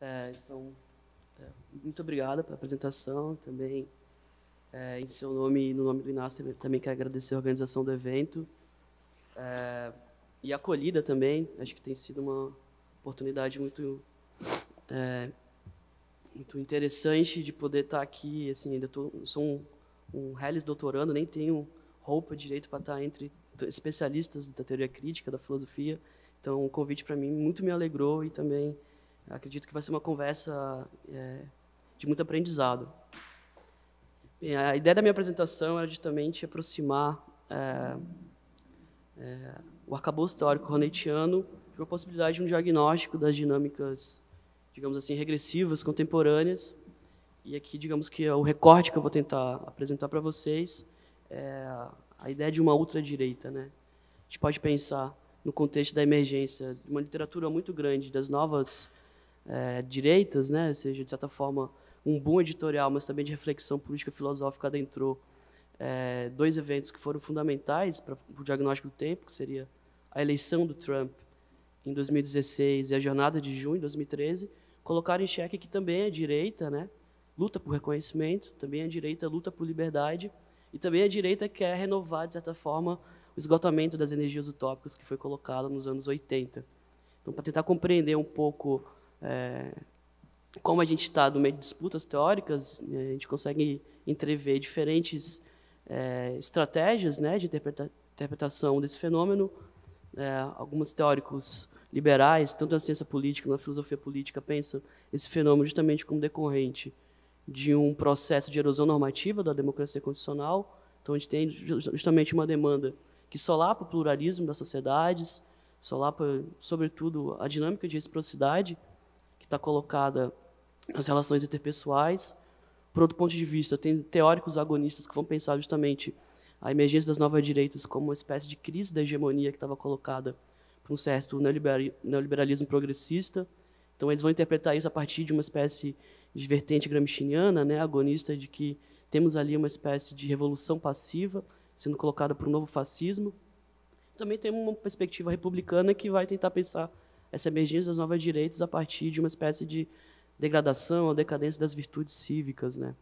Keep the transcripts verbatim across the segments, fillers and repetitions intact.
É, então, é, muito obrigado pela apresentação. Também, é, em seu nome e no nome do Inácio, também, também quero agradecer a organização do evento é, e a acolhida também. Acho que tem sido uma oportunidade muito, é, muito interessante de poder estar aqui. Assim, ainda tô, sou um, um Hellis doutorando, nem tenho roupa direito para estar entre especialistas da teoria crítica, da filosofia. Então, o convite para mim muito me alegrou e também acredito que vai ser uma conversa é, de muito aprendizado. Bem, a ideia da minha apresentação era justamente aproximar é, é, o arcabouço teórico hornetiano de uma possibilidade de um diagnóstico das dinâmicas, digamos assim, regressivas, contemporâneas. E aqui, digamos que o recorte que eu vou tentar apresentar para vocês é a ideia de uma ultradireita, né? A gente pode pensar no contexto da emergência de uma literatura muito grande das novas é, direitas, né? Ou seja, de certa forma, um boom editorial, mas também de reflexão política filosófica adentrou é, dois eventos que foram fundamentais para o diagnóstico do tempo, que seria a eleição do Trump em dois mil e dezesseis e a jornada de junho de dois mil e treze, colocaram em xeque que também a direita, né, luta por reconhecimento, também a direita luta por liberdade, e também a direita quer renovar, de certa forma, o esgotamento das energias utópicas que foi colocado nos anos oitenta. Então, para tentar compreender um pouco é, como a gente está no meio de disputas teóricas, a gente consegue entrever diferentes é, estratégias, né, de interpreta interpretação desse fenômeno. É, alguns teóricos liberais, tanto na ciência política, na filosofia política, pensam esse fenômeno justamente como decorrente de um processo de erosão normativa da democracia constitucional. Então, a gente tem justamente uma demanda que solapa o pluralismo das sociedades, solapa, sobretudo, a dinâmica de reciprocidade que está colocada nas relações interpessoais. Por outro ponto de vista, tem teóricos agonistas que vão pensar justamente a emergência das novas direitas como uma espécie de crise da hegemonia que estava colocada por um certo neoliberalismo progressista. Então, eles vão interpretar isso a partir de uma espécie de vertente gramsciana, né, agonista, de que temos ali uma espécie de revolução passiva sendo colocada por um novo fascismo. Também tem uma perspectiva republicana que vai tentar pensar essa emergência das novas direitas a partir de uma espécie de degradação ou decadência das virtudes cívicas, né?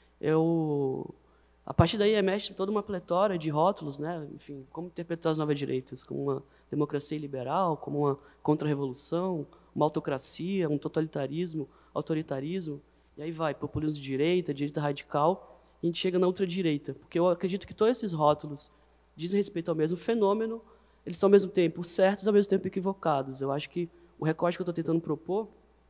Eu, a partir daí emerge toda uma pletora de rótulos, né? Enfim, como interpretar as novas direitas, como uma democracia liberal, como uma contra-revolução, uma autocracia, um totalitarismo, autoritarismo, e aí vai, populismo de direita, direita radical, e a gente chega na ultradireita, porque eu acredito que todos esses rótulos dizem respeito ao mesmo fenômeno, eles são ao mesmo tempo certos e ao mesmo tempo equivocados. Eu acho que o recorte que eu estou tentando propor,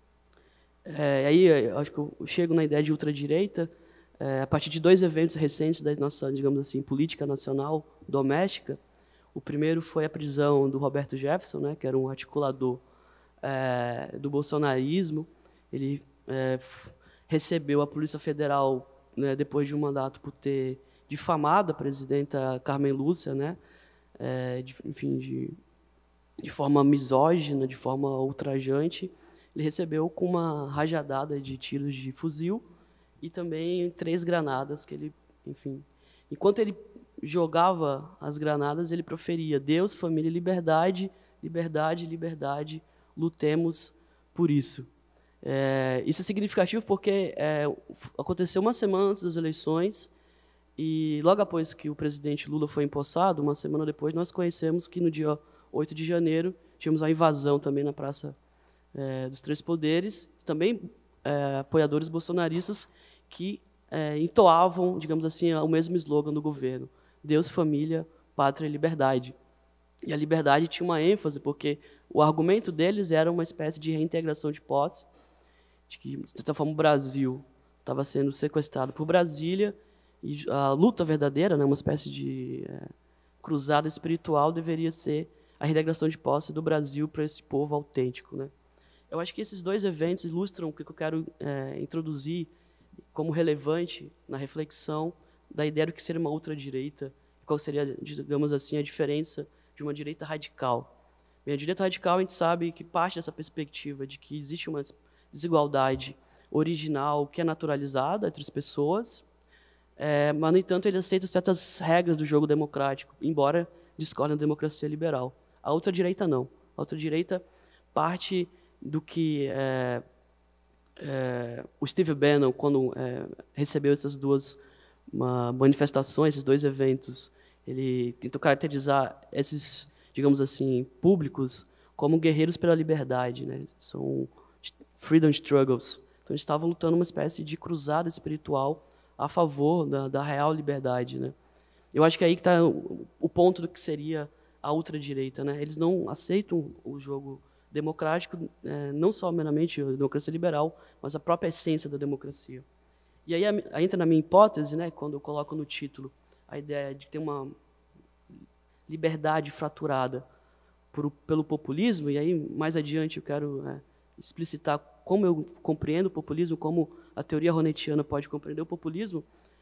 é, aí eu acho que eu chego na ideia de ultradireita, é, a partir de dois eventos recentes da nossa, digamos assim, política nacional doméstica. O primeiro foi a prisão do Roberto Jefferson, né, que era um articulador é, do bolsonarismo. Ele é, recebeu a Polícia Federal, né, depois de um mandato por ter difamado a presidenta Carmen Lúcia, né, é, de, enfim, de, de forma misógina, de forma ultrajante. Ele recebeu com uma rajadada de tiros de fuzil e também três granadas que ele, enfim, enquanto ele jogava as granadas, ele proferia: Deus, família, liberdade, liberdade, liberdade, lutemos por isso. É, isso é significativo porque é, aconteceu uma semana antes das eleições e logo após que o presidente Lula foi empossado, uma semana depois, nós conhecemos que no dia oito de janeiro tivemos a invasão também na Praça é, dos Três Poderes, também é, apoiadores bolsonaristas que é, entoavam, digamos assim, o mesmo slogan do governo: Deus, família, pátria e liberdade. E a liberdade tinha uma ênfase, porque o argumento deles era uma espécie de reintegração de posse, de que, de certa forma, o Brasil estava sendo sequestrado por Brasília, e a luta verdadeira, né, uma espécie de é, cruzada espiritual, deveria ser a reintegração de posse do Brasil para esse povo autêntico, né? Eu acho que esses dois eventos ilustram o que eu quero é, introduzir como relevante na reflexão da ideia do que seria uma ultradireita, qual seria, digamos assim, a diferença de uma direita radical. Bem, a direita radical, a gente sabe que parte dessa perspectiva de que existe uma desigualdade original que é naturalizada entre as pessoas, é, mas, no entanto, ele aceita certas regras do jogo democrático, embora discorde da democracia liberal. A ultradireita não. A ultradireita parte do que é, é, o Steve Bannon, quando é, recebeu essas duas uma, manifestações, esses dois eventos, ele tentou caracterizar esses, digamos assim, públicos como guerreiros pela liberdade, né? São freedom struggles. Então, eles estavam lutando uma espécie de cruzada espiritual a favor da, da real liberdade, né? Eu acho que é aí que está o, o ponto do que seria a ultradireita, né? Eles não aceitam o jogo democrático, é, não só meramente a democracia liberal, mas a própria essência da democracia. E aí, aí entra na minha hipótese, né, quando eu coloco no título a ideia de ter uma liberdade fraturada por, pelo populismo, e aí mais adiante eu quero é, explicitar como eu compreendo o populismo, como a teoria ronetiana pode compreender o populismo,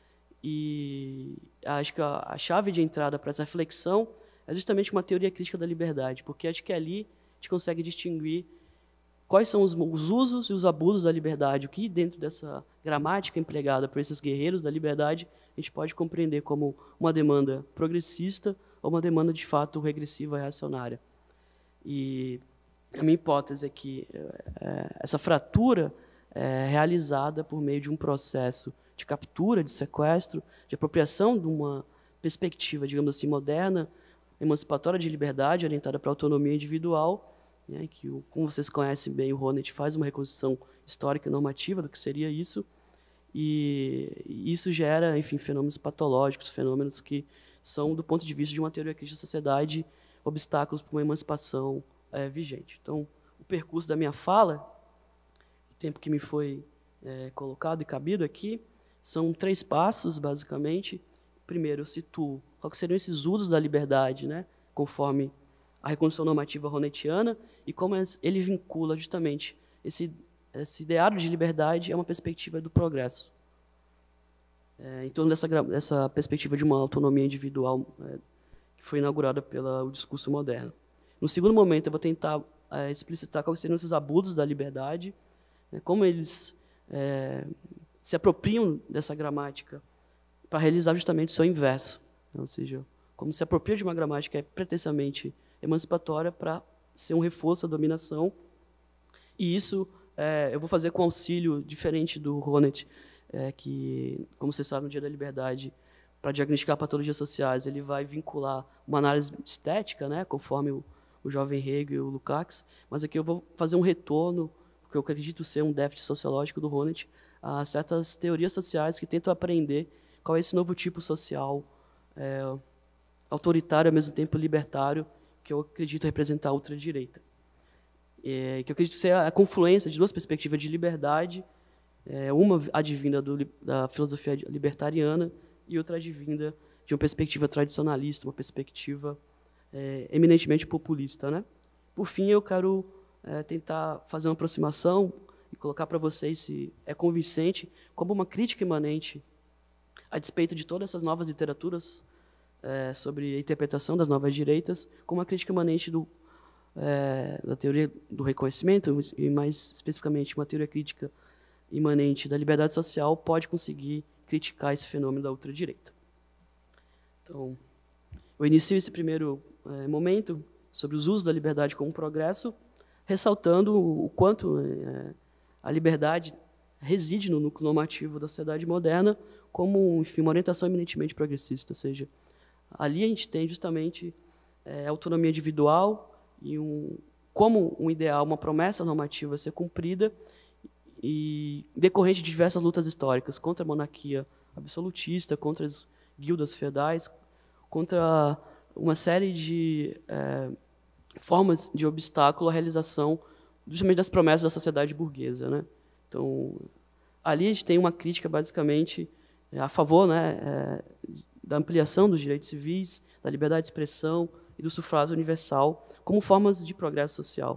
e acho que a, a chave de entrada para essa reflexão é justamente uma teoria crítica da liberdade, porque acho que ali a gente consegue distinguir quais são os, os usos e os abusos da liberdade, o que dentro dessa gramática empregada por esses guerreiros da liberdade a gente pode compreender como uma demanda progressista ou uma demanda de fato regressiva e reacionária. E a minha hipótese é que é, essa fratura é realizada por meio de um processo de captura, de sequestro, de apropriação de uma perspectiva, digamos assim, moderna, emancipatória de liberdade, orientada para a autonomia individual, né, que, como vocês conhecem bem, o Honneth faz uma reconstrução histórica e normativa do que seria isso, e isso gera, enfim, fenômenos patológicos, fenômenos que são, do ponto de vista de uma teoria crítica da sociedade, obstáculos para uma emancipação é, vigente. Então, o percurso da minha fala, o tempo que me foi é, colocado e cabido aqui, são três passos, basicamente. Primeiro, eu situo quais seriam esses usos da liberdade, né, conforme a reconstrução normativa ronetiana, e como ele vincula justamente esse, esse ideário de liberdade a uma perspectiva do progresso. É, em torno dessa, dessa perspectiva de uma autonomia individual é, que foi inaugurada pelo discurso moderno. No segundo momento, eu vou tentar é, explicitar quais seriam esses abusos da liberdade, né, como eles é, se apropriam dessa gramática para realizar justamente o seu inverso. Ou seja, como se apropria de uma gramática que é pretensamente emancipatória para ser um reforço à dominação. E isso é, eu vou fazer com auxílio diferente do Honneth, é, que, como vocês sabem, no Dia da Liberdade, para diagnosticar patologias sociais, ele vai vincular uma análise estética, né, conforme o, o jovem Hegel e o Lukács, mas aqui eu vou fazer um retorno, porque eu acredito ser um déficit sociológico do Honneth, a certas teorias sociais que tentam aprender qual é esse novo tipo social é, autoritário, ao mesmo tempo libertário, que eu acredito representar a ultradireita. É, que eu acredito ser a confluência de duas perspectivas de liberdade, é, uma advinda do, da filosofia libertariana e outra advinda de uma perspectiva tradicionalista, uma perspectiva é, eminentemente populista, né? Por fim, eu quero é, tentar fazer uma aproximação e colocar para vocês se é convincente como uma crítica imanente a despeito de todas essas novas literaturas É, sobre a interpretação das novas direitas, como uma crítica imanente do, é, da teoria do reconhecimento, e mais especificamente uma teoria crítica imanente da liberdade social, pode conseguir criticar esse fenômeno da ultradireita. Então, eu inicio esse primeiro é, momento sobre os usos da liberdade como progresso, ressaltando o quanto é, a liberdade reside no núcleo normativo da sociedade moderna como, enfim, uma orientação eminentemente progressista, ou seja, ali a gente tem justamente é, autonomia individual e um, como um ideal, uma promessa normativa a ser cumprida e decorrente de diversas lutas históricas contra a monarquia absolutista, contra as guildas feudais, contra uma série de é, formas de obstáculo à realização justamente das promessas da sociedade burguesa, né? Então, ali a gente tem uma crítica basicamente é, a favor, né, é, da ampliação dos direitos civis, da liberdade de expressão e do sufrágio universal como formas de progresso social.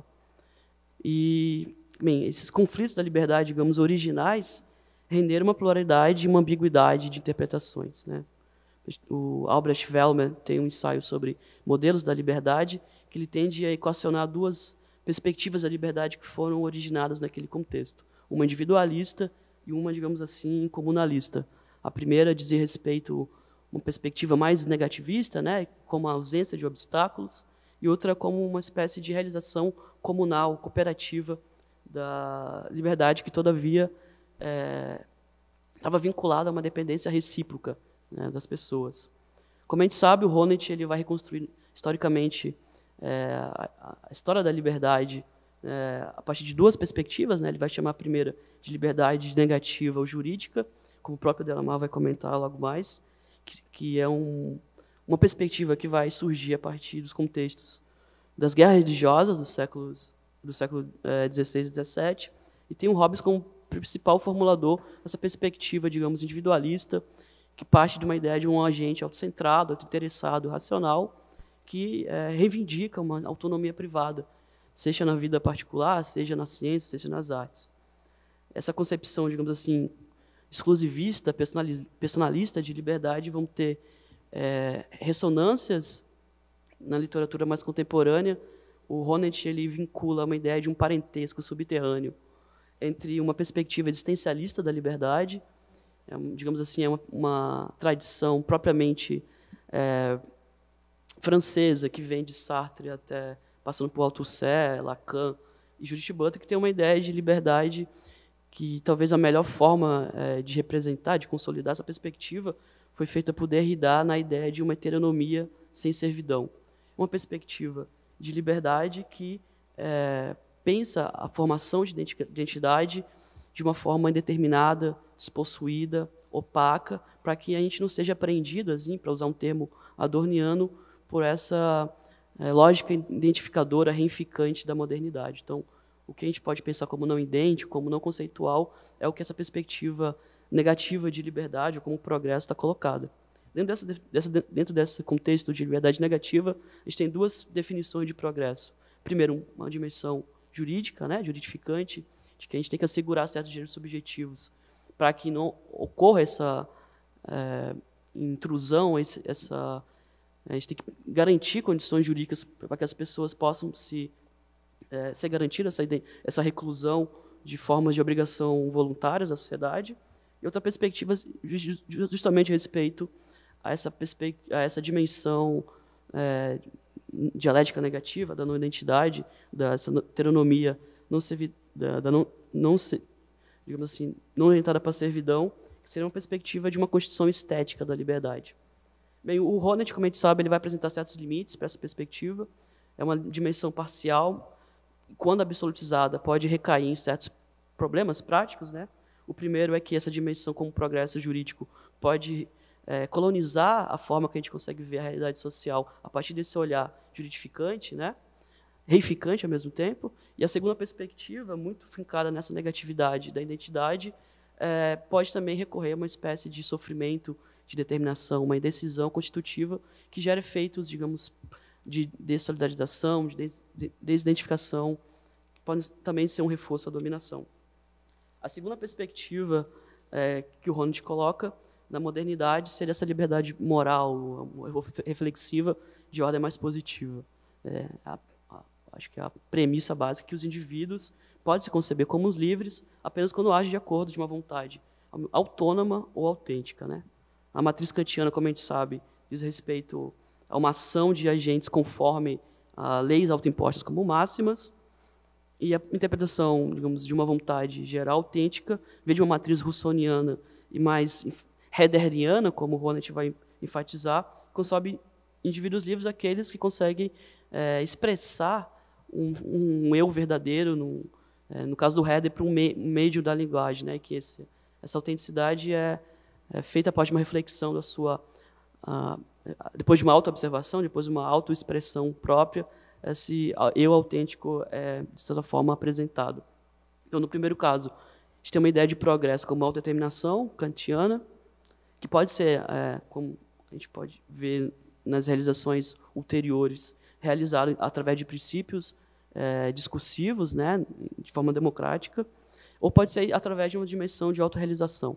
E, bem, esses conflitos da liberdade, digamos, originais, renderam uma pluralidade e uma ambiguidade de interpretações, né? O Albrecht Wellman tem um ensaio sobre modelos da liberdade, que ele tende a equacionar duas perspectivas da liberdade que foram originadas naquele contexto, uma individualista e uma, digamos assim, comunalista. A primeira dizia respeito uma perspectiva mais negativista, né, como a ausência de obstáculos, e outra como uma espécie de realização comunal, cooperativa da liberdade que, todavia, estava é, vinculada a uma dependência recíproca, né, das pessoas. Como a gente sabe, o Honneth ele vai reconstruir historicamente é, a, a história da liberdade é, a partir de duas perspectivas, né? Ele vai chamar a primeira de liberdade negativa ou jurídica, como o próprio Delamare vai comentar logo mais, que, que é um, uma perspectiva que vai surgir a partir dos contextos das guerras religiosas dos séculos, do século é, dezesseis e dezessete, e tem o Hobbes como principal formulador dessa perspectiva, digamos, individualista, que parte de uma ideia de um agente autocentrado, autointeressado, racional, que é, reivindica uma autonomia privada, seja na vida particular, seja na ciência, seja nas artes. Essa concepção, digamos assim, exclusivista, personalista de liberdade vão ter é, ressonâncias na literatura mais contemporânea. O Honneth ele vincula uma ideia de um parentesco subterrâneo entre uma perspectiva existencialista da liberdade, é, digamos assim, é uma, uma tradição propriamente é, francesa, que vem de Sartre até, passando por Althusser, Lacan e Judith Butler, que tem uma ideia de liberdade que talvez a melhor forma é, de representar, de consolidar essa perspectiva, foi feita por Derrida na ideia de uma heteronomia sem servidão. Uma perspectiva de liberdade que é, pensa a formação de identidade de uma forma indeterminada, despossuída, opaca, para que a gente não seja apreendido, assim, para usar um termo adorniano, por essa é, lógica identificadora, reificante da modernidade. Então, o que a gente pode pensar como não idêntico, como não conceitual, é o que essa perspectiva negativa de liberdade, ou como o progresso, está colocada. Dentro, dessa, dessa, dentro desse contexto de liberdade negativa, a gente tem duas definições de progresso. Primeiro, uma dimensão jurídica, né, juridificante, de que a gente tem que assegurar certos direitos subjetivos para que não ocorra essa é, intrusão, esse, essa, a gente tem que garantir condições jurídicas para que as pessoas possam se é, ser garantida essa, essa reclusão de formas de obrigação voluntárias da sociedade. E outra perspectiva, justamente a respeito a essa, a essa dimensão é, dialética negativa da não identidade, dessa heteronomia não, servi, da, da não, não, digamos assim, não orientada para a servidão, que seria uma perspectiva de uma constituição estética da liberdade. Bem, o Honneth, como a gente sabe, ele vai apresentar certos limites para essa perspectiva. É uma dimensão parcial, quando absolutizada, pode recair em certos problemas práticos, né? O primeiro é que essa dimensão, como progresso jurídico, pode é, colonizar a forma que a gente consegue ver a realidade social a partir desse olhar juridificante, né? Reificante ao mesmo tempo. E a segunda perspectiva, muito fincada nessa negatividade da identidade, é, pode também recorrer a uma espécie de sofrimento de determinação, uma indecisão constitutiva que gera efeitos, digamos, de dessolidarização, de desidentificação, que podem também ser um reforço à dominação. A segunda perspectiva é, que o Honneth coloca na modernidade seria essa liberdade moral, reflexiva, de ordem mais positiva. É, a, a, acho que é a premissa básica que os indivíduos podem se conceber como os livres apenas quando agem de acordo de uma vontade autônoma ou autêntica, né? A matriz kantiana, como a gente sabe, diz respeito a uma ação de agentes conforme a leis autoimpostas como máximas, e a interpretação, digamos, de uma vontade geral autêntica, vem de uma matriz russoniana e mais heideggeriana, como o Honneth vai enfatizar, concebe indivíduos livres aqueles que conseguem é, expressar um, um eu verdadeiro, no, é, no caso do Heidegger, para um, me, um meio da linguagem, né, que esse, essa autenticidade é, é feita a partir de uma reflexão da sua, uh, depois de uma auto-observação, depois de uma auto-expressão própria, esse eu autêntico é, de toda forma, apresentado. Então, no primeiro caso, a gente tem uma ideia de progresso como autodeterminação kantiana, que pode ser, é, como a gente pode ver nas realizações ulteriores, realizado através de princípios é, discursivos, né, de forma democrática, ou pode ser através de uma dimensão de autorrealização.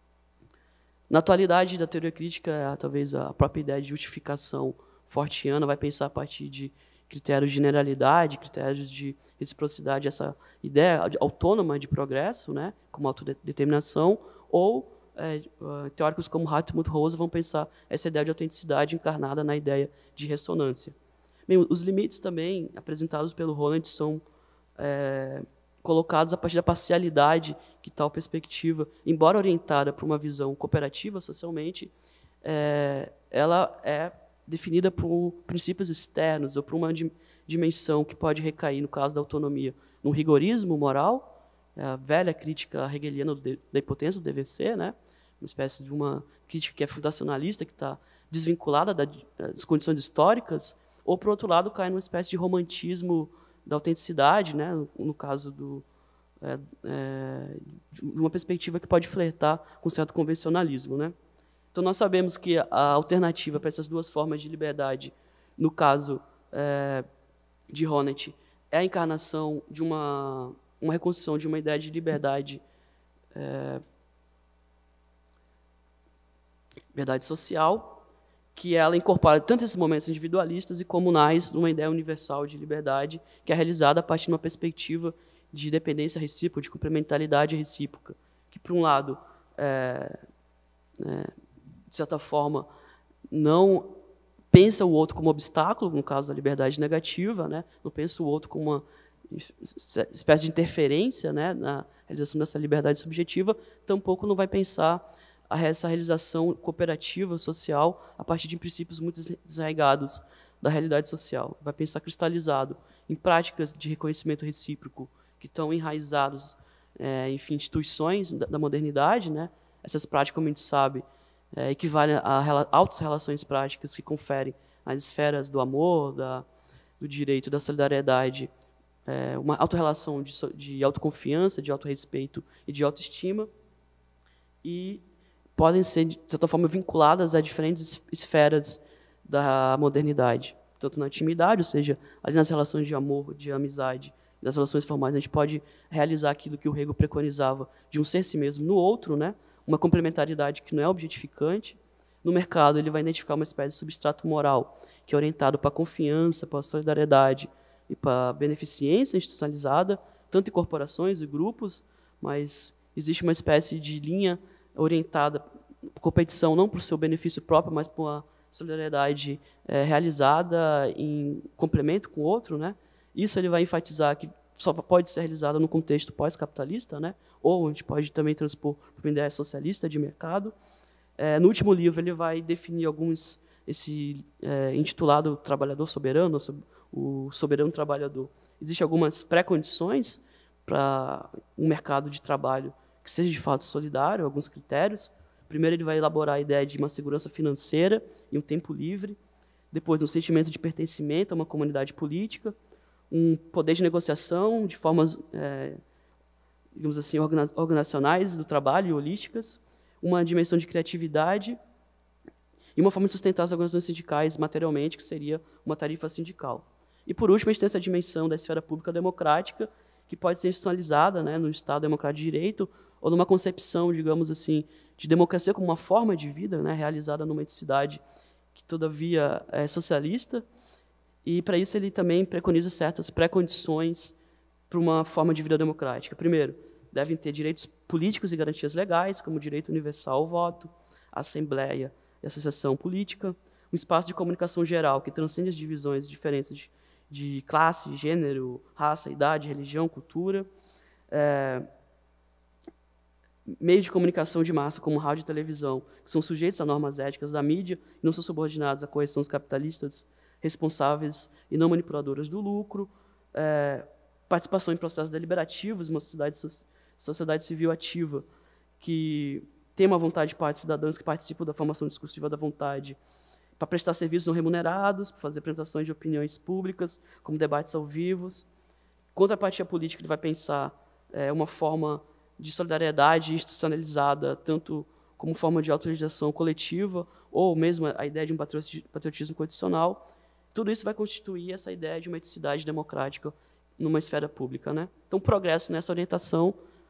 Na atualidade da teoria crítica, talvez a própria ideia de justificação fortiana vai pensar a partir de critérios de generalidade, critérios de reciprocidade, essa ideia autônoma de progresso, né, como autodeterminação, ou é, teóricos como Hartmut Rosa vão pensar essa ideia de autenticidade encarnada na ideia de ressonância. Bem, os limites também apresentados pelo Honneth são é, colocados a partir da parcialidade que tal perspectiva, embora orientada para uma visão cooperativa socialmente, é, ela é definida por princípios externos ou por uma dimensão que pode recair, no caso da autonomia, no rigorismo moral, a velha crítica hegeliana da hipotensão do dever ser, né? Uma espécie de uma crítica que é fundacionalista, que está desvinculada das condições históricas, ou, por outro lado, cai numa espécie de romantismo da autenticidade, né? no, no caso do, é, é, de uma perspectiva que pode flertar com certo convencionalismo. Né? Então, nós sabemos que a alternativa para essas duas formas de liberdade, no caso é, de Honneth, é a encarnação de uma, uma reconstrução de uma ideia de liberdade, é, liberdade social, que ela incorpora tanto esses momentos individualistas e comunais numa ideia universal de liberdade, que é realizada a partir de uma perspectiva de dependência recíproca, de complementaridade recíproca, que, por um lado, é, é, de certa forma, não pensa o outro como obstáculo, no caso da liberdade negativa, né? Não pensa o outro como uma espécie de interferência, né, na realização dessa liberdade subjetiva, tampouco não vai pensar a essa realização cooperativa, social, a partir de princípios muito desarraigados da realidade social. Vai pensar cristalizado em práticas de reconhecimento recíproco que estão enraizados é, em instituições da, da modernidade. Né? Essas práticas, como a gente sabe, é, equivalem a altas relações práticas que conferem às esferas do amor, da, do direito, da solidariedade, é, uma autorrelação de, de autoconfiança, de autorrespeito e de autoestima, e podem ser, de certa forma, vinculadas a diferentes esferas da modernidade. Tanto na intimidade, ou seja, ali nas relações de amor, de amizade, nas relações formais, a gente pode realizar aquilo que o Hegel preconizava de um ser si mesmo no outro, né? Uma complementaridade que não é objetificante. No mercado, ele vai identificar uma espécie de substrato moral que é orientado para a confiança, para a solidariedade e para a beneficência institucionalizada, tanto em corporações e grupos, mas existe uma espécie de linha orientada por competição, não por seu benefício próprio, mas por uma solidariedade é, realizada em complemento com o outro. Né? Isso ele vai enfatizar que só pode ser realizada no contexto pós-capitalista, né? Ou a gente pode também transpor para uma ideia socialista de mercado. É, no último livro, ele vai definir alguns, esse é, intitulado Trabalhador Soberano, o Soberano Trabalhador. Existem algumas pré-condições para um mercado de trabalho que seja de fato solidário, alguns critérios. Primeiro, ele vai elaborar a ideia de uma segurança financeira e um tempo livre. Depois, um sentimento de pertencimento a uma comunidade política, um poder de negociação de formas, é, digamos assim, organizacionais do trabalho e holísticas, uma dimensão de criatividade e uma forma de sustentar as organizações sindicais materialmente, que seria uma tarifa sindical. E, por último, a gente tem essa dimensão da esfera pública democrática, que pode ser institucionalizada, né, no Estado democrático de direito, ou numa concepção, digamos assim, de democracia como uma forma de vida, né, realizada numa enticidade que, todavia, é socialista. E, para isso, ele também preconiza certas pré-condições para uma forma de vida democrática. Primeiro, devem ter direitos políticos e garantias legais, como o direito universal ao voto, a assembleia e associação política, um espaço de comunicação geral que transcende as divisões diferentes de, de classe, gênero, raça, idade, religião, cultura, é, meios de comunicação de massa, como rádio e televisão, que são sujeitos a normas éticas da mídia e não são subordinados à correção dos capitalistas responsáveis e não manipuladoras do lucro, é, participação em processos deliberativos, uma sociedade, sociedade civil ativa, que tem uma vontade de parte de cidadãos que participam da formação discursiva da vontade, para prestar serviços não remunerados, para fazer apresentações de opiniões públicas, como debates ao vivo. Contrapartida política, ele vai pensar é, uma forma de solidariedade institucionalizada, tanto como forma de autorização coletiva, ou mesmo a ideia de um patriotismo condicional. Tudo isso vai constituir essa ideia de uma eticidade democrática numa esfera pública. Né? Então, o progresso nessa orientação,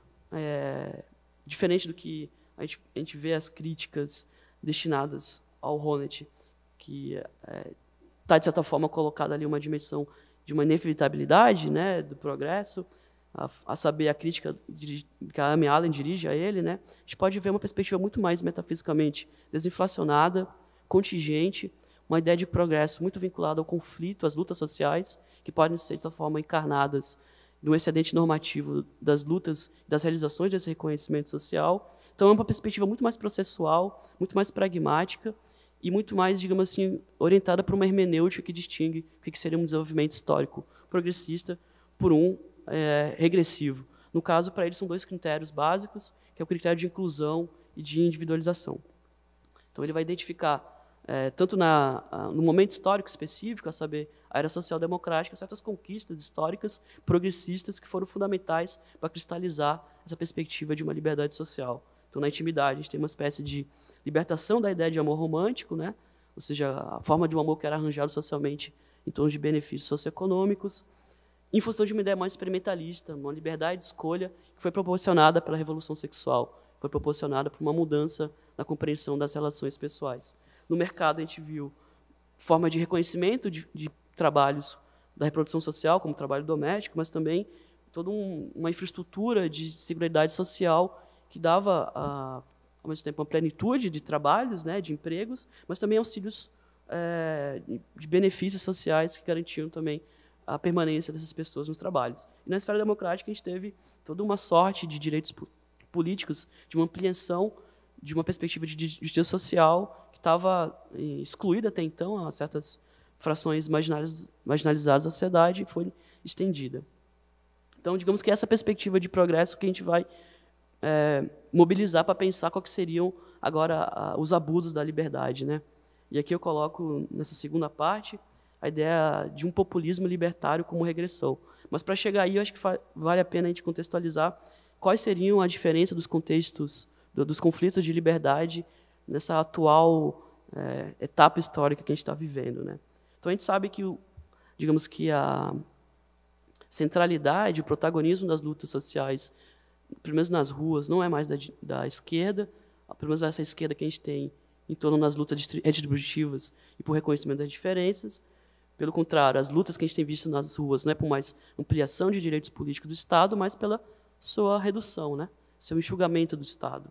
é, diferente do que a gente, a gente vê as críticas destinadas ao Honneth, que está, é, de certa forma, colocada ali uma dimensão de uma inevitabilidade, né, do progresso, a, a saber, a crítica que a Amy Allen dirige a ele, né, a gente pode ver uma perspectiva muito mais metafisicamente desinflacionada, contingente, uma ideia de progresso muito vinculada ao conflito, às lutas sociais, que podem ser, de certa forma, encarnadas do excedente normativo das lutas, das realizações desse reconhecimento social. Então, é uma perspectiva muito mais processual, muito mais pragmática e muito mais, digamos assim, orientada para uma hermenêutica que distingue o que seria um desenvolvimento histórico progressista por um é, regressivo. No caso, para eles, são dois critérios básicos, que é o critério de inclusão e de individualização. Então, ele vai identificar, é, tanto na, no momento histórico específico, a saber, a era social-democrática, certas conquistas históricas progressistas que foram fundamentais para cristalizar essa perspectiva de uma liberdade social. Então, na intimidade, a gente tem uma espécie de libertação da ideia de amor romântico, né? Ou seja, a forma de um amor que era arranjado socialmente em torno de benefícios socioeconômicos, em função de uma ideia mais experimentalista, uma liberdade de escolha que foi proporcionada pela revolução sexual, foi proporcionada por uma mudança na compreensão das relações pessoais. No mercado, a gente viu forma de reconhecimento de, de trabalhos da reprodução social, como trabalho doméstico, mas também toda um, uma infraestrutura de seguridade social que dava, a, ao mesmo tempo, uma plenitude de trabalhos, né, de empregos, mas também auxílios é, de benefícios sociais que garantiam também a permanência dessas pessoas nos trabalhos. E na esfera democrática, a gente teve toda uma sorte de direitos políticos, de uma ampliação de uma perspectiva de justiça social que estava excluída até então a certas frações marginaliz marginalizadas da sociedade e foi estendida. Então, digamos que essa perspectiva de progresso que a gente vai é, mobilizar para pensar qual que seriam agora a, os abusos da liberdade, né? E aqui eu coloco, nessa segunda parte, a ideia de um populismo libertário como regressão. Mas, para chegar aí, eu acho que vale a pena a gente contextualizar quais seriam a diferença dos contextos, do, dos conflitos de liberdade nessa atual é, etapa histórica que a gente está vivendo, né? Então, a gente sabe que, o, digamos que a centralidade, o protagonismo das lutas sociais, pelo menos nas ruas, não é mais da, da esquerda, pelo menos essa esquerda que a gente tem em torno das lutas redistributivas e por reconhecimento das diferenças. Pelo contrário, as lutas que a gente tem visto nas ruas não é por mais ampliação de direitos políticos do Estado, mas pela sua redução, né? Seu enxugamento do Estado.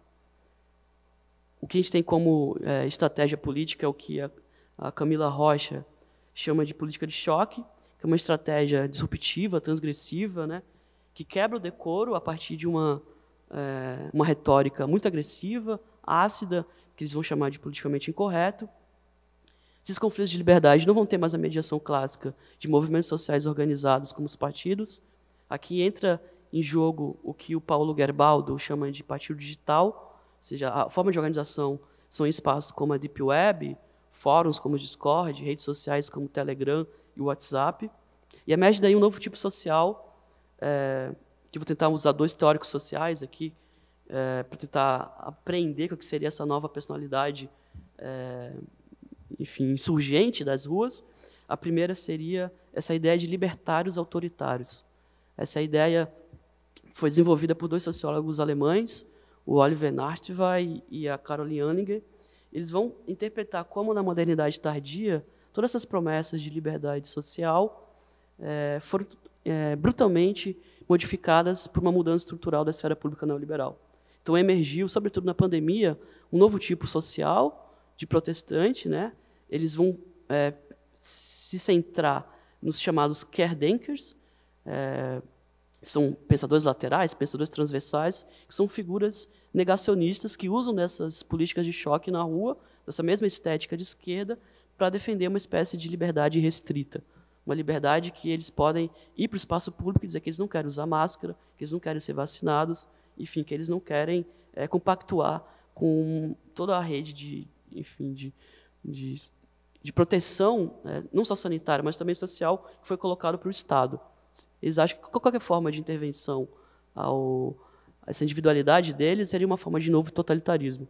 O que a gente tem como é, estratégia política é o que a, a Camila Rocha chama de política de choque, que é uma estratégia disruptiva, transgressiva, né? Que quebra o decoro a partir de uma, é, uma retórica muito agressiva, ácida, que eles vão chamar de politicamente incorreto. Esses conflitos de liberdade não vão ter mais a mediação clássica de movimentos sociais organizados como os partidos. Aqui entra em jogo o que o Paulo Gerbaldo chama de partido digital, ou seja, a forma de organização são espaços como a Deep Web, fóruns como o Discord, redes sociais como o Telegram e o WhatsApp. E emerge daí um novo tipo social, é, que eu vou tentar usar dois teóricos sociais aqui, é, para tentar aprender o que seria essa nova personalidade é, enfim, insurgente das ruas. A primeira seria essa ideia de libertários autoritários. Essa ideia foi desenvolvida por dois sociólogos alemães, o Oliver Nachtwey e a Caroline Anninger. Eles vão interpretar como, na modernidade tardia, todas essas promessas de liberdade social é, foram é, brutalmente modificadas por uma mudança estrutural da esfera pública neoliberal. Então, emergiu, sobretudo na pandemia, um novo tipo social de protestante, né? Eles vão é, se centrar nos chamados Querdenkers, é, são pensadores laterais, pensadores transversais, que são figuras negacionistas que usam dessas políticas de choque na rua, dessa mesma estética de esquerda, para defender uma espécie de liberdade restrita. Uma liberdade que eles podem ir para o espaço público e dizer que eles não querem usar máscara, que eles não querem ser vacinados, enfim, que eles não querem é, compactuar com toda a rede de, enfim, de, de, de proteção, é, não só sanitária, mas também social, que foi colocado para o Estado. Eles acham que qualquer forma de intervenção ao, a essa individualidade deles seria uma forma de novo totalitarismo.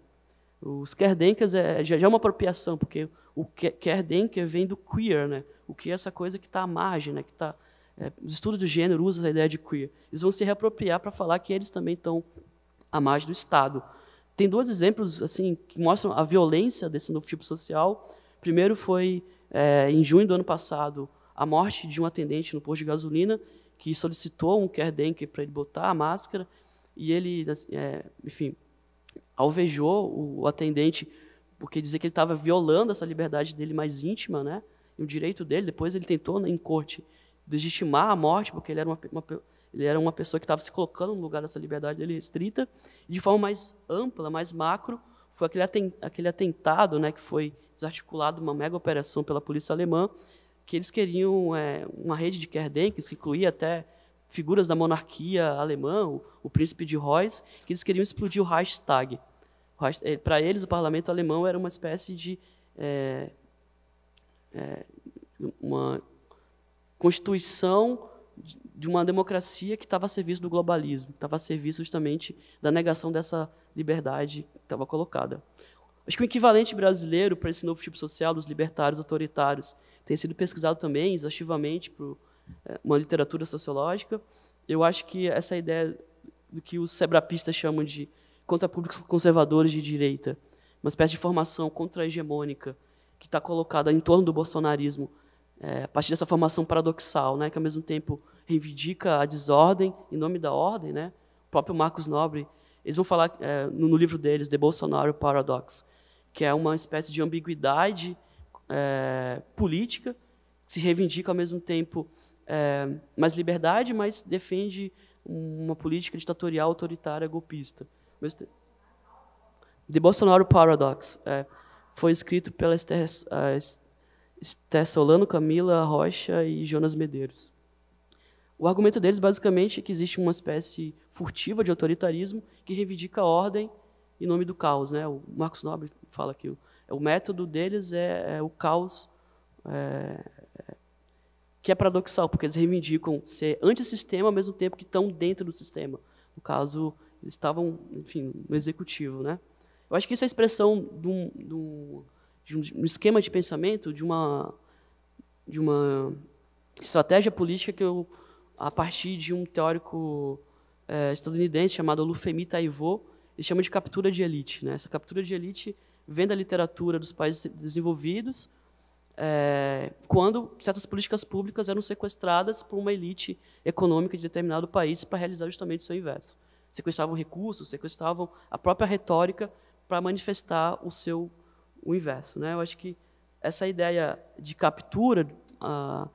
Os Querdenkers é, já, já é uma apropriação, porque o Querdenker vem do queer, né? O que é essa coisa que está à margem, né? Que tá, é, os estudos do gênero usam a ideia de queer. Eles vão se reapropriar para falar que eles também estão à margem do Estado. Tem dois exemplos assim, que mostram a violência desse novo tipo social. Primeiro foi, é, em junho do ano passado, a morte de um atendente no posto de gasolina que solicitou um Querdenker para ele botar a máscara e ele, é, enfim, alvejou o atendente porque dizia que ele estava violando essa liberdade dele mais íntima, né, e o direito dele. Depois ele tentou, né, em corte, legitimar a morte porque ele era uma, uma Ele era uma pessoa que estava se colocando no lugar dessa liberdade dele restrita, e de forma mais ampla, mais macro, foi aquele, aten aquele atentado, né, que foi desarticulado, uma mega operação pela polícia alemã, que eles queriam é, uma rede de querdenkers, que incluía até figuras da monarquia alemã, o, o príncipe de Reuss, que eles queriam explodir o Reichstag. Para eles, o parlamento alemão era uma espécie de é, é, uma constituição de uma democracia que estava a serviço do globalismo, que estava a serviço justamente da negação dessa liberdade que estava colocada. Acho que o equivalente brasileiro para esse novo tipo social dos libertários autoritários tem sido pesquisado também exaustivamente por é, uma literatura sociológica. Eu acho que essa ideia do que os sebrapistas chamam de contra públicos conservadores de direita, uma espécie de formação contra-hegemônica que está colocada em torno do bolsonarismo, é, a partir dessa formação paradoxal, né, que, ao mesmo tempo, reivindica a desordem em nome da ordem. Né? O próprio Marcos Nobre, eles vão falar é, no, no livro deles, The Bolsonaro Paradox, que é uma espécie de ambiguidade é, política, que se reivindica, ao mesmo tempo, é, mais liberdade, mas defende uma política ditatorial, autoritária, golpista. The Bolsonaro Paradox é, foi escrito pela Esther, uh, Esther Solano, Camila Rocha e Jonas Medeiros. O argumento deles, basicamente, é que existe uma espécie furtiva de autoritarismo que reivindica a ordem em nome do caos. Né? O Marcos Nobre fala que o, o método deles é, é o caos, é, é, que é paradoxal, porque eles reivindicam ser antissistema ao mesmo tempo que estão dentro do sistema. No caso, eles estavam, enfim, no executivo. Né? Eu acho que isso é a expressão de um, de um, de um esquema de pensamento, de uma, de uma estratégia política que eu, a partir de um teórico é, estadunidense chamado Olufemi Taiwo, ele chama de captura de elite. Né? Essa captura de elite vem da literatura dos países desenvolvidos, é, quando certas políticas públicas eram sequestradas por uma elite econômica de determinado país para realizar justamente o seu inverso. Sequestravam recursos, sequestravam a própria retórica para manifestar o seu o inverso. Né? Eu acho que essa ideia de captura a,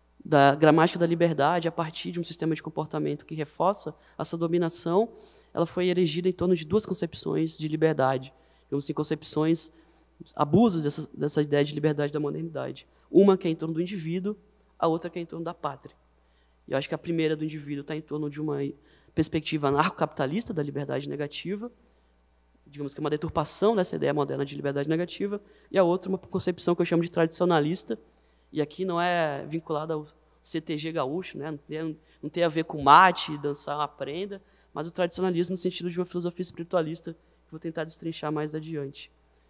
da gramática da liberdade a partir de um sistema de comportamento que reforça essa dominação, ela foi erigida em torno de duas concepções de liberdade, digamos assim, concepções, abusos dessa, dessa ideia de liberdade da modernidade. Uma que é em torno do indivíduo, a outra que é em torno da pátria. E eu acho que a primeira do indivíduo está em torno de uma perspectiva anarcocapitalista da liberdade negativa, digamos que é uma deturpação dessa ideia moderna de liberdade negativa, e a outra uma concepção que eu chamo de tradicionalista, e aqui não é vinculada ao C T G gaúcho, né? não, tem, não tem a ver com mate, dançar uma prenda, mas o tradicionalismo no sentido de uma filosofia espiritualista que vou tentar destrinchar mais adiante.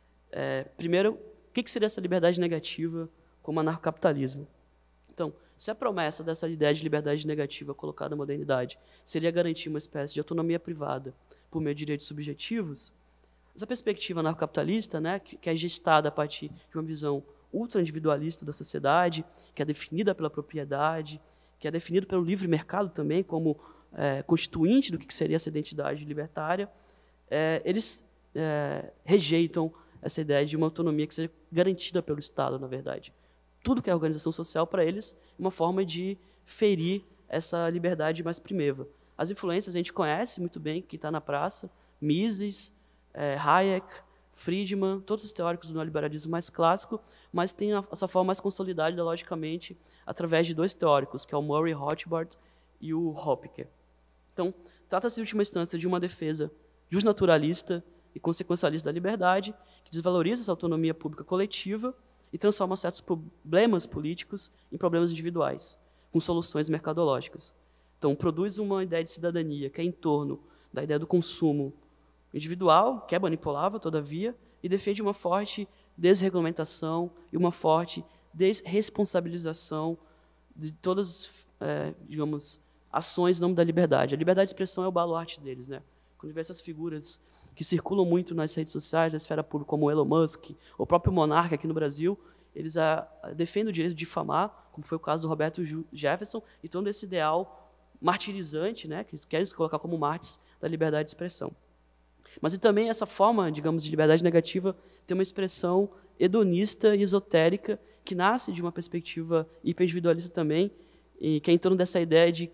É, primeiro, o que seria essa liberdade negativa como anarcocapitalismo? Então, se a promessa dessa ideia de liberdade negativa colocada na modernidade seria garantir uma espécie de autonomia privada por meio de direitos subjetivos, essa perspectiva anarcocapitalista, né, que, que é gestada a partir de uma visão ultra-individualista da sociedade, que é definida pela propriedade, que é definida pelo livre mercado também como é, constituinte do que seria essa identidade libertária, é, eles é, rejeitam essa ideia de uma autonomia que seja garantida pelo Estado, na verdade. Tudo que é organização social, para eles, é uma forma de ferir essa liberdade mais primeva. As influências a gente conhece muito bem, que está na praça, Mises, é, Hayek, Friedman, todos os teóricos do neoliberalismo mais clássico, mas tem a, a sua forma mais consolidada, logicamente, através de dois teóricos, que é o Murray Rothbard e o Hopke. Então, trata-se, em última instância, de uma defesa justnaturalista e consequencialista da liberdade, que desvaloriza essa autonomia pública coletiva e transforma certos problemas políticos em problemas individuais, com soluções mercadológicas. Então, produz uma ideia de cidadania que é em torno da ideia do consumo individual, que é manipulável, todavia, e defende uma forte desregulamentação e uma forte desresponsabilização de todas, é, digamos, ações em nome da liberdade. A liberdade de expressão é o baluarte deles. Né? Quando vê essas figuras que circulam muito nas redes sociais da esfera pública, como o Elon Musk, o próprio monarca aqui no Brasil, eles a, a defendem o direito de difamar, como foi o caso do Roberto Jefferson, e todo esse ideal martirizante, né, que eles querem se colocar como mártires da liberdade de expressão. Mas e também essa forma, digamos, de liberdade negativa tem uma expressão hedonista e esotérica que nasce de uma perspectiva hiperindividualista também, e que é em torno dessa ideia de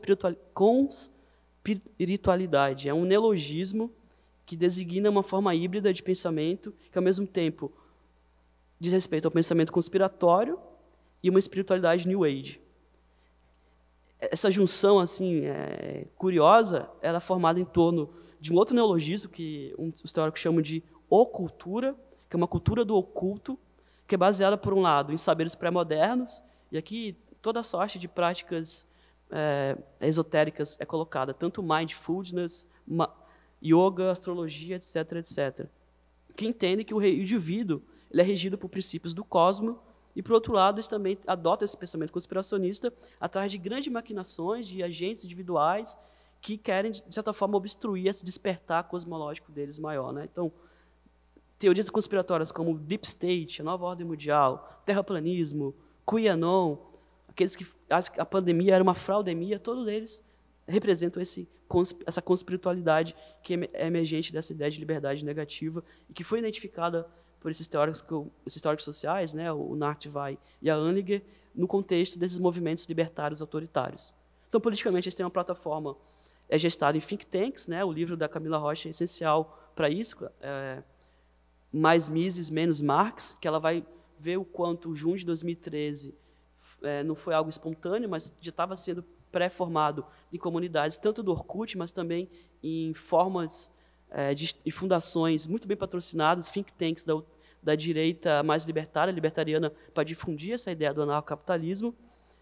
conspiritualidade. É um neologismo que designa uma forma híbrida de pensamento que, ao mesmo tempo, diz respeito ao pensamento conspiratório e uma espiritualidade New Age. Essa junção assim é, curiosa, ela é formada em torno de um outro neologismo que um, os teóricos chamam de ocultura, que é uma cultura do oculto, que é baseada, por um lado, em saberes pré-modernos, e aqui toda sorte de práticas é, esotéricas é colocada, tanto mindfulness, yoga, astrologia, etc, etcétera, que entende que o indivíduo ele é regido por princípios do cosmos, e, por outro lado, eles também adotam esse pensamento conspiracionista atrás de grandes maquinações de agentes individuais que querem, de certa forma, obstruir esse despertar cosmológico deles maior. Né? Então, teorias conspiratórias como Deep State, a Nova Ordem Mundial, terraplanismo, QAnon, aqueles que a pandemia era uma fraudemia, todos eles representam esse, essa conspiritualidade que é emergente dessa ideia de liberdade negativa e que foi identificada por esses teóricos, esses teóricos sociais, né, o Nartwey e a Anliger, no contexto desses movimentos libertários autoritários. Então, politicamente, eles têm uma plataforma é gestada em think tanks, né, o livro da Camila Rocha é essencial para isso, é, Mais Mises, Menos Marx, que ela vai ver o quanto junho de dois mil e treze é, não foi algo espontâneo, mas já estava sendo pré-formado em comunidades, tanto do Orkut, mas também em formas é, de, de fundações muito bem patrocinadas, think tanks da, da direita mais libertária, libertariana, para difundir essa ideia do anarcocapitalismo.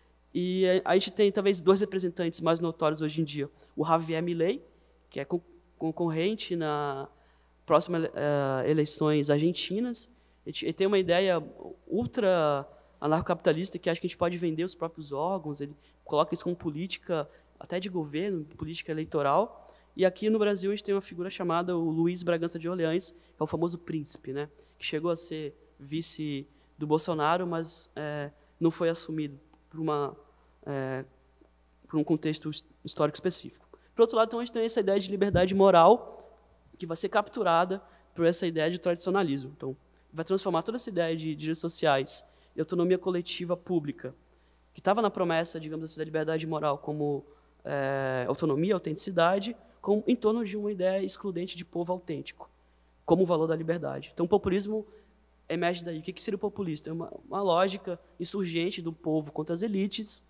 E a gente tem, talvez, dois representantes mais notórios hoje em dia. O Javier Milei, que é concorrente na próximas uh, eleições argentinas. Ele tem uma ideia ultra anarcocapitalista que acha que a gente pode vender os próprios órgãos, ele coloca isso como política até de governo, política eleitoral. E aqui no Brasil a gente tem uma figura chamada o Luiz Bragança de Orleans, que é o famoso príncipe, né? Que chegou a ser vice do Bolsonaro, mas é, não foi assumido por, uma, é, por um contexto histórico específico. Por outro lado, então, a gente tem essa ideia de liberdade moral que vai ser capturada por essa ideia de tradicionalismo. Então, vai transformar toda essa ideia de direitos sociais e autonomia coletiva pública, que estava na promessa, digamos assim, da liberdade moral como é, autonomia, autenticidade, com, em torno de uma ideia excludente de povo autêntico, como o valor da liberdade. Então, o populismo emerge daí. O que seria o populista? É uma, uma lógica insurgente do povo contra as elites,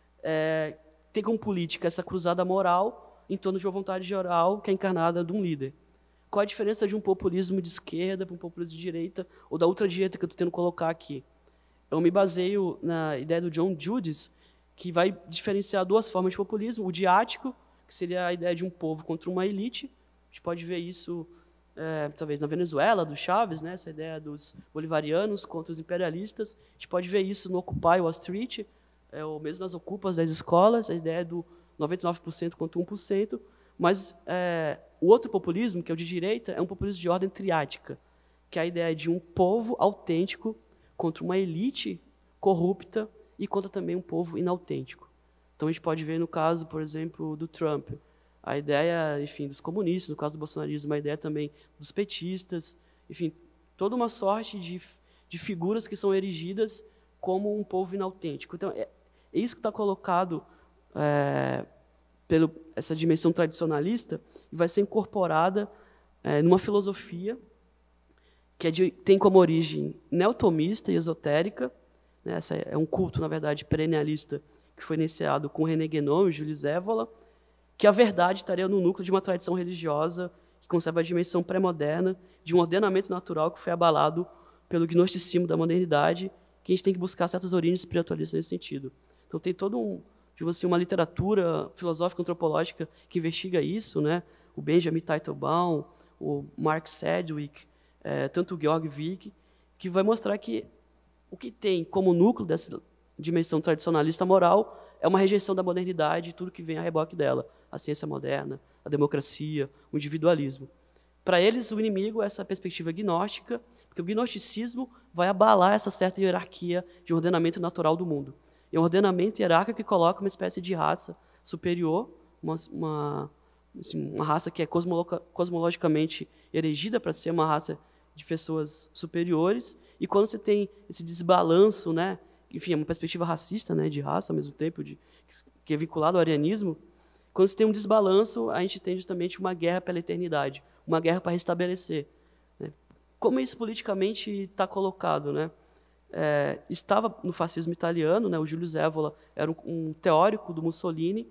é, tem como política essa cruzada moral em torno de uma vontade geral que é encarnada de um líder. Qual a diferença de um populismo de esquerda para um populismo de direita, ou da ultradireita que eu estou tentando colocar aqui? Eu me baseio na ideia do John Judis, que vai diferenciar duas formas de populismo. O diático, que seria a ideia de um povo contra uma elite. A gente pode ver isso, é, talvez, na Venezuela, do Chávez, né? Essa ideia dos bolivarianos contra os imperialistas. A gente pode ver isso no Occupy Wall Street, é, ou mesmo nas ocupas das escolas, a ideia do noventa e nove por cento contra um por cento. Mas é, o outro populismo, que é o de direita, é um populismo de ordem triática, que é a ideia de um povo autêntico contra uma elite corrupta e contra também um povo inautêntico. Então, a gente pode ver no caso, por exemplo, do Trump, a ideia, enfim, dos comunistas, no caso do bolsonarismo, a ideia também dos petistas, enfim, toda uma sorte de, de figuras que são erigidas como um povo inautêntico. Então, é, é isso que está colocado é, pela essa dimensão tradicionalista e vai ser incorporada é, numa filosofia que é de, tem como origem neotomista e esotérica, né? Essa é um culto, na verdade, perennialista, que foi iniciado com René Guénon e Jules Evola, que a verdade estaria no núcleo de uma tradição religiosa que conserva a dimensão pré-moderna de um ordenamento natural que foi abalado pelo gnosticismo da modernidade, que a gente tem que buscar certas origens espiritualistas nesse sentido. Então, tem todo um, digamos assim, uma literatura filosófica antropológica que investiga isso, né? O Benjamin Teitelbaum, o Mark Sedgwick, é, tanto o Georg Wick, que vai mostrar que o que tem como núcleo dessa dimensão tradicionalista moral é uma rejeição da modernidade e tudo que vem a reboque dela, a ciência moderna, a democracia, o individualismo. Para eles, o inimigo é essa perspectiva gnóstica, porque o gnosticismo vai abalar essa certa hierarquia de um ordenamento natural do mundo. É um ordenamento hierárquico que coloca uma espécie de raça superior, uma, uma, assim, uma raça que é cosmologicamente erigida para ser uma raça de pessoas superiores, e quando você tem esse desbalanço, né, enfim, é uma perspectiva racista, né, de raça ao mesmo tempo, de, que é vinculado ao arianismo, quando se tem um desbalanço, a gente tem justamente uma guerra pela eternidade, uma guerra para restabelecer. Né? Como isso politicamente está colocado? Né? É, estava no fascismo italiano, né, o Júlio Zévola era um, um teórico do Mussolini,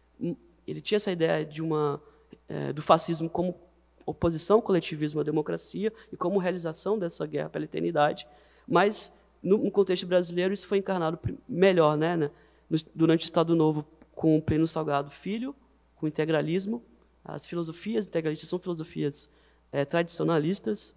ele tinha essa ideia de uma, é, do fascismo como oposição ao coletivismo à democracia e como realização dessa guerra pela eternidade, mas no, no contexto brasileiro isso foi encarnado melhor, né, né, no, durante o Estado Novo, com o Plínio Salgado Filho, com o integralismo. As filosofias integralistas são filosofias é, tradicionalistas.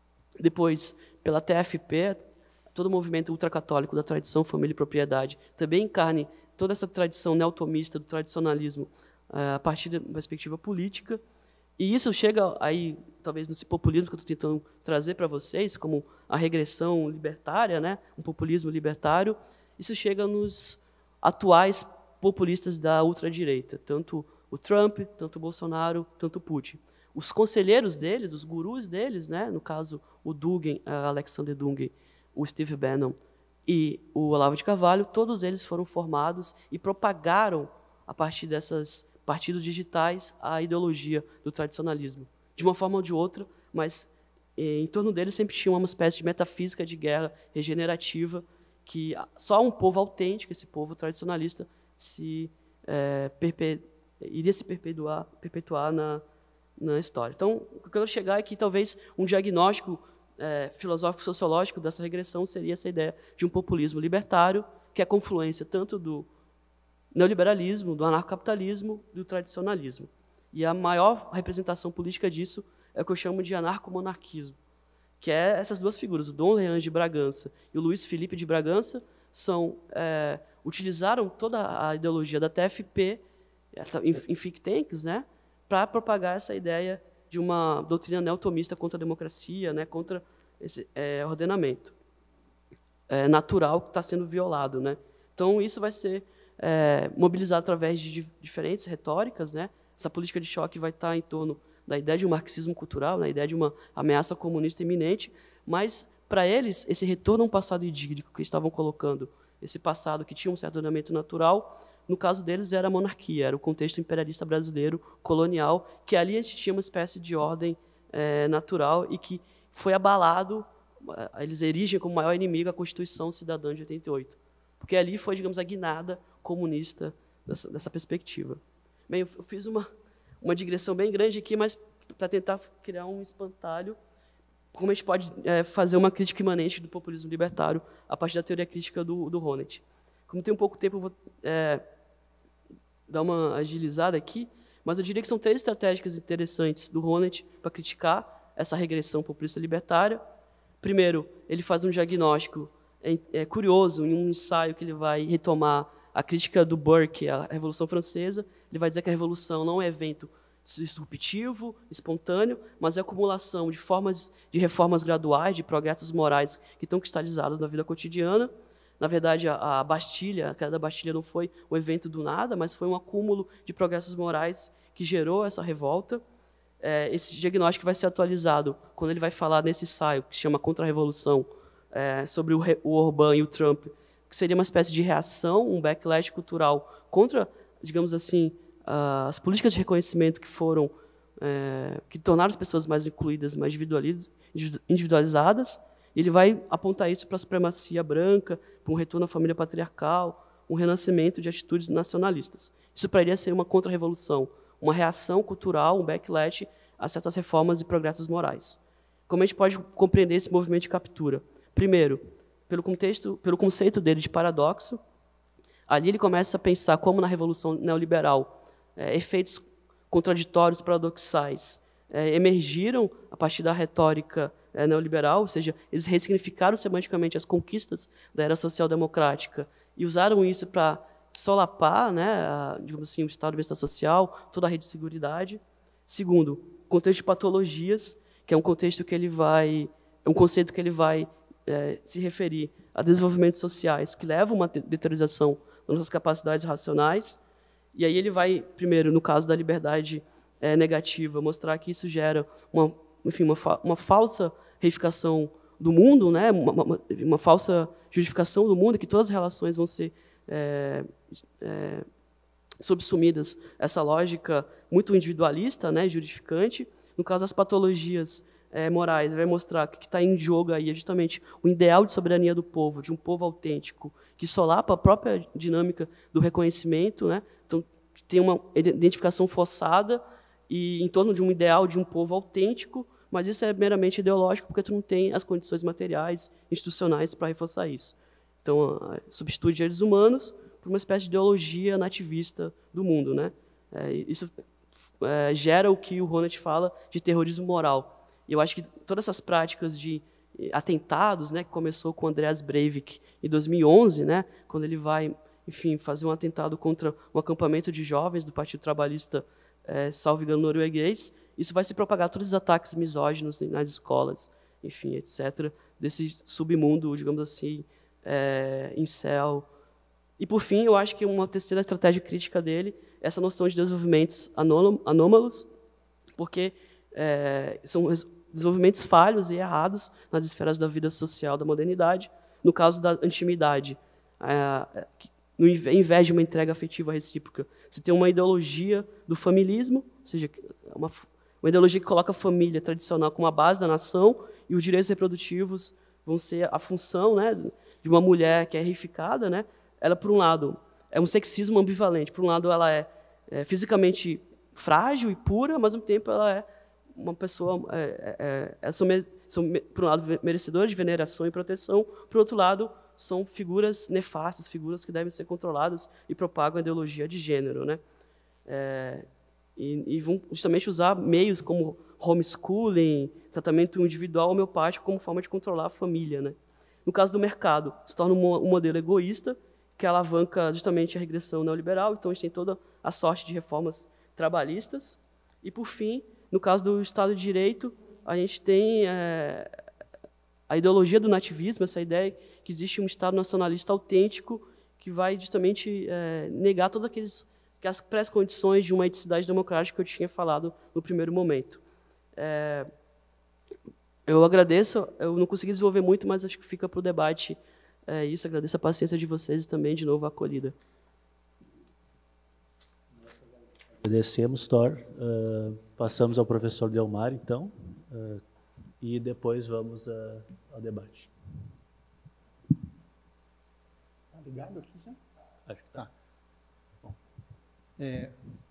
Depois, pela T F P, todo o movimento ultracatólico da tradição, família e propriedade, também encarne toda essa tradição neotomista do tradicionalismo é, a partir da perspectiva política. E isso chega aí, talvez, nesse populismo que eu estou tentando trazer para vocês, como a regressão libertária, né? Um populismo libertário. Isso chega nos atuais populistas da ultradireita, tanto o Trump, tanto o Bolsonaro, tanto o Putin. Os conselheiros deles, os gurus deles, né, no caso o Dugin, Alexander Dugin, o Steve Bannon e o Olavo de Carvalho, todos eles foram formados e propagaram, a partir desses partidos digitais, a ideologia do tradicionalismo. De uma forma ou de outra, mas em torno deles sempre tinha uma espécie de metafísica de guerra regenerativa, que só um povo autêntico, esse povo tradicionalista, se, é, perpe... iria se perpetuar, perpetuar na, na história. Então, o que eu quero chegar é que talvez um diagnóstico é, filosófico-sociológico dessa regressão seria essa ideia de um populismo libertário, que é a confluência tanto do neoliberalismo, do anarcocapitalismo e do tradicionalismo. E a maior representação política disso é o que eu chamo de anarcomonarquismo, que é essas duas figuras, o Dom Leandro de Bragança e o Luiz Felipe de Bragança, são, é, utilizaram toda a ideologia da T F P em think tanks, né, para propagar essa ideia de uma doutrina neotomista contra a democracia, né, contra esse é, ordenamento é, natural que está sendo violado. Né. Então, isso vai ser é, mobilizado através de diferentes retóricas. Né. Essa política de choque vai estar em torno da ideia de um marxismo cultural, na ideia de uma ameaça comunista iminente, mas, para eles, esse retorno a um passado idílico que estavam colocando, esse passado que tinha um certo ordenamento natural, no caso deles era a monarquia, era o contexto imperialista brasileiro, colonial, que ali a gente tinha uma espécie de ordem é, natural e que foi abalado, eles erigem como maior inimigo a Constituição Cidadã de oitenta e oito, porque ali foi, digamos, a guinada comunista dessa, dessa perspectiva. Bem, eu fiz uma, uma digressão bem grande aqui, mas para tentar criar um espantalho, como a gente pode é, fazer uma crítica imanente do populismo libertário a partir da teoria crítica do, do Honneth. Como tem um pouco tempo, eu vou é, dar uma agilizada aqui, mas eu diria que são três estratégias interessantes do Honneth para criticar essa regressão populista libertária. Primeiro, ele faz um diagnóstico é, é, curioso, em um ensaio que ele vai retomar a crítica do Burke à Revolução Francesa. Ele vai dizer que a Revolução não é evento disruptivo, espontâneo, mas é a acumulação de formas de reformas graduais, de progressos morais que estão cristalizados na vida cotidiana. Na verdade, a, a Bastilha, a queda da Bastilha não foi um evento do nada, mas foi um acúmulo de progressos morais que gerou essa revolta. É, esse diagnóstico vai ser atualizado quando ele vai falar nesse ensaio, que se chama Contra-Revolução, é, sobre o, o Orbán e o Trump, que seria uma espécie de reação, um backlash cultural contra, digamos assim, uh, as políticas de reconhecimento que foram, é, que tornaram as pessoas mais incluídas, mais individualizadas. E ele vai apontar isso para a supremacia branca, para um retorno à família patriarcal, um renascimento de atitudes nacionalistas. Isso para ele ia ser uma contra-revolução, uma reação cultural, um backlash a certas reformas e progressos morais. Como a gente pode compreender esse movimento de captura? Primeiro, pelo contexto, pelo conceito dele de paradoxo, ali ele começa a pensar como na Revolução Neoliberal é, efeitos contraditórios, paradoxais, é, emergiram a partir da retórica é, neoliberal, ou seja, eles ressignificaram semanticamente as conquistas da era social-democrática e usaram isso para solapar, né, a, digamos assim, o estado de bem-estar social, toda a rede de seguridade. Segundo, contexto de patologias, que é um contexto que ele vai, é um conceito que ele vai é, se referir a desenvolvimentos sociais que levam a uma deteriorização das nossas capacidades racionais. E aí ele vai, primeiro, no caso da liberdade é, negativa, mostrar que isso gera uma, enfim, uma, fa uma falsa reificação do mundo, né, uma, uma, uma falsa justificação do mundo, que todas as relações vão ser é, é, subsumidas a essa lógica muito individualista, né, juridificante. No caso das patologias é, morais, vai mostrar que o que está em jogo aí é justamente o ideal de soberania do povo, de um povo autêntico, que solapa a própria dinâmica do reconhecimento, né? Então, tem uma identificação forçada e em torno de um ideal de um povo autêntico, mas isso é meramente ideológico, porque tu não tem as condições materiais, institucionais para reforçar isso. Então, substitui direitos humanos por uma espécie de ideologia nativista do mundo, né? É, isso é, gera o que o Honneth fala de terrorismo moral. E eu acho que todas essas práticas de atentados, né, que começou com Andreas Breivik em dois mil e onze, né, quando ele vai, enfim, fazer um atentado contra um acampamento de jovens do Partido Trabalhista, é, salvo engano, norueguês, isso vai se propagar todos os ataques misóginos nas escolas, enfim, etcétera, desse submundo, digamos assim, é, incel. E, por fim, eu acho que uma terceira estratégia crítica dele é essa noção de desenvolvimentos anômalos, porque é, são desenvolvimentos falhos e errados nas esferas da vida social da modernidade. No caso da intimidade, é, no invés de uma entrega afetiva recíproca, você tem uma ideologia do familismo, ou seja, uma, uma ideologia que coloca a família tradicional como a base da nação, e os direitos reprodutivos vão ser a função, né, de uma mulher que é reificada, né? Ela, por um lado, é um sexismo ambivalente. Por um lado, ela é, é fisicamente frágil e pura, mas, ao mesmo tempo, ela é uma pessoa... É, é, é, são, são, por um lado, merecedoras de veneração e proteção. Por outro lado, são figuras nefastas, figuras que devem ser controladas e propagam a ideologia de gênero, né? É, e, e vão justamente usar meios como homeschooling, tratamento individual homeopático como forma de controlar a família, né? No caso do mercado, se torna um, um modelo egoísta, que alavanca justamente a regressão neoliberal. Então, a gente tem toda a sorte de reformas trabalhistas. E, por fim, no caso do Estado de Direito, a gente tem é, a ideologia do nativismo, essa ideia que existe um Estado nacionalista autêntico que vai justamente é, negar todas aqueles, aquelas pré-condições de uma eticidade democrática que eu tinha falado no primeiro momento. É, eu agradeço, eu não consegui desenvolver muito, mas acho que fica para o debate. É isso, agradeço a paciência de vocês e também, de novo, a acolhida. Agradecemos, Thor. Uh, passamos ao professor Delmar, então, uh, e depois vamos uh, ao debate. Está ligado aqui já? Acho que tá. Tá. Bom, é...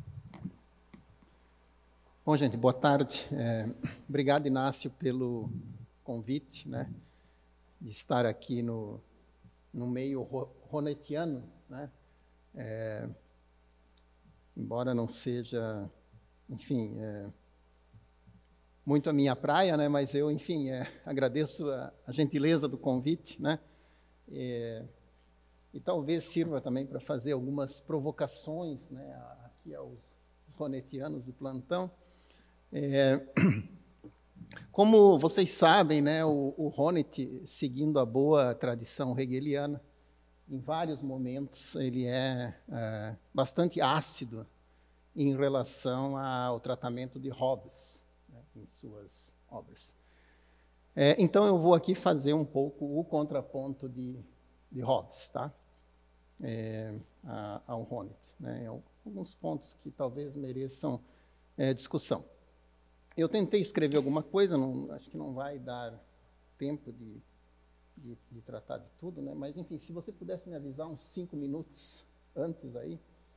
Bom, gente, boa tarde. É... Obrigado, Inácio, pelo convite, né, de estar aqui no... no meio honetiano, né? É, embora não seja, enfim, é, muito a minha praia, né? Mas eu, enfim, é, agradeço a, a gentileza do convite, né? É, e talvez sirva também para fazer algumas provocações, né, aqui aos honetianos de plantão. É, como vocês sabem, né, o, o Honneth, seguindo a boa tradição hegeliana, em vários momentos ele é, é bastante ácido em relação ao tratamento de Hobbes, né, em suas obras. É, então, eu vou aqui fazer um pouco o contraponto de, de Hobbes, tá? É, a, ao Honneth, né? Alguns pontos que talvez mereçam é, discussão. Eu tentei escrever alguma coisa, não, acho que não vai dar tempo de, de, de tratar de tudo, né? Mas, enfim, se você pudesse me avisar uns cinco minutos antes aí,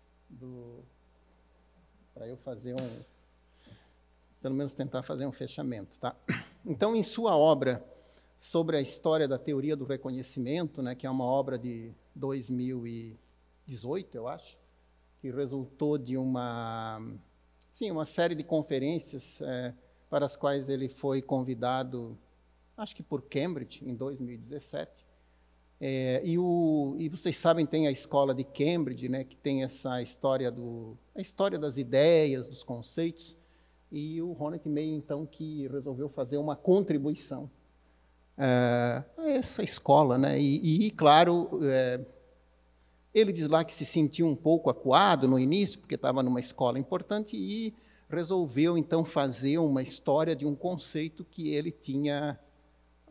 para eu fazer um, pelo menos tentar fazer um fechamento, tá? Então, em sua obra sobre a história da teoria do reconhecimento, né, que é uma obra de dois mil e dezoito, eu acho, que resultou de uma... Sim, uma série de conferências é, para as quais ele foi convidado, acho que por Cambridge, em dois mil e dezessete. É, e, o, e vocês sabem, tem a escola de Cambridge, né, que tem essa história, do, a história das ideias, dos conceitos, e o Honneth meio, então, que resolveu fazer uma contribuição é, a essa escola, né, e, e claro... É, ele diz lá que se sentiu um pouco acuado no início, porque estava numa escola importante, e resolveu, então, fazer uma história de um conceito que ele tinha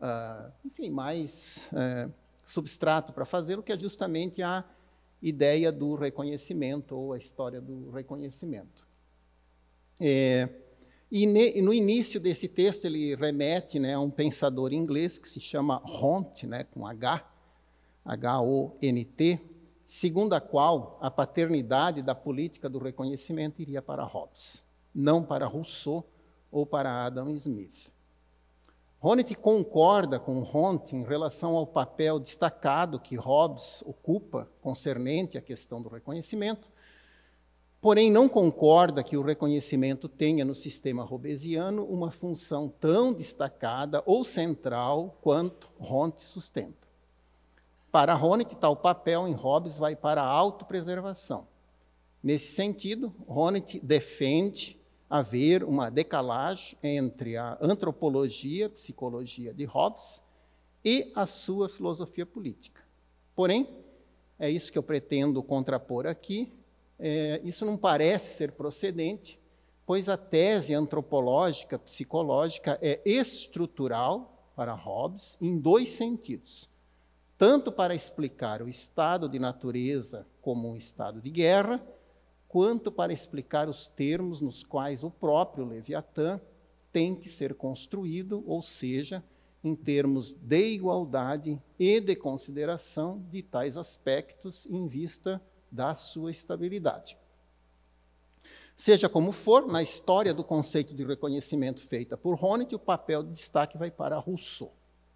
uh, enfim, mais uh, substrato para fazê-lo, que é justamente a ideia do reconhecimento, ou a história do reconhecimento. É, e ne, no início desse texto ele remete, né, a um pensador inglês que se chama Hont, né, com H, H O N T, segundo a qual a paternidade da política do reconhecimento iria para Hobbes, não para Rousseau ou para Adam Smith. Honneth concorda com Hont em relação ao papel destacado que Hobbes ocupa concernente à questão do reconhecimento, porém não concorda que o reconhecimento tenha no sistema hobbesiano uma função tão destacada ou central quanto Hont sustenta. Para Honneth, tal papel em Hobbes vai para a autopreservação. Nesse sentido, Honneth defende haver uma decalagem entre a antropologia, psicologia de Hobbes e a sua filosofia política. Porém, é isso que eu pretendo contrapor aqui, é, isso não parece ser procedente, pois a tese antropológica, psicológica é estrutural para Hobbes em dois sentidos. Tanto para explicar o estado de natureza como um estado de guerra, quanto para explicar os termos nos quais o próprio Leviatã tem que ser construído, ou seja, em termos de igualdade e de consideração de tais aspectos em vista da sua estabilidade. Seja como for, na história do conceito de reconhecimento feita por Honneth, o papel de destaque vai para Rousseau.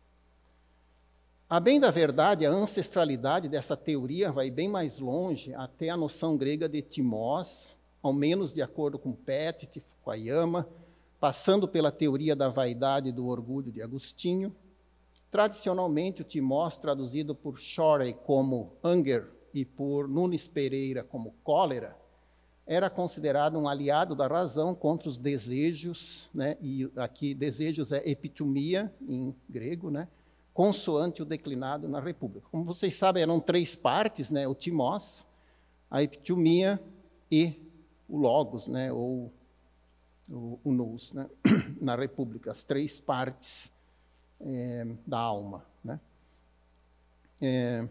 A bem da verdade, a ancestralidade dessa teoria vai bem mais longe, até a noção grega de timós, ao menos de acordo com Pettit, Fukuyama, passando pela teoria da vaidade e do orgulho de Agostinho. Tradicionalmente, o timós, traduzido por Shorey como anger e por Nunes Pereira como cólera, era considerado um aliado da razão contra os desejos, né? E aqui desejos é epitumia, em grego, né? Consoante o declinado na República. Como vocês sabem, eram três partes, né? O timós, a epitumia e o logos, né? Ou o, o nous, né? Na República, as três partes é, da alma, né? É,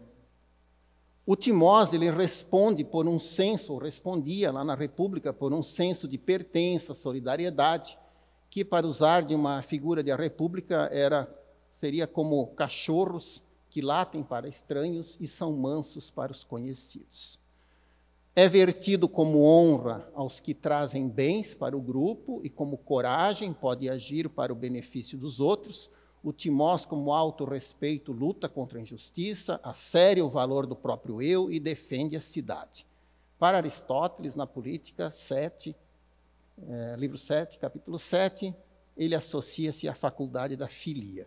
o timós, ele responde por um senso, ou respondia lá na República por um senso de pertença, solidariedade, que, para usar de uma figura da República, era seria como cachorros que latem para estranhos e são mansos para os conhecidos. É vertido como honra aos que trazem bens para o grupo e como coragem pode agir para o benefício dos outros. O timós, como autorrespeito, luta contra a injustiça, asséria o valor do próprio eu e defende a cidade. Para Aristóteles, na Política, sete, é, livro sete, capítulo sete, ele associa-se à faculdade da filia.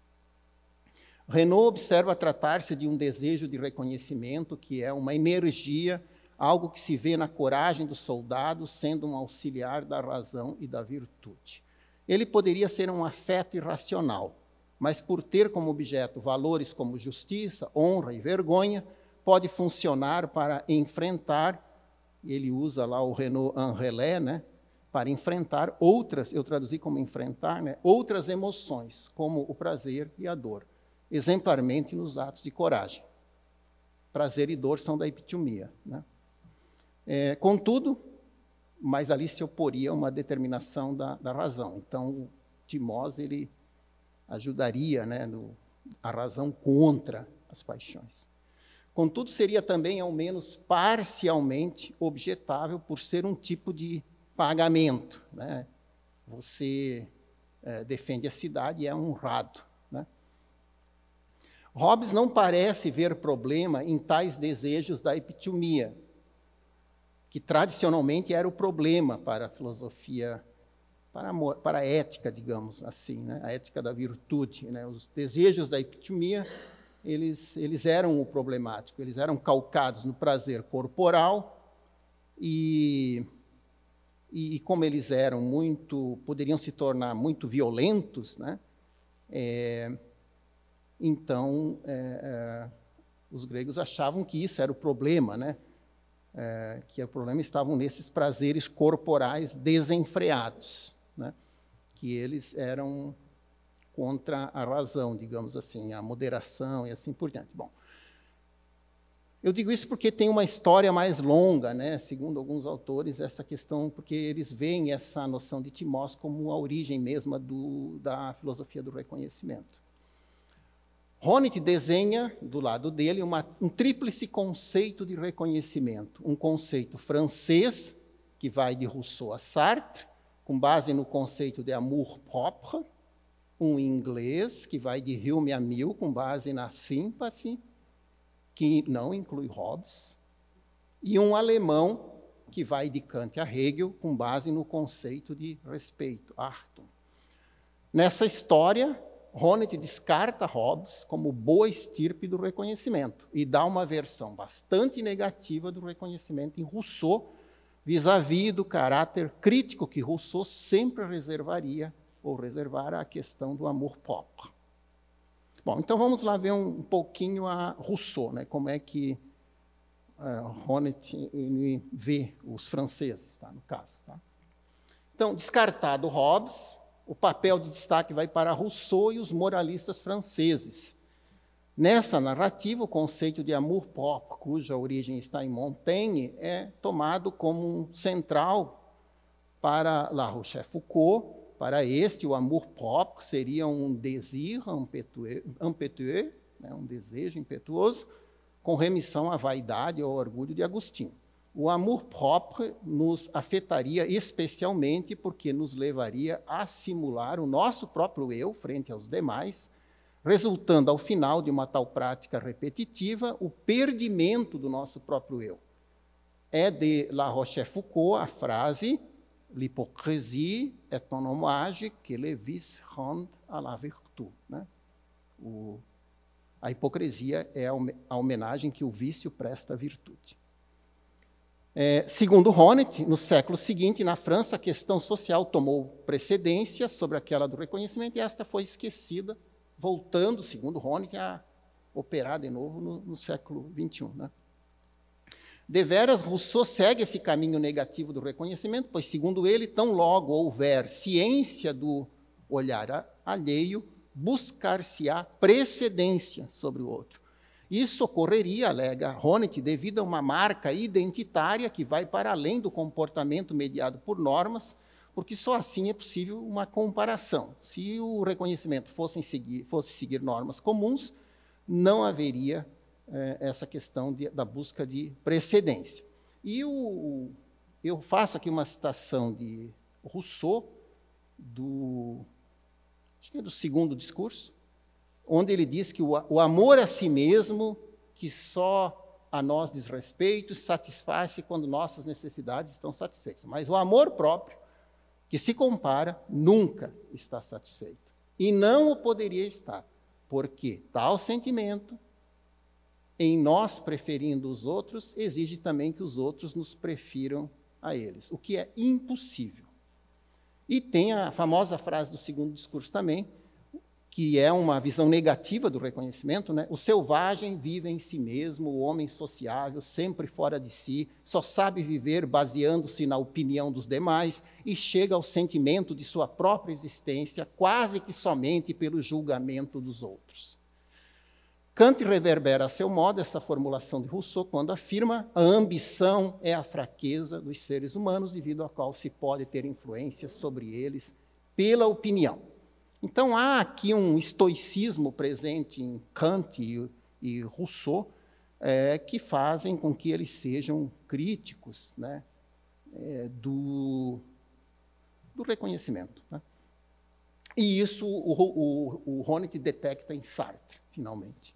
Renaud observa tratar-se de um desejo de reconhecimento, que é uma energia, algo que se vê na coragem do soldado, sendo um auxiliar da razão e da virtude. Ele poderia ser um afeto irracional, mas por ter como objeto valores como justiça, honra e vergonha, pode funcionar para enfrentar, ele usa lá o Renaud Anrelé, né, para enfrentar outras, eu traduzi como enfrentar, né, outras emoções, como o prazer e a dor, exemplarmente nos atos de coragem. Prazer e dor são da epitumia, né? É, contudo, mas ali se oporia a uma determinação da, da razão. Então, o timós, ele ajudaria, né, no, a razão contra as paixões. Contudo, seria também, ao menos parcialmente, objetável por ser um tipo de pagamento, né? Você é, defende a cidade e é honrado, né? Hobbes não parece ver problema em tais desejos da epitumia, que tradicionalmente era o problema para a filosofia, para a, para a ética, digamos assim, né? A ética da virtude, né? Os desejos da epitumia, eles, eles eram o problemático, eles eram calcados no prazer corporal e, e como eles eram muito, poderiam se tornar muito violentos, né? É, então, é, é, os gregos achavam que isso era o problema, né? É, que o problema estavam nesses prazeres corporais desenfreados, né? Que eles eram contra a razão, digamos assim, a moderação e assim por diante. Bom, eu digo isso porque tem uma história mais longa, né? Segundo alguns autores, essa questão, porque eles veem essa noção de timós como a origem mesma do, da filosofia do reconhecimento. Honneth desenha, do lado dele, uma, um tríplice conceito de reconhecimento. Um conceito francês, que vai de Rousseau a Sartre, com base no conceito de amour-propre. Um inglês, que vai de Hume a Mill, com base na sympathy, que não inclui Hobbes, e um alemão, que vai de Kant a Hegel, com base no conceito de respeito, Achtung. Nessa história, Honneth descarta Hobbes como boa estirpe do reconhecimento e dá uma versão bastante negativa do reconhecimento em Rousseau, vis-à-vis do caráter crítico que Rousseau sempre reservaria, ou reservara, a questão do amour-propre. Bom, então vamos lá ver um, um pouquinho a Rousseau, né? Como é que uh, Honneth ele vê os franceses, tá? No caso. Tá? Então, descartado Hobbes, o papel de destaque vai para Rousseau e os moralistas franceses. Nessa narrativa, o conceito de amour-propre, cuja origem está em Montaigne, é tomado como central para La Rochefoucauld. Para este, o amour-propre seria um désir impétueux, né, um desejo impetuoso, com remissão à vaidade ou ao orgulho de Agostinho. O amour-propre nos afetaria especialmente porque nos levaria a simular o nosso próprio eu frente aos demais, resultando, ao final de uma tal prática repetitiva, o perdimento do nosso próprio eu. É de La Rochefoucauld a frase: l'hypocrisie est un hommage que les vices rendent à la vertu. Né? O, a hipocrisia é a homenagem que o vício presta à virtude. É, segundo Honneth, no século seguinte, na França, a questão social tomou precedência sobre aquela do reconhecimento e esta foi esquecida, voltando, segundo Honneth, a operar de novo no, no século vinte e um. Né? Deveras, Rousseau segue esse caminho negativo do reconhecimento, pois, segundo ele, tão logo houver ciência do olhar alheio, buscar-se-á precedência sobre o outro. Isso ocorreria, alega Honneth, devido a uma marca identitária que vai para além do comportamento mediado por normas, porque só assim é possível uma comparação. Se o reconhecimento fosse seguir, fosse seguir normas comuns, não haveria essa questão de, da busca de precedência. E o, eu faço aqui uma citação de Rousseau, do, acho que é do segundo discurso, onde ele diz que o, o amor a si mesmo, que só a nós diz respeito, satisfaz-se quando nossas necessidades estão satisfeitas. Mas o amor próprio, que se compara, nunca está satisfeito. E não o poderia estar, porque tal sentimento, em nós preferindo os outros, exige também que os outros nos prefiram a eles, o que é impossível. E tem a famosa frase do segundo discurso também, que é uma visão negativa do reconhecimento, né? O selvagem vive em si mesmo, o homem sociável, sempre fora de si, só sabe viver baseando-se na opinião dos demais e chega ao sentimento de sua própria existência quase que somente pelo julgamento dos outros. Kant reverbera a seu modo essa formulação de Rousseau quando afirma a ambição é a fraqueza dos seres humanos, devido à qual se pode ter influência sobre eles pela opinião. Então, há aqui um estoicismo presente em Kant e, e Rousseau é, que fazem com que eles sejam críticos, né, é, do, do reconhecimento. Né? E isso o, o, o Honneth detecta em Sartre, finalmente.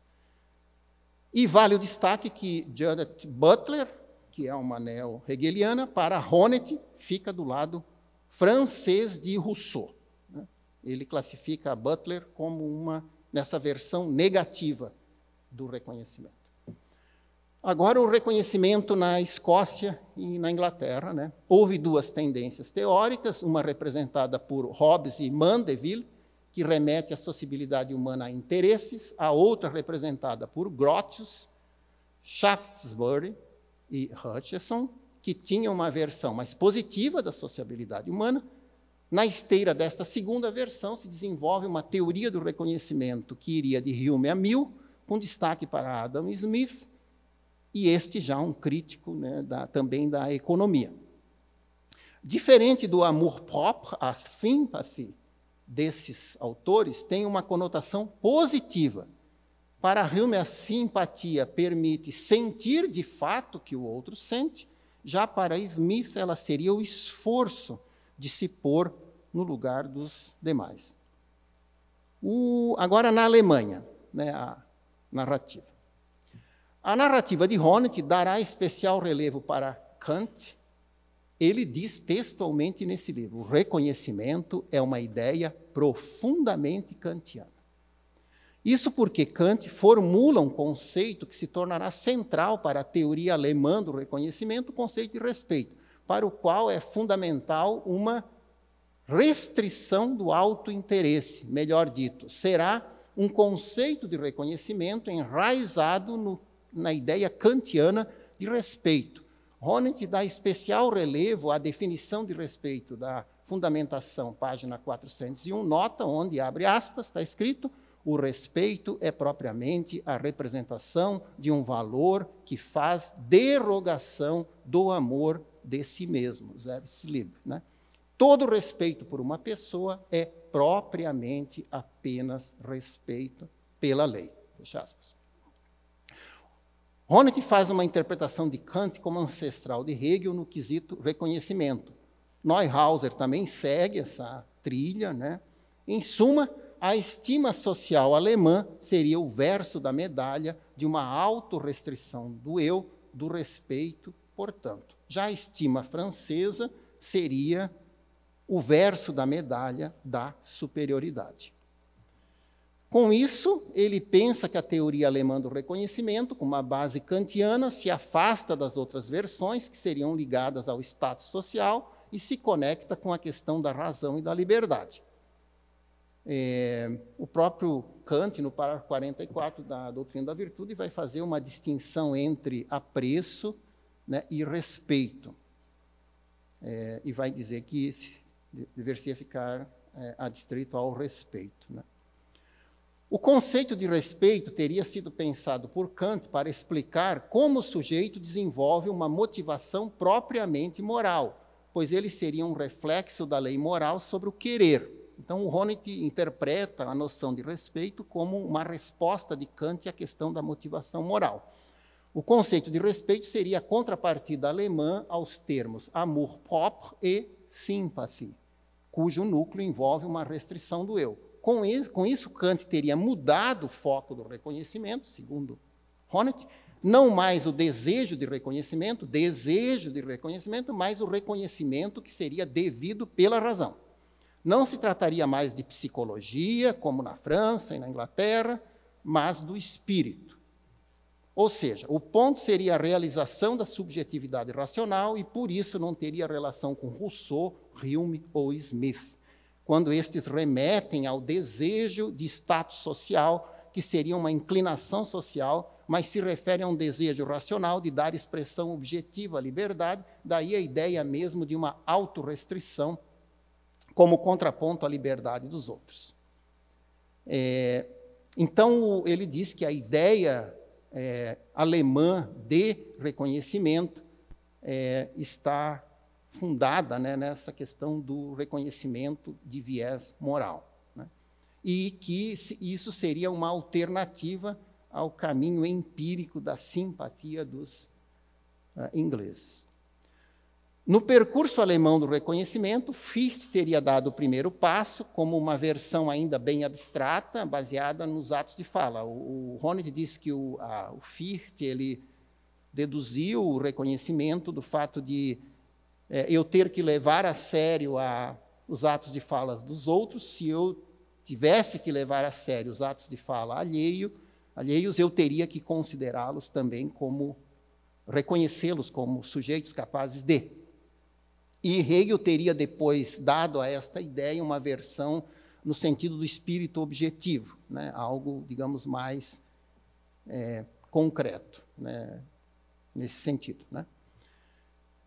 E vale o destaque que Judith Butler, que é uma neo-hegeliana, para Honneth, fica do lado francês de Rousseau. Né? Ele classifica a Butler como uma, nessa versão negativa do reconhecimento. Agora, o reconhecimento na Escócia e na Inglaterra. Né? Houve duas tendências teóricas, uma representada por Hobbes e Mandeville, que remete à sociabilidade humana a interesses, a outra representada por Grotius, Shaftesbury e Hutcheson, que tinham uma versão mais positiva da sociabilidade humana, Na esteira desta segunda versão, se desenvolve uma teoria do reconhecimento que iria de Hume a Mill, com destaque para Adam Smith, e este já um crítico, né, da, também da economia. Diferente do amour propre, a sympathy desses autores tem uma conotação positiva. Para Hume, a simpatia permite sentir de fato que o outro sente, já para Smith ela seria o esforço de se pôr no lugar dos demais. O, agora, na Alemanha, né, a narrativa. A narrativa de Honneth dará especial relevo para Kant. Ele diz textualmente nesse livro: o reconhecimento é uma ideia profundamente kantiana. Isso porque Kant formula um conceito que se tornará central para a teoria alemã do reconhecimento, o conceito de respeito, para o qual é fundamental uma restrição do autointeresse, melhor dito, será um conceito de reconhecimento enraizado no, na ideia kantiana de respeito. Honneth dá especial relevo à definição de respeito da Fundamentação, página quatrocentos e um, nota onde, abre aspas, está escrito: o respeito é propriamente a representação de um valor que faz derogação do amor de si mesmo. Selbstliebe, né? Todo respeito por uma pessoa é propriamente apenas respeito pela lei. Fecha aspas. Honneth faz uma interpretação de Kant como ancestral de Hegel no quesito reconhecimento. Neuhauser também segue essa trilha, né? Em suma, a estima social alemã seria o verso da medalha de uma autorrestrição do eu, do respeito, portanto. Já a estima francesa seria o verso da medalha da superioridade. Com isso, ele pensa que a teoria alemã do reconhecimento, com uma base kantiana, se afasta das outras versões que seriam ligadas ao status social e se conecta com a questão da razão e da liberdade. É, o próprio Kant, no parágrafo quarenta e quatro da Doutrina da Virtude, vai fazer uma distinção entre apreço, né, e respeito. É, e vai dizer que deveria ficar é, adstrito ao respeito, né? O conceito de respeito teria sido pensado por Kant para explicar como o sujeito desenvolve uma motivação propriamente moral, pois ele seria um reflexo da lei moral sobre o querer. Então, o Honneth interpreta a noção de respeito como uma resposta de Kant à questão da motivação moral. O conceito de respeito seria a contrapartida alemã aos termos amour propre e sympathie, cujo núcleo envolve uma restrição do eu. Com isso, com isso, Kant teria mudado o foco do reconhecimento, segundo Honneth, não mais o desejo de reconhecimento, desejo de reconhecimento, mas o reconhecimento que seria devido pela razão. Não se trataria mais de psicologia, como na França e na Inglaterra, mas do espírito. Ou seja, o ponto seria a realização da subjetividade racional e, por isso, não teria relação com Rousseau, Hume ou Smith, quando estes remetem ao desejo de status social, que seria uma inclinação social, mas se refere a um desejo racional de dar expressão objetiva à liberdade, daí a ideia mesmo de uma autorrestrição como contraponto à liberdade dos outros. É, então, ele diz que a ideia é, alemã de reconhecimento é, está fundada, né, nessa questão do reconhecimento de viés moral, né? E que isso seria uma alternativa ao caminho empírico da simpatia dos uh, ingleses. No percurso alemão do reconhecimento, Fichte teria dado o primeiro passo como uma versão ainda bem abstrata, baseada nos atos de fala. O, o Honneth diz que o, a, o Fichte ele deduziu o reconhecimento do fato de É, eu ter que levar a sério a, os atos de fala dos outros. Se eu tivesse que levar a sério os atos de fala alheio, alheios, eu teria que considerá-los também como, reconhecê-los como sujeitos capazes de. E Hegel teria depois dado a esta ideia uma versão no sentido do espírito objetivo, né? Algo, digamos, mais é, concreto, né? Nesse sentido, né?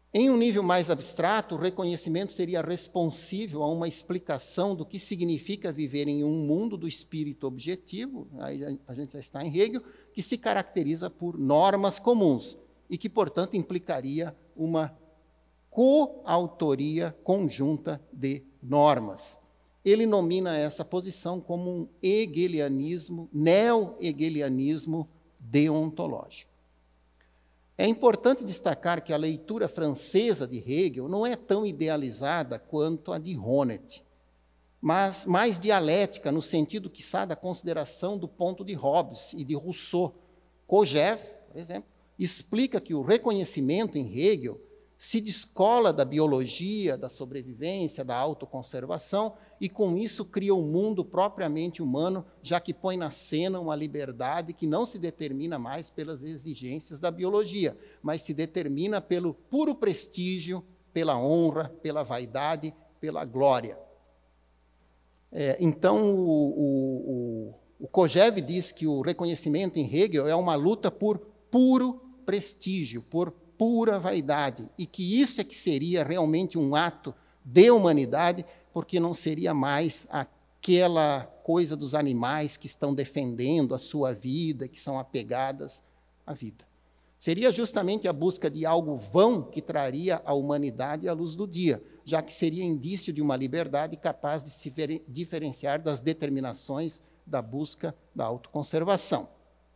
Em um nível mais abstrato, o reconhecimento seria responsível a uma explicação do que significa viver em um mundo do espírito objetivo, aí a gente já está em Hegel, que se caracteriza por normas comuns e que, portanto, implicaria uma coautoria conjunta de normas. Ele nomina essa posição como um hegelianismo, neo-hegelianismo deontológico. É importante destacar que a leitura francesa de Hegel não é tão idealizada quanto a de Honneth, mas mais dialética, no sentido, quiçá, da consideração do ponto de Hobbes e de Rousseau. Kojève, por exemplo, explica que o reconhecimento em Hegel se descola da biologia, da sobrevivência, da autoconservação, e com isso cria um mundo propriamente humano, já que põe na cena uma liberdade que não se determina mais pelas exigências da biologia, mas se determina pelo puro prestígio, pela honra, pela vaidade, pela glória. É, então, o, o, o, o Kojève diz que o reconhecimento em Hegel é uma luta por puro prestígio, por pura vaidade, e que isso é que seria realmente um ato de humanidade, porque não seria mais aquela coisa dos animais que estão defendendo a sua vida, que são apegadas à vida. Seria justamente a busca de algo vão que traria à humanidade a luz do dia, já que seria indício de uma liberdade capaz de se diferenciar das determinações da busca da autoconservação.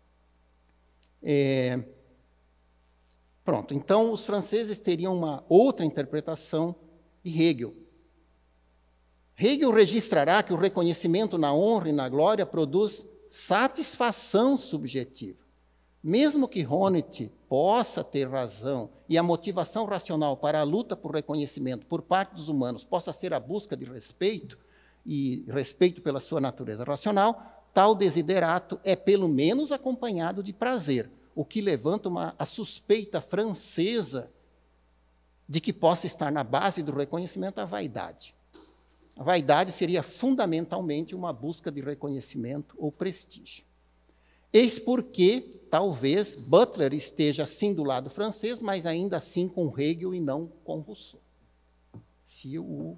É... Pronto, então os franceses teriam uma outra interpretação de Hegel. Hegel registrará que o reconhecimento na honra e na glória produz satisfação subjetiva. Mesmo que Honneth possa ter razão e a motivação racional para a luta por reconhecimento por parte dos humanos possa ser a busca de respeito, e respeito pela sua natureza racional, tal desiderato é pelo menos acompanhado de prazer, o que levanta uma, a suspeita francesa de que possa estar na base do reconhecimento a vaidade. A vaidade seria fundamentalmente uma busca de reconhecimento ou prestígio. Eis porque, talvez, Butler esteja assim do lado francês, mas ainda assim com Hegel e não com Rousseau. Se, o,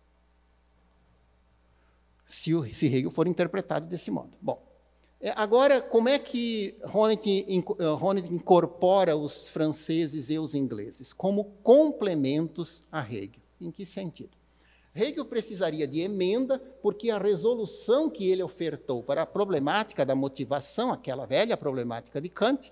se, o, se Hegel for interpretado desse modo. Bom, agora, como é que Honneth incorpora os franceses e os ingleses? Como complementos a Hegel. Em que sentido? Hegel precisaria de emenda, porque a resolução que ele ofertou para a problemática da motivação, aquela velha problemática de Kant,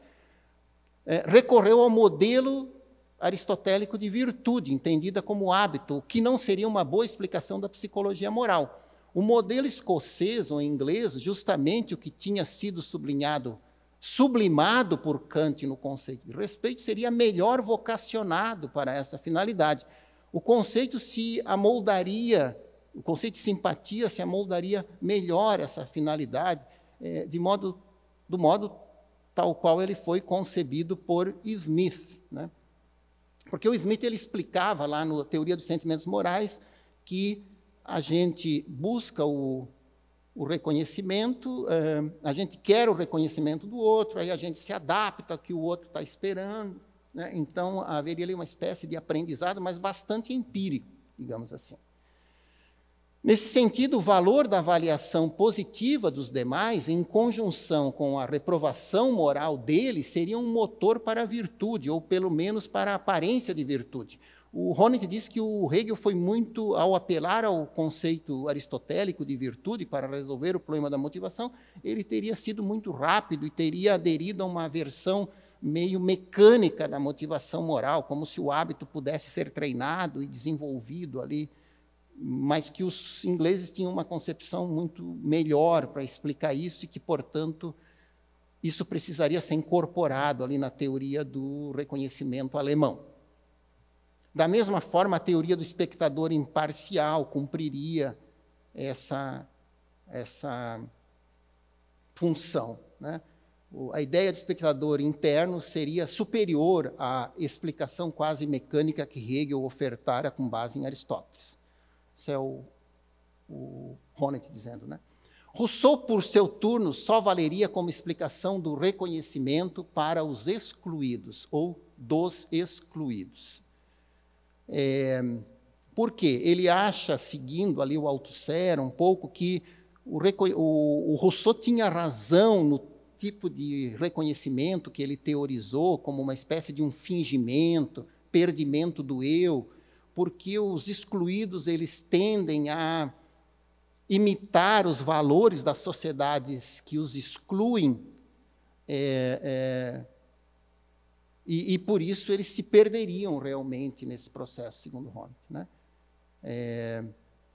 é, recorreu ao modelo aristotélico de virtude, entendida como hábito, o que não seria uma boa explicação da psicologia moral. O modelo escocês ou inglês, justamente o que tinha sido sublinhado, sublimado por Kant no conceito de respeito, seria melhor vocacionado para essa finalidade. O conceito se amoldaria, o conceito de simpatia se amoldaria melhor a essa finalidade, é, de modo, do modo tal qual ele foi concebido por Smith, né? Porque o Smith ele explicava lá na Teoria dos Sentimentos Morais que a gente busca o, o reconhecimento, é, a gente quer o reconhecimento do outro, aí a gente se adapta ao que o outro está esperando, né? Então, haveria ali uma espécie de aprendizado, mas bastante empírico, digamos assim. Nesse sentido, o valor da avaliação positiva dos demais, em conjunção com a reprovação moral deles, seria um motor para a virtude, ou pelo menos para a aparência de virtude. O Honneth diz que o Hegel foi muito, ao apelar ao conceito aristotélico de virtude para resolver o problema da motivação, ele teria sido muito rápido e teria aderido a uma versão meio mecânica da motivação moral, como se o hábito pudesse ser treinado e desenvolvido ali, mas que os ingleses tinham uma concepção muito melhor para explicar isso e que, portanto, isso precisaria ser incorporado ali na teoria do reconhecimento alemão. Da mesma forma, a teoria do espectador imparcial cumpriria essa, essa função, né? A ideia de espectador interno seria superior à explicação quase mecânica que Hegel ofertara com base em Aristóteles. Isso é o, o Honneth dizendo, né? Rousseau, por seu turno, só valeria como explicação do reconhecimento para os excluídos, ou dos excluídos. É, por quê? Ele acha, seguindo ali o Althusser um pouco, que o, o, o Rousseau tinha razão no tipo de reconhecimento que ele teorizou como uma espécie de um fingimento, perdimento do eu, porque os excluídos eles tendem a imitar os valores das sociedades que os excluem, é, é, e, e, por isso, eles se perderiam realmente nesse processo, segundo Honneth, né? É,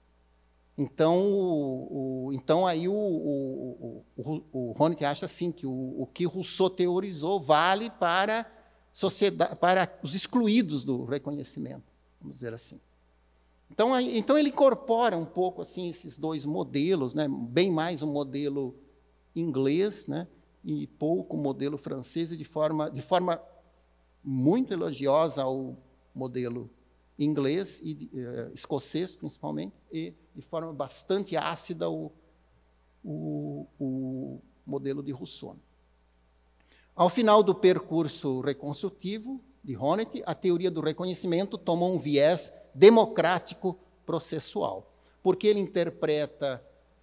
então, o, o, então, aí o, o, o, o Honneth acha assim, que o, o que Rousseau teorizou vale para, sociedade, para os excluídos do reconhecimento, vamos dizer assim. Então, aí, então ele incorpora um pouco assim, esses dois modelos, né? Bem mais o modelo inglês, né? E pouco o modelo francês, e de forma, de forma muito elogiosa ao modelo inglês e eh, escocês, principalmente, e de forma bastante ácida o, o, o modelo de Rousseau. Ao final do percurso reconstrutivo de Honneth, a teoria do reconhecimento toma um viés democrático processual, porque ele interpreta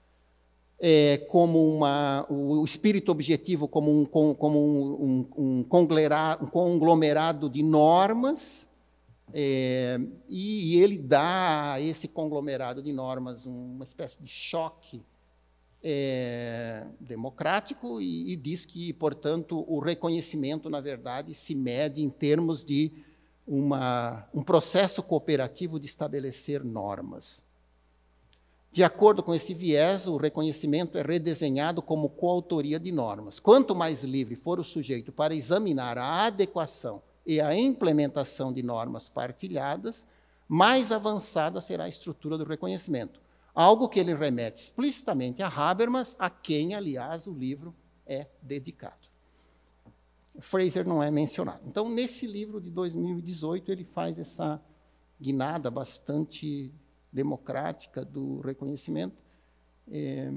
é, como uma, o espírito objetivo como um, como um, um, um conglomerado de normas, é, e, e ele dá a esse conglomerado de normas uma espécie de choque é, democrático e, e diz que, portanto, o reconhecimento, na verdade, se mede em termos de uma, um processo cooperativo de estabelecer normas. De acordo com esse viés, o reconhecimento é redesenhado como coautoria de normas. Quanto mais livre for o sujeito para examinar a adequação e a implementação de normas partilhadas, mais avançada será a estrutura do reconhecimento. Algo que ele remete explicitamente a Habermas, a quem, aliás, o livro é dedicado. Fraser não é mencionado. Então, nesse livro de dois mil e dezoito, ele faz essa guinada bastante democrática do reconhecimento, é,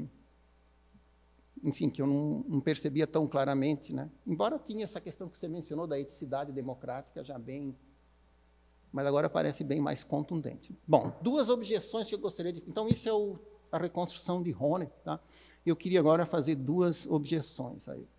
enfim, que eu não, não percebia tão claramente, né? Embora tinha essa questão que você mencionou da eticidade democrática já bem, mas agora parece bem mais contundente. Bom, duas objeções que eu gostaria de... Então, isso é o, a reconstrução de Honneth, tá? Eu queria agora fazer duas objeções aí.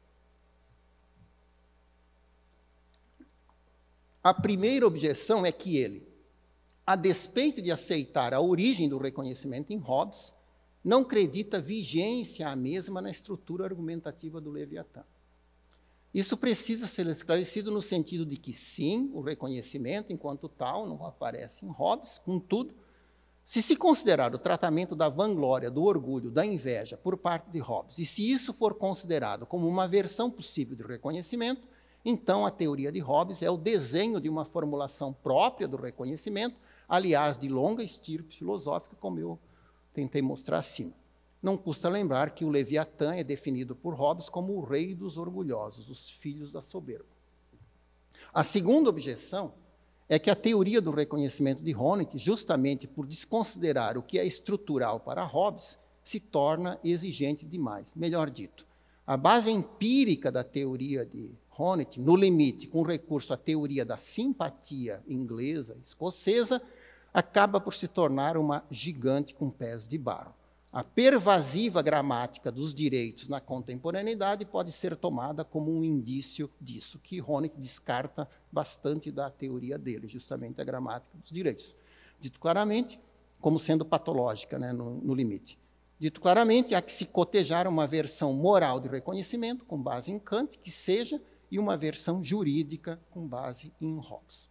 A primeira objeção é que ele, a despeito de aceitar a origem do reconhecimento em Hobbes, não acredita vigência à mesma na estrutura argumentativa do Leviatã. Isso precisa ser esclarecido no sentido de que, sim, o reconhecimento, enquanto tal, não aparece em Hobbes, contudo, se se considerar o tratamento da vanglória, do orgulho, da inveja por parte de Hobbes, e se isso for considerado como uma versão possível de reconhecimento, então a teoria de Hobbes é o desenho de uma formulação própria do reconhecimento, aliás, de longa estirpe filosófica, como eu tentei mostrar acima. Não custa lembrar que o Leviatã é definido por Hobbes como o rei dos orgulhosos, os filhos da soberba. A segunda objeção é que a teoria do reconhecimento de Honneth, justamente por desconsiderar o que é estrutural para Hobbes, se torna exigente demais. Melhor dito, a base empírica da teoria de Honneth, no limite, com recurso à teoria da simpatia inglesa, escocesa, acaba por se tornar uma gigante com pés de barro. A pervasiva gramática dos direitos na contemporaneidade pode ser tomada como um indício disso, que Honneth descarta bastante da teoria dele, justamente a gramática dos direitos. Dito claramente, como sendo patológica, né, no, no limite. Dito claramente, há que se cotejar uma versão moral de reconhecimento, com base em Kant, que seja, e uma versão jurídica, com base em Hobbes.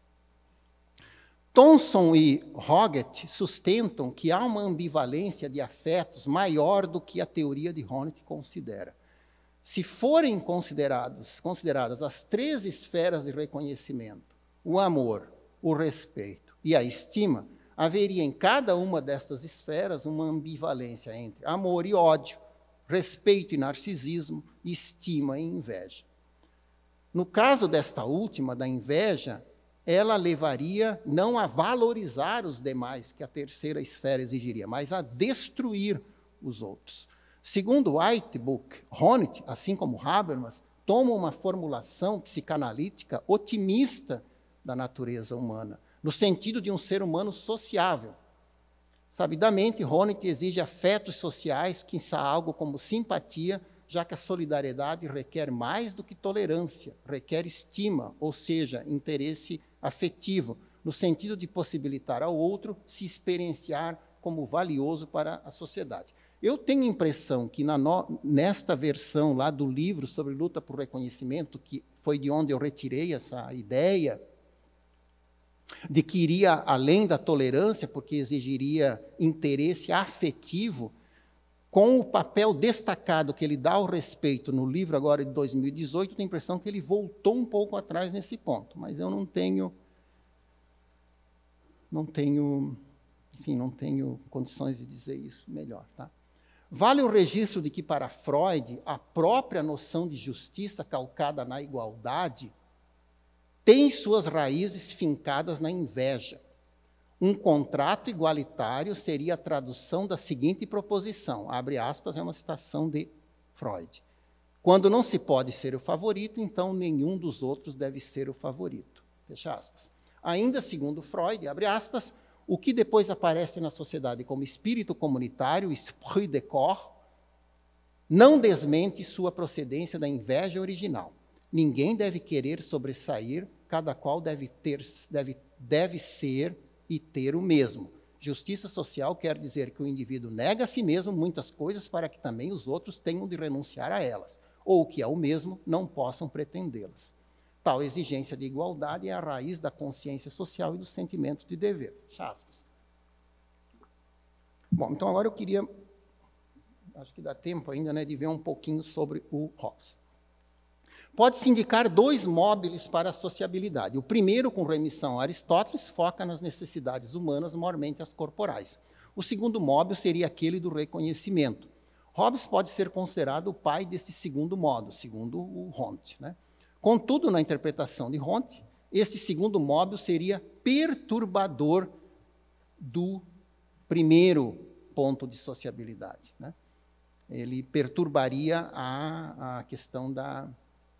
Thomson e Hoggett sustentam que há uma ambivalência de afetos maior do que a teoria de Honneth considera. Se forem considerados, consideradas as três esferas de reconhecimento, o amor, o respeito e a estima, haveria em cada uma destas esferas uma ambivalência entre amor e ódio, respeito e narcisismo, estima e inveja. No caso desta última, da inveja, ela levaria não a valorizar os demais, que a terceira esfera exigiria, mas a destruir os outros. Segundo Whitebook, Honneth, assim como Habermas, toma uma formulação psicanalítica otimista da natureza humana, no sentido de um ser humano sociável. Sabidamente, Honneth exige afetos sociais, quiçá algo como simpatia, já que a solidariedade requer mais do que tolerância, requer estima, ou seja, interesse afetivo, no sentido de possibilitar ao outro se experienciar como valioso para a sociedade. Eu tenho a impressão que na no, nesta versão lá do livro sobre luta por reconhecimento, que foi de onde eu retirei essa ideia, de que iria além da tolerância, porque exigiria interesse afetivo, com o papel destacado que ele dá ao respeito no livro agora de dois mil e dezoito, tenho a impressão que ele voltou um pouco atrás nesse ponto, mas eu não tenho, não tenho, enfim, não tenho condições de dizer isso melhor, tá? Vale o registro de que, para Freud, a própria noção de justiça calcada na igualdade tem suas raízes fincadas na inveja. Um contrato igualitário seria a tradução da seguinte proposição, abre aspas, é uma citação de Freud. Quando não se pode ser o favorito, então nenhum dos outros deve ser o favorito. Fecha aspas. Ainda segundo Freud, abre aspas, o que depois aparece na sociedade como espírito comunitário, esprit de corps, não desmente sua procedência da inveja original. Ninguém deve querer sobressair, cada qual deve, ter, deve, deve ser e ter o mesmo. Justiça social quer dizer que o indivíduo nega a si mesmo muitas coisas para que também os outros tenham de renunciar a elas, ou que é o mesmo, não possam pretendê-las. Tal exigência de igualdade é a raiz da consciência social e do sentimento de dever. Aspas. Bom, então agora eu queria, acho que dá tempo ainda, né, de ver um pouquinho sobre o Hobbes. Pode-se indicar dois módulos para a sociabilidade. O primeiro, com remissão a Aristóteles, foca nas necessidades humanas, maiormente as corporais. O segundo módulo seria aquele do reconhecimento. Hobbes pode ser considerado o pai deste segundo módulo, segundo o Honneth, né? Contudo, na interpretação de Honneth, este segundo módulo seria perturbador do primeiro ponto de sociabilidade, né? Ele perturbaria a, a questão da,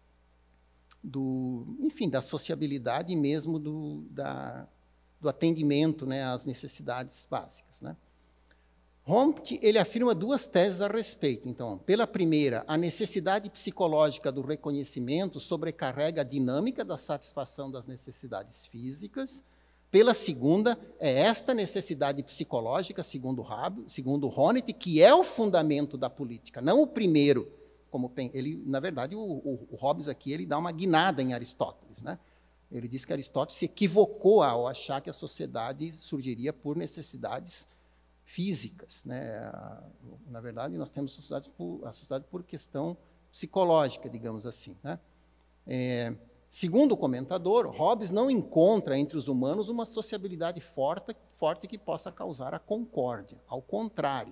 do, enfim, da sociabilidade e mesmo do, da, do atendimento, né, às necessidades básicas, né? Honneth, ele afirma duas teses a respeito. Então, pela primeira, a necessidade psicológica do reconhecimento sobrecarrega a dinâmica da satisfação das necessidades físicas. Pela segunda, é esta necessidade psicológica, segundo, segundo Honneth, que é o fundamento da política, não o primeiro. Como ele, na verdade, o, o, o Hobbes aqui ele dá uma guinada em Aristóteles, né? Ele diz que Aristóteles se equivocou ao achar que a sociedade surgiria por necessidades físicas, né? Na verdade, nós temos sociedade por, a sociedade por questão psicológica, digamos assim, né? É, segundo o comentador, Hobbes não encontra entre os humanos uma sociabilidade forte, forte que possa causar a concórdia. Ao contrário.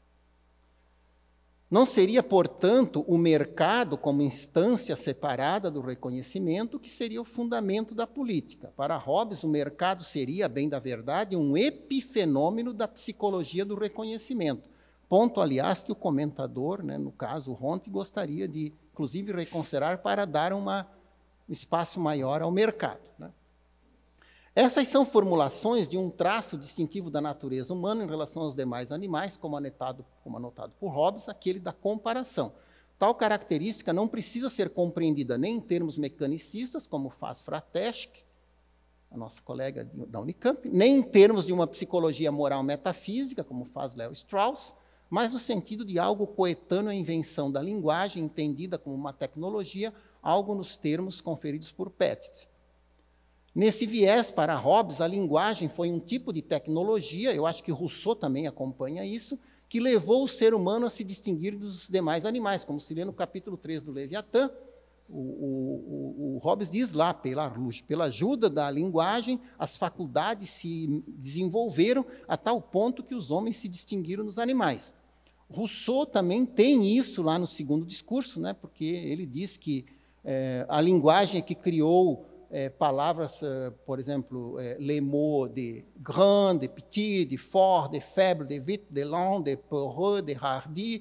Não seria, portanto, o mercado como instância separada do reconhecimento que seria o fundamento da política. Para Hobbes, o mercado seria, bem da verdade, um epifenômeno da psicologia do reconhecimento. Ponto, aliás, que o comentador, né, no caso, o Honneth, gostaria de, inclusive, reconsiderar para dar uma, um espaço maior ao mercado, né? Essas são formulações de um traço distintivo da natureza humana em relação aos demais animais, como anotado, como anotado por Hobbes, aquele da comparação. Tal característica não precisa ser compreendida nem em termos mecanicistas, como faz Frateschi, a nossa colega da Unicamp, nem em termos de uma psicologia moral metafísica, como faz Leo Strauss, mas no sentido de algo coetâneo à invenção da linguagem, entendida como uma tecnologia, algo nos termos conferidos por Pettit. Nesse viés, para Hobbes, a linguagem foi um tipo de tecnologia, eu acho que Rousseau também acompanha isso, que levou o ser humano a se distinguir dos demais animais, como se lê no capítulo três do Leviatã. O, o, o, o Hobbes diz lá, pela, pela ajuda da linguagem, as faculdades se desenvolveram a tal ponto que os homens se distinguiram dos animais. Rousseau também tem isso lá no segundo discurso, né, porque ele diz que é, a linguagem que criou É, palavras, uh, por exemplo, é, les mots de grand, de petit, de fort, de faible, de vite, de lent, de peureux, de hardi,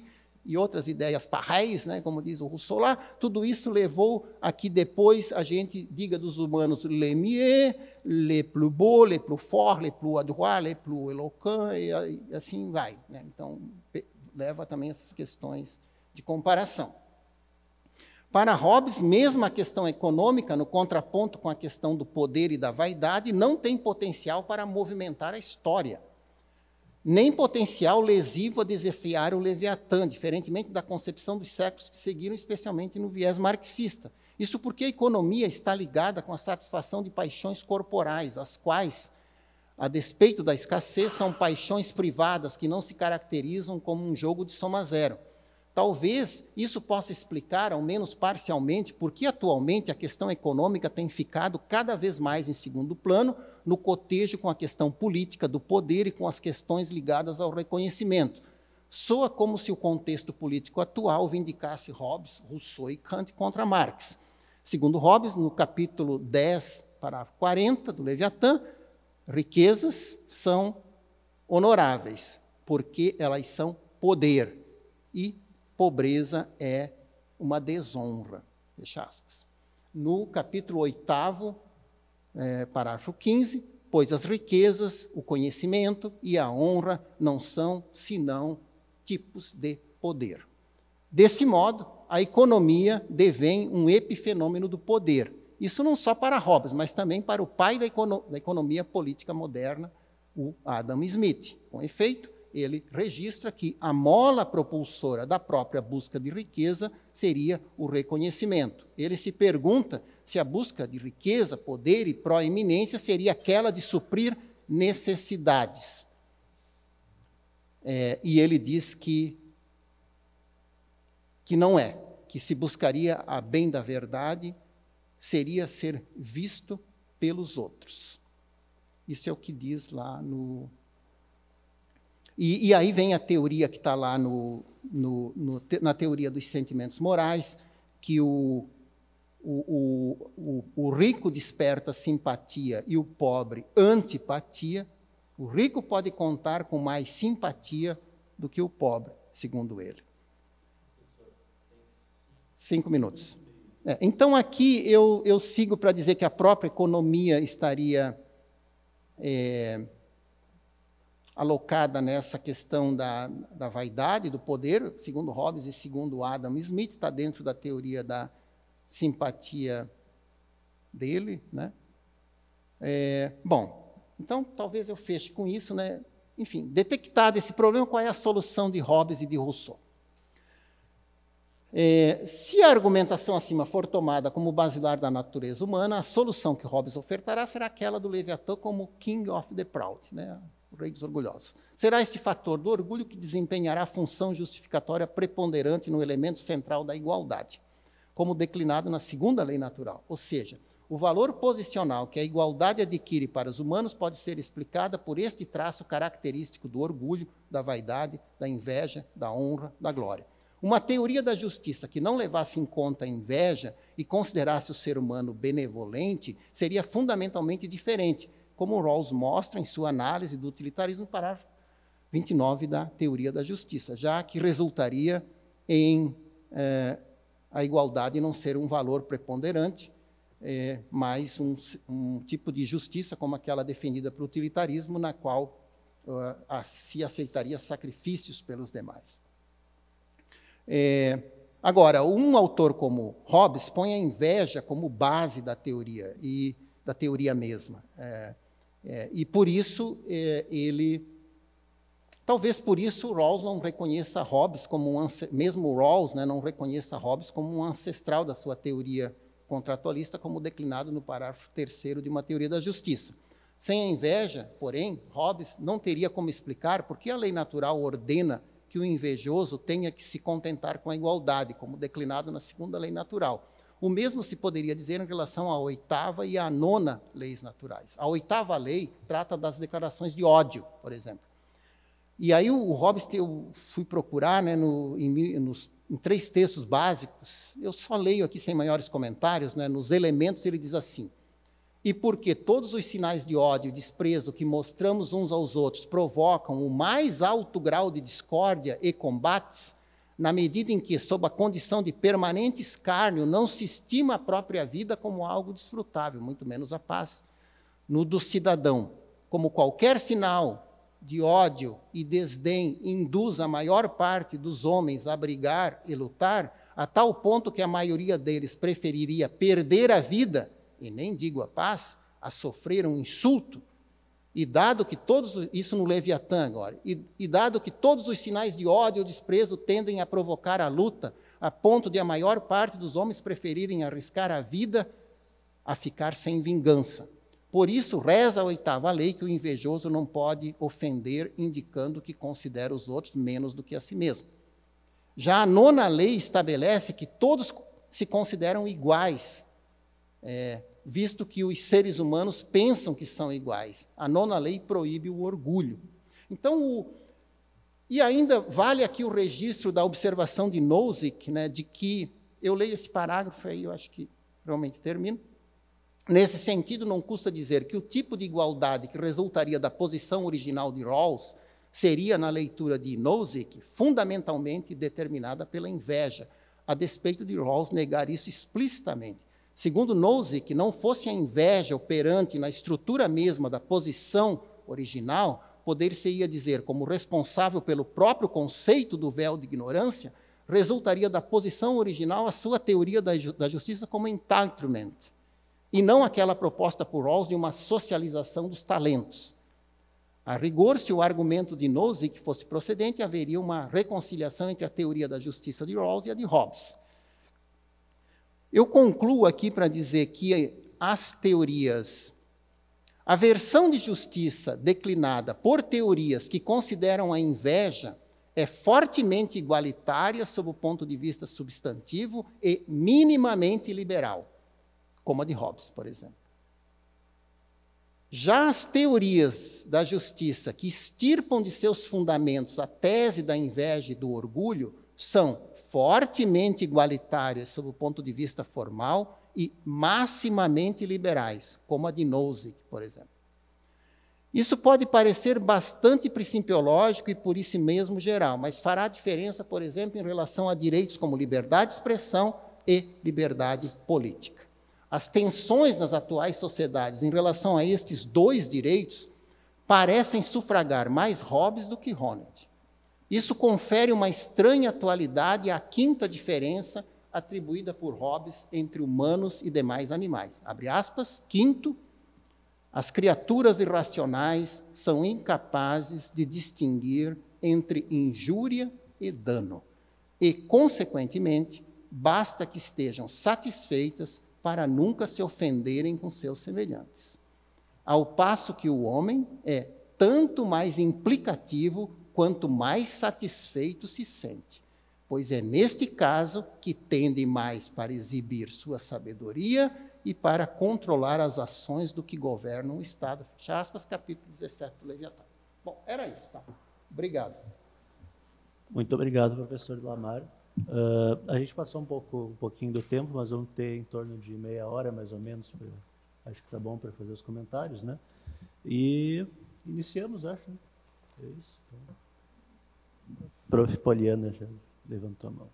e outras ideias parreis, né, como diz o Rousseau lá, tudo isso levou a que depois a gente diga dos humanos les mieux, les plus beaux, les plus forts, les plus adroits, les plus éloquents, e, e assim vai. Né? Então, leva também essas questões de comparação. Para Hobbes, mesmo a questão econômica, no contraponto com a questão do poder e da vaidade, não tem potencial para movimentar a história, nem potencial lesivo a desafiar o Leviatã, diferentemente da concepção dos séculos que seguiram, especialmente no viés marxista. Isso porque a economia está ligada com a satisfação de paixões corporais, as quais, a despeito da escassez, são paixões privadas que não se caracterizam como um jogo de soma zero. Talvez isso possa explicar, ao menos parcialmente, por que atualmente a questão econômica tem ficado cada vez mais em segundo plano, no cotejo com a questão política do poder e com as questões ligadas ao reconhecimento. Soa como se o contexto político atual vindicasse Hobbes, Rousseau e Kant contra Marx. Segundo Hobbes, no capítulo dez, parágrafo quarenta do Leviatã, riquezas são honoráveis, porque elas são poder, e pobreza é uma desonra. Fecha aspas. No capítulo oitavo, é, parágrafo quinze, pois as riquezas, o conhecimento e a honra não são senão tipos de poder. Desse modo, a economia devém um epifenômeno do poder. Isso não só para Hobbes, mas também para o pai da, econo da economia política moderna, o Adam Smith. Com efeito, ele registra que a mola propulsora da própria busca de riqueza seria o reconhecimento. Ele se pergunta se a busca de riqueza, poder e proeminência seria aquela de suprir necessidades. É, e ele diz que, que não é, que se buscaria a bem da verdade, seria ser visto pelos outros. Isso é o que diz lá no... E, e aí vem a teoria que está lá no, no, no, na teoria dos sentimentos morais, que o, o, o, o rico desperta simpatia e o pobre antipatia. O rico pode contar com mais simpatia do que o pobre, segundo ele. Cinco minutos. É, então, aqui eu, eu sigo para dizer que a própria economia estaria... É, alocada nessa questão da, da vaidade, do poder, segundo Hobbes e segundo Adam Smith, está dentro da teoria da simpatia dele. Né? É, bom, então talvez eu feche com isso. Né? Enfim, detectado esse problema, qual é a solução de Hobbes e de Rousseau? É, se a argumentação acima for tomada como basilar da natureza humana, a solução que Hobbes ofertará será aquela do Leviatã como King of the Proud, né? O rei dos orgulhosos. Será este fator do orgulho que desempenhará a função justificatória preponderante no elemento central da igualdade, como declinado na segunda lei natural. Ou seja, o valor posicional que a igualdade adquire para os humanos pode ser explicada por este traço característico do orgulho, da vaidade, da inveja, da honra, da glória. Uma teoria da justiça que não levasse em conta a inveja e considerasse o ser humano benevolente seria fundamentalmente diferente, como Rawls mostra em sua análise do utilitarismo no parágrafo vinte e nove da teoria da justiça, já que resultaria em eh, a igualdade não ser um valor preponderante, eh, mas um, um tipo de justiça como aquela definida pelo utilitarismo, na qual uh, a, se aceitaria sacrifícios pelos demais. É, agora, um autor como Hobbes põe a inveja como base da teoria, e da teoria mesma. É, é, e por isso, é, ele... Talvez por isso Rawls não reconheça Hobbes como um... Mesmo Rawls, né, não reconheça Hobbes como um ancestral da sua teoria contratualista, como declinado no parágrafo terceiro de uma teoria da justiça. Sem a inveja, porém, Hobbes não teria como explicar por que a lei natural ordena que o invejoso tenha que se contentar com a igualdade, como declinado na segunda lei natural. O mesmo se poderia dizer em relação à oitava e à nona leis naturais. A oitava lei trata das declarações de ódio, por exemplo. E aí o, o Hobbes, eu fui procurar, né, no, em, nos, em três textos básicos, eu só leio aqui sem maiores comentários, né, nos elementos ele diz assim: e porque todos os sinais de ódio e desprezo que mostramos uns aos outros provocam o mais alto grau de discórdia e combates, na medida em que, sob a condição de permanente escárnio, não se estima a própria vida como algo desfrutável, muito menos a paz. No do cidadão, como qualquer sinal de ódio e desdém induz a maior parte dos homens a brigar e lutar, a tal ponto que a maioria deles preferiria perder a vida, e nem digo a paz, a sofrer um insulto, e dado que todos, isso no Leviatã agora, e, e dado que todos os sinais de ódio ou desprezo tendem a provocar a luta, a ponto de a maior parte dos homens preferirem arriscar a vida a ficar sem vingança. Por isso, reza a oitava lei que o invejoso não pode ofender, indicando que considera os outros menos do que a si mesmo. Já a nona lei estabelece que todos se consideram iguais, é, visto que os seres humanos pensam que são iguais. A nona lei proíbe o orgulho. Então, o, e ainda vale aqui o registro da observação de Nozick, né, de que, eu leio esse parágrafo aí, eu acho que realmente termino. Nesse sentido, não custa dizer que o tipo de igualdade que resultaria da posição original de Rawls seria, na leitura de Nozick, fundamentalmente determinada pela inveja, a despeito de Rawls negar isso explicitamente. Segundo Nozick, não fosse a inveja operante na estrutura mesma da posição original, poder-se-ia dizer, como responsável pelo próprio conceito do véu de ignorância, resultaria da posição original a sua teoria da, ju da justiça como entitlement, e não aquela proposta por Rawls de uma socialização dos talentos. A rigor, se o argumento de Nozick fosse procedente, haveria uma reconciliação entre a teoria da justiça de Rawls e a de Hobbes. Eu concluo aqui para dizer que as teorias, a versão de justiça declinada por teorias que consideram a inveja é fortemente igualitária sob o ponto de vista substantivo e minimamente liberal, como a de Hobbes, por exemplo. Já as teorias da justiça que extirpam de seus fundamentos a tese da inveja e do orgulho são fortemente igualitárias sob o ponto de vista formal e maximamente liberais, como a de Nozick, por exemplo. Isso pode parecer bastante principiológico e por isso mesmo geral, mas fará diferença, por exemplo, em relação a direitos como liberdade de expressão e liberdade política. As tensões nas atuais sociedades em relação a estes dois direitos parecem sufragar mais Hobbes do que Honneth. Isso confere uma estranha atualidade à quinta diferença atribuída por Hobbes entre humanos e demais animais. Abre aspas, quinto, as criaturas irracionais são incapazes de distinguir entre injúria e dano, e, consequentemente, basta que estejam satisfeitas para nunca se ofenderem com seus semelhantes. Ao passo que o homem é tanto mais implicativo quanto mais satisfeito se sente, pois é neste caso que tende mais para exibir sua sabedoria e para controlar as ações do que governam o Estado. Fecha aspas, capítulo dezessete do Leviatã. Bom, era isso, tá? Obrigado. Muito obrigado, professor Lamar. Uh, a gente passou um, pouco, um pouquinho do tempo, mas vamos ter em torno de meia hora, mais ou menos, pra, acho que está bom para fazer os comentários, né? E iniciamos, acho, né? É isso. Então, prof Poliana já levantou a mão.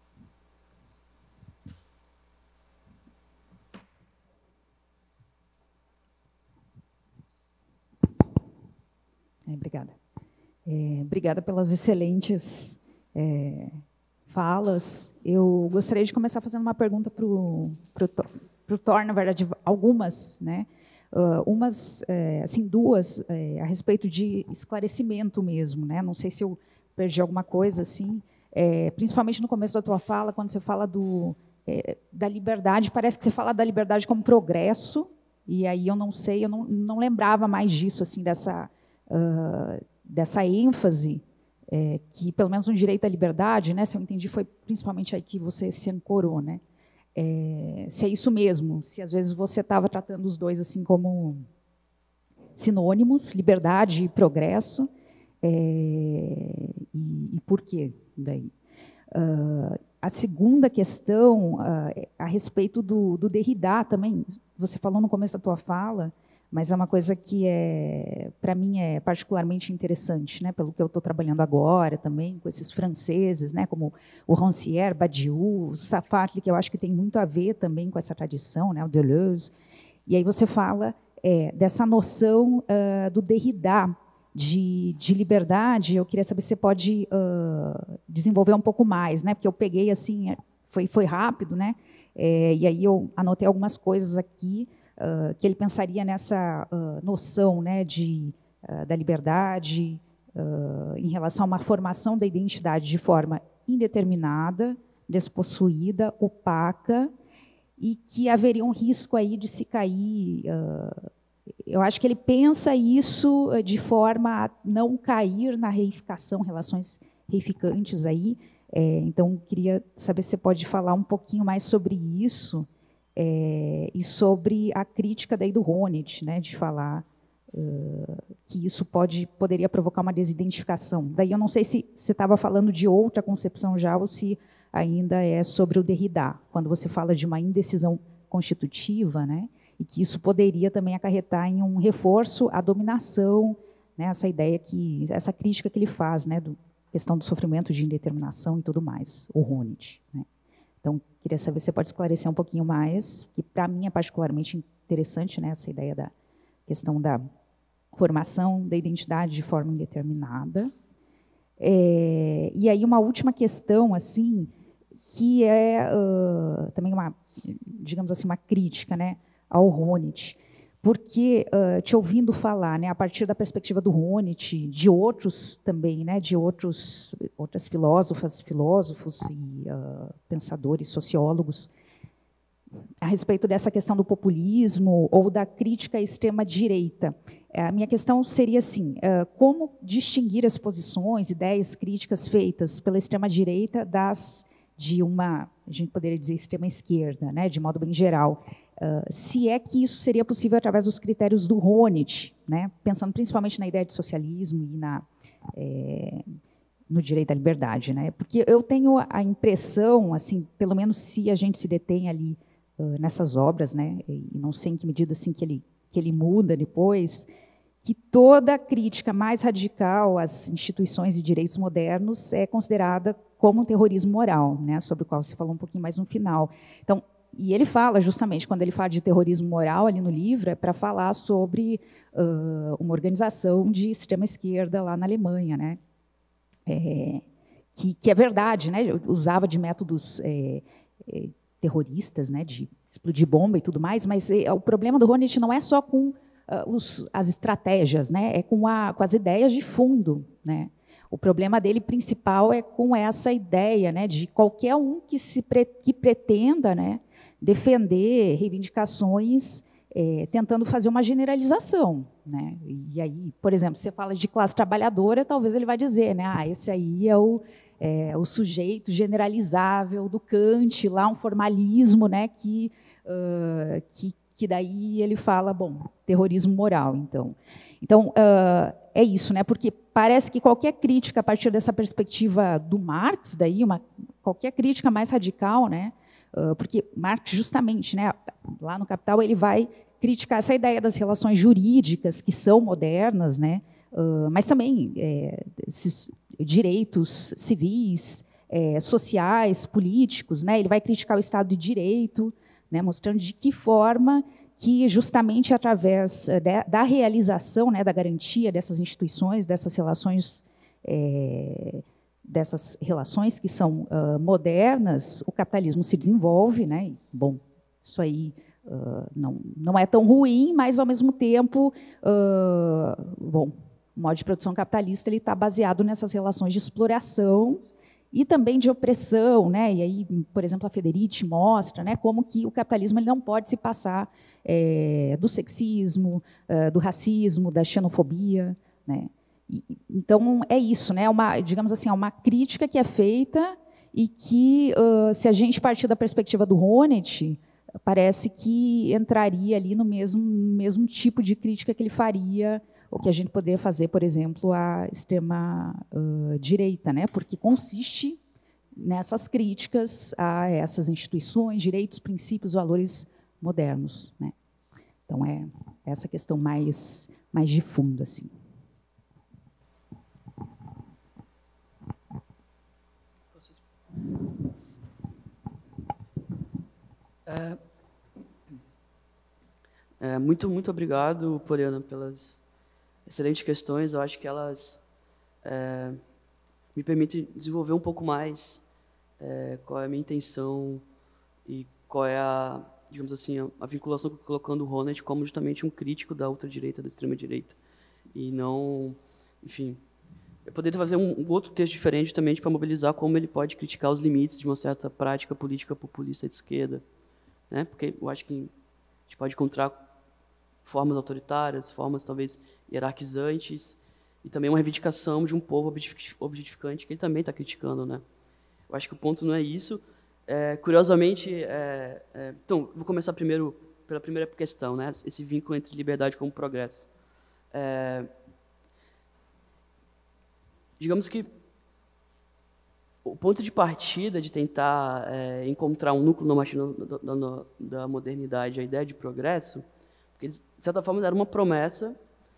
É, obrigada. É, obrigada pelas excelentes é, falas. Eu gostaria de começar fazendo uma pergunta para o Thor, na verdade, algumas, né? Uh, umas, é, assim, duas, é, a respeito de esclarecimento mesmo, né? Não sei se eu perdi alguma coisa, assim, é, principalmente no começo da tua fala, quando você fala do, é, da liberdade, parece que você fala da liberdade como progresso, e aí eu não sei, eu não, não lembrava mais disso, assim, dessa, uh, dessa ênfase, é, que, pelo menos no direito à liberdade, né, se eu entendi, foi principalmente aí que você se ancorou, né? É, se é isso mesmo, se às vezes você estava tratando os dois assim como sinônimos, liberdade e progresso, é, e, e por quê daí? Uh, a segunda questão, uh, a respeito do, do Derrida também, você falou no começo da tua fala, mas é uma coisa que, é, para mim, é particularmente interessante, né, pelo que eu estou trabalhando agora também, com esses franceses, né, como o Rancière, Badiou, o Safatli, que eu acho que tem muito a ver também com essa tradição, né, o Deleuze. E aí você fala é, dessa noção uh, do Derrida, de, de liberdade. Eu queria saber se você pode uh, desenvolver um pouco mais, né, porque eu peguei assim, foi, foi rápido, né, é, e aí eu anotei algumas coisas aqui, Uh, que ele pensaria nessa uh, noção, né, de, uh, da liberdade uh, em relação a uma formação da identidade de forma indeterminada, despossuída, opaca, e que haveria um risco aí de se cair. Uh, eu acho que ele pensa isso de forma a não cair na reificação, relações reificantes aí. É, então, queria saber se você pode falar um pouquinho mais sobre isso. É, e sobre a crítica daí do Honneth, né, de falar uh, que isso pode, poderia provocar uma desidentificação. Daí eu não sei se você estava falando de outra concepção já ou se ainda é sobre o Derrida, quando você fala de uma indecisão constitutiva, né, e que isso poderia também acarretar em um reforço à dominação, né, essa ideia que, essa crítica que ele faz, né, do questão do sofrimento de indeterminação e tudo mais, o Honneth, né. Então, queria saber se você pode esclarecer um pouquinho mais, que para mim é particularmente interessante, né, essa ideia da questão da formação da identidade de forma indeterminada. É, e aí uma última questão, assim, que é uh, também uma, digamos assim, uma crítica, né, ao Honneth, porque uh, te ouvindo falar, né, a partir da perspectiva do Honneth, de outros também, né, de outros outras filósofas, filósofos e uh, pensadores, sociólogos, a respeito dessa questão do populismo ou da crítica à extrema-direita. A minha questão seria assim, uh, como distinguir as posições, ideias críticas feitas pela extrema-direita das de uma, a gente poderia dizer, extrema-esquerda, né, de modo bem geral. Uh, se é que isso seria possível através dos critérios do Honneth, né, pensando principalmente na ideia de socialismo e na, é, no direito à liberdade. Né, porque eu tenho a impressão, assim, pelo menos se a gente se detém ali uh, nessas obras, né, e não sei em que medida assim, que, ele, que ele muda depois, que toda crítica mais radical às instituições e direitos modernos é considerada como um terrorismo moral, né, sobre o qual você falou um pouquinho mais no final. Então, e ele fala, justamente, quando ele fala de terrorismo moral ali no livro, é para falar sobre uh, uma organização de extrema-esquerda lá na Alemanha, né? É, que, que é verdade, né? Usava de métodos é, é, terroristas, né? De explodir bomba e tudo mais, mas é, o problema do Honneth não é só com uh, os, as estratégias, né? É com, a, com as ideias de fundo, né? O problema dele principal é com essa ideia, né, de qualquer um que, se pre, que pretenda, né, defender reivindicações, é, tentando fazer uma generalização. Né? E aí, por exemplo, você fala de classe trabalhadora, talvez ele vai dizer, né, ah, esse aí é o, é, o sujeito generalizável do Kant, lá um formalismo, né, que, uh, que, que daí ele fala, bom, terrorismo moral, então. Então, uh, é isso, né? Porque parece que qualquer crítica a partir dessa perspectiva do Marx, daí uma, qualquer crítica mais radical, né? Uh, porque Marx, justamente, né, lá no Capital, ele vai criticar essa ideia das relações jurídicas, que são modernas, né? Uh, mas também é, esses direitos civis, é, sociais, políticos, né? Ele vai criticar o Estado de Direito, né, mostrando de que forma que, justamente através de, da realização, né, da garantia dessas instituições, dessas relações, é, dessas relações que são uh, modernas, o capitalismo se desenvolve. Né? Bom, isso aí uh, não, não é tão ruim, mas, ao mesmo tempo, uh, bom, o modo de produção capitalista ele está baseado nessas relações de exploração e também de opressão, né? E aí, por exemplo, a Federici mostra, né, como que o capitalismo ele não pode se passar é, do sexismo, é, do racismo, da xenofobia, né? E, então é isso, né? Uma, digamos assim, é uma crítica que é feita e que, uh, se a gente partir da perspectiva do Honneth, parece que entraria ali no mesmo mesmo tipo de crítica que ele faria, o que a gente poderia fazer, por exemplo, a extrema-direita, uh, né? Porque consiste nessas críticas a essas instituições, direitos, princípios, valores modernos. Né? Então, é, essa questão mais, mais de fundo, assim. É, é, muito, muito obrigado, Poliana, pelas excelentes questões. Eu acho que elas é, me permitem desenvolver um pouco mais é, qual é a minha intenção e qual é a, digamos assim, a, a vinculação que eu estou colocando o Honneth como justamente um crítico da ultradireita, da extrema-direita. E não, enfim, eu poderia fazer um, um outro texto diferente também para mobilizar como ele pode criticar os limites de uma certa prática política populista de esquerda. Né? Porque eu acho que a gente pode encontrar formas autoritárias, formas talvez hierarquizantes, e também uma reivindicação de um povo objetificante que ele também está criticando. Né? Eu acho que o ponto não é isso. É, curiosamente, é, é, então, vou começar primeiro pela primeira questão, né? Esse vínculo entre liberdade como progresso. É, digamos que o ponto de partida de tentar é, encontrar um núcleo normativo da, da, da modernidade, a ideia de progresso, porque, de certa forma, era uma promessa,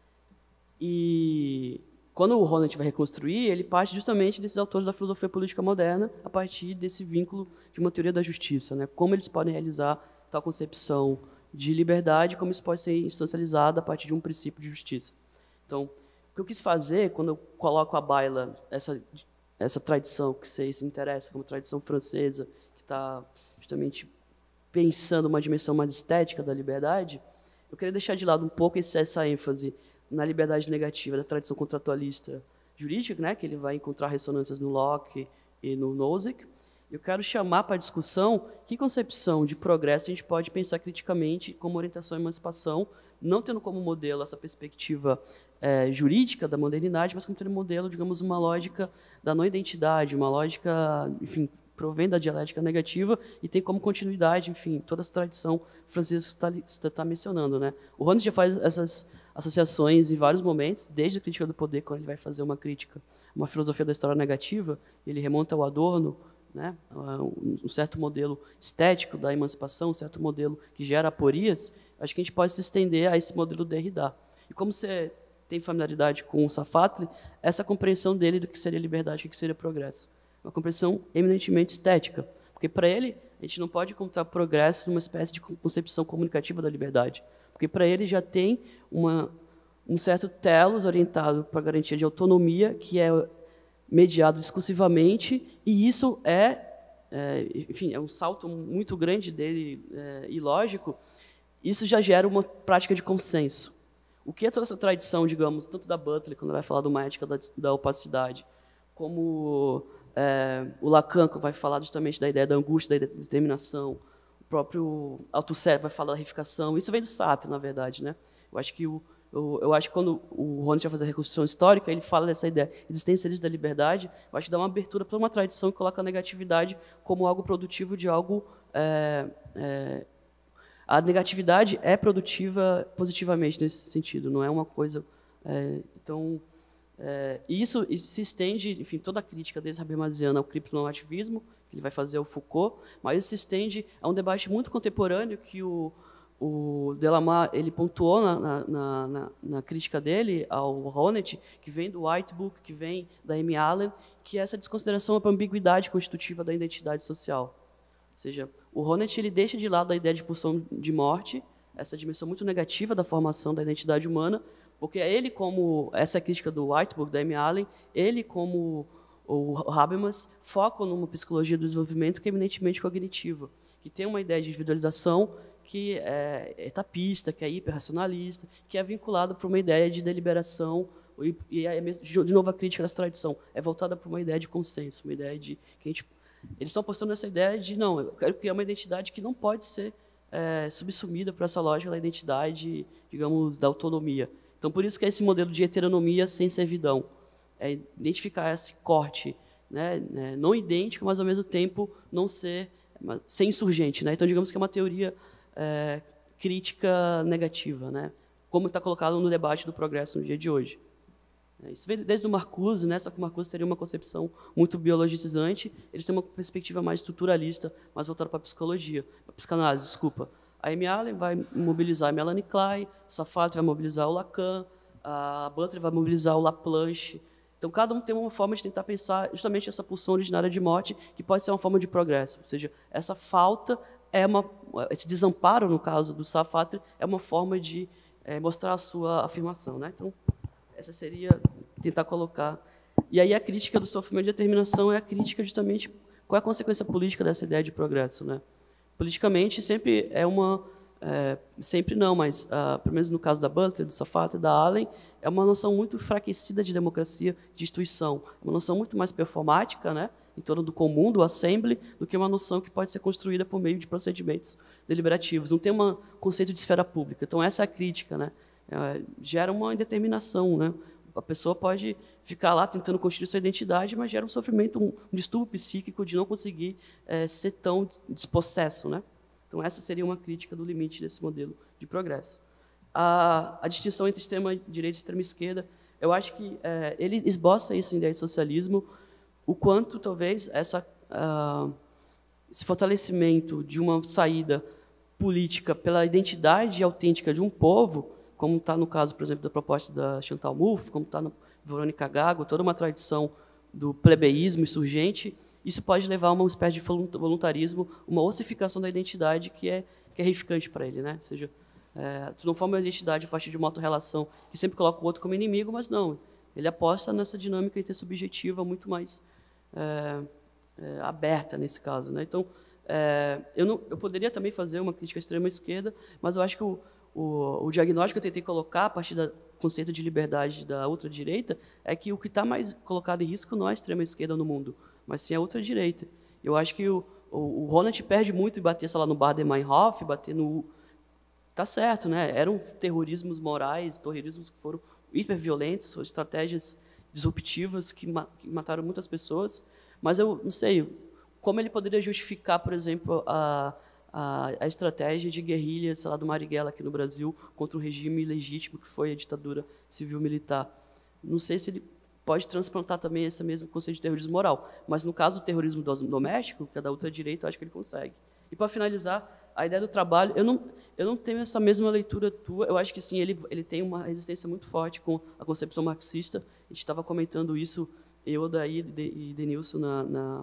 e quando o Honneth vai reconstruir, ele parte justamente desses autores da filosofia política moderna, a partir desse vínculo de uma teoria da justiça, né? Como eles podem realizar tal concepção de liberdade, como isso pode ser instancializado a partir de um princípio de justiça. Então, o que eu quis fazer, quando eu coloco à baila essa essa tradição que você se interessa, como tradição francesa, que está justamente pensando uma dimensão mais estética da liberdade, eu queria deixar de lado um pouco essa ênfase na liberdade negativa da tradição contratualista jurídica, né, que ele vai encontrar ressonâncias no Locke e no Nozick. Eu quero chamar para a discussão que concepção de progresso a gente pode pensar criticamente como orientação à emancipação, não tendo como modelo essa perspectiva é, jurídica da modernidade, mas como tendo modelo, digamos, uma lógica da não-identidade, uma lógica, enfim, provém da dialética negativa e tem como continuidade, enfim, toda essa tradição francesa que você está mencionando. Né? O Honneth já faz essas associações em vários momentos, desde a crítica do poder, quando ele vai fazer uma crítica, uma filosofia da história negativa, ele remonta ao Adorno, né? Um certo modelo estético da emancipação, um certo modelo que gera aporias. Acho que a gente pode se estender a esse modelo do Derrida. E como você tem familiaridade com o Safatli, essa compreensão dele do que seria liberdade e o que seria progresso. Uma compreensão eminentemente estética. Porque, para ele, a gente não pode encontrar progresso numa espécie de concepção comunicativa da liberdade. Porque, para ele, já tem uma, um certo telos orientado para a garantia de autonomia, que é mediado discursivamente, e isso é, é, enfim, é um salto muito grande dele é, e lógico. Isso já gera uma prática de consenso. O que é toda essa tradição, digamos, tanto da Butler, quando vai falar de uma ética da, da opacidade, como é, o Lacan, que vai falar justamente da ideia da angústia, da ideia da determinação, o próprio Althusser vai falar da reificação, isso vem do Sartre, na verdade. Né? Eu acho que o Eu, eu acho que quando o Honneth vai fazer a reconstrução histórica, ele fala dessa ideia existencialista da liberdade, eu acho que dá uma abertura para uma tradição que coloca a negatividade como algo produtivo de algo... É, é, a negatividade é produtiva positivamente nesse sentido, não é uma coisa... É, então, é, isso, isso se estende, enfim, toda a crítica desde Habermasiana ao criptonormativismo, que ele vai fazer ao Foucault, mas isso se estende a um debate muito contemporâneo que o... O Delamare ele pontuou na, na, na, na crítica dele ao Honneth, que vem do White Book, que vem da Amy Allen, que é essa desconsideração da ambiguidade constitutiva da identidade social. Ou seja, o Honneth ele deixa de lado a ideia de pulsão de morte, essa dimensão muito negativa da formação da identidade humana, porque ele, como essa é a crítica do White Book, da Amy Allen, ele, como o Habermas, foca numa psicologia do desenvolvimento que é eminentemente cognitiva, que tem uma ideia de individualização que é etapista, que é hiperracionalista, que é vinculado para uma ideia de deliberação, e, e é, de novo a crítica dessa tradição, é voltada para uma ideia de consenso, uma ideia de... que a gente, eles estão apostando nessa ideia de, não, eu quero criar uma identidade que não pode ser é, subsumida por essa lógica da identidade, digamos, da autonomia. Então, por isso que é esse modelo de heteronomia sem servidão, é identificar esse corte, né, não idêntico, mas, ao mesmo tempo, não ser, ser insurgente. Né? Então, digamos que é uma teoria... É, crítica negativa, né? Como está colocado no debate do progresso no dia de hoje. Isso vem desde o Marcuse, né? Só que o Marcuse teria uma concepção muito biologicizante, eles têm uma perspectiva mais estruturalista, mais voltada para a psicologia, para a psicanálise, desculpa. A Amy Allen vai mobilizar a Melanie Klein, o Sarfati vai mobilizar o Lacan, a Butler vai mobilizar o Laplanche. Então, cada um tem uma forma de tentar pensar justamente essa pulsão originária de morte, que pode ser uma forma de progresso. Ou seja, essa falta, é uma, esse desamparo, no caso do Sarfati, é uma forma de é, mostrar a sua afirmação. Né? Então, essa seria tentar colocar... E aí a crítica do sofrimento de determinação é a crítica justamente qual é a consequência política dessa ideia de progresso. Né? Politicamente, sempre é uma... É, sempre não, mas, uh, pelo menos no caso da Butler, do Sarfati e da Allen, é uma noção muito enfraquecida de democracia, de instituição. É uma noção muito mais performática, né, em torno do comum, do assembly, do que uma noção que pode ser construída por meio de procedimentos deliberativos. Não tem um conceito de esfera pública. Então, essa é a crítica. Né? É, gera uma indeterminação. Né? A pessoa pode ficar lá tentando construir sua identidade, mas gera um sofrimento, um, um distúrbio psíquico de não conseguir é, ser tão despossesso, né? Então, essa seria uma crítica do limite desse modelo de progresso. A, a distinção entre extrema-direita e extrema-esquerda, eu acho que é, ele esboça isso em ideia de socialismo, o quanto, talvez, essa, uh, esse fortalecimento de uma saída política pela identidade autêntica de um povo, como está no caso, por exemplo, da proposta da Chantal Mouffe, como está no Verônica Gago, toda uma tradição do plebeísmo insurgente, isso pode levar a uma espécie de voluntarismo, uma ossificação da identidade que é, que é reificante para ele. Né? Ou seja, é, tu não forma uma identidade a partir de uma autorrelação que sempre coloca o outro como inimigo, mas não. Ele aposta nessa dinâmica intersubjetiva muito mais é, é, aberta, nesse caso. Né? Então, é, eu, não, eu poderia também fazer uma crítica à extrema-esquerda, mas eu acho que o, o, o diagnóstico que eu tentei colocar, a partir do conceito de liberdade da ultradireita, é que o que está mais colocado em risco não é a extrema-esquerda no mundo, mas sim a ultradireita. Eu acho que o, o, o Ronald perde muito em bater, sei lá, no Baader-Meinhof, bater no... Tá certo, né? Eram terrorismos morais, terrorismos que foram hiperviolentos, estratégias disruptivas que, ma que mataram muitas pessoas, mas eu não sei como ele poderia justificar, por exemplo, a, a, a estratégia de guerrilha, sei lá, do Marighella aqui no Brasil contra um regime ilegítimo que foi a ditadura civil-militar. Não sei se ele pode transplantar também esse mesmo conceito de terrorismo moral. Mas, no caso do terrorismo doméstico, que é da ultradireita, eu acho que ele consegue. E, para finalizar, a ideia do trabalho, eu não, eu não tenho essa mesma leitura tua, eu acho que, sim, ele, ele tem uma resistência muito forte com a concepção marxista. A gente estava comentando isso, eu, Daí e Denilson, na, na,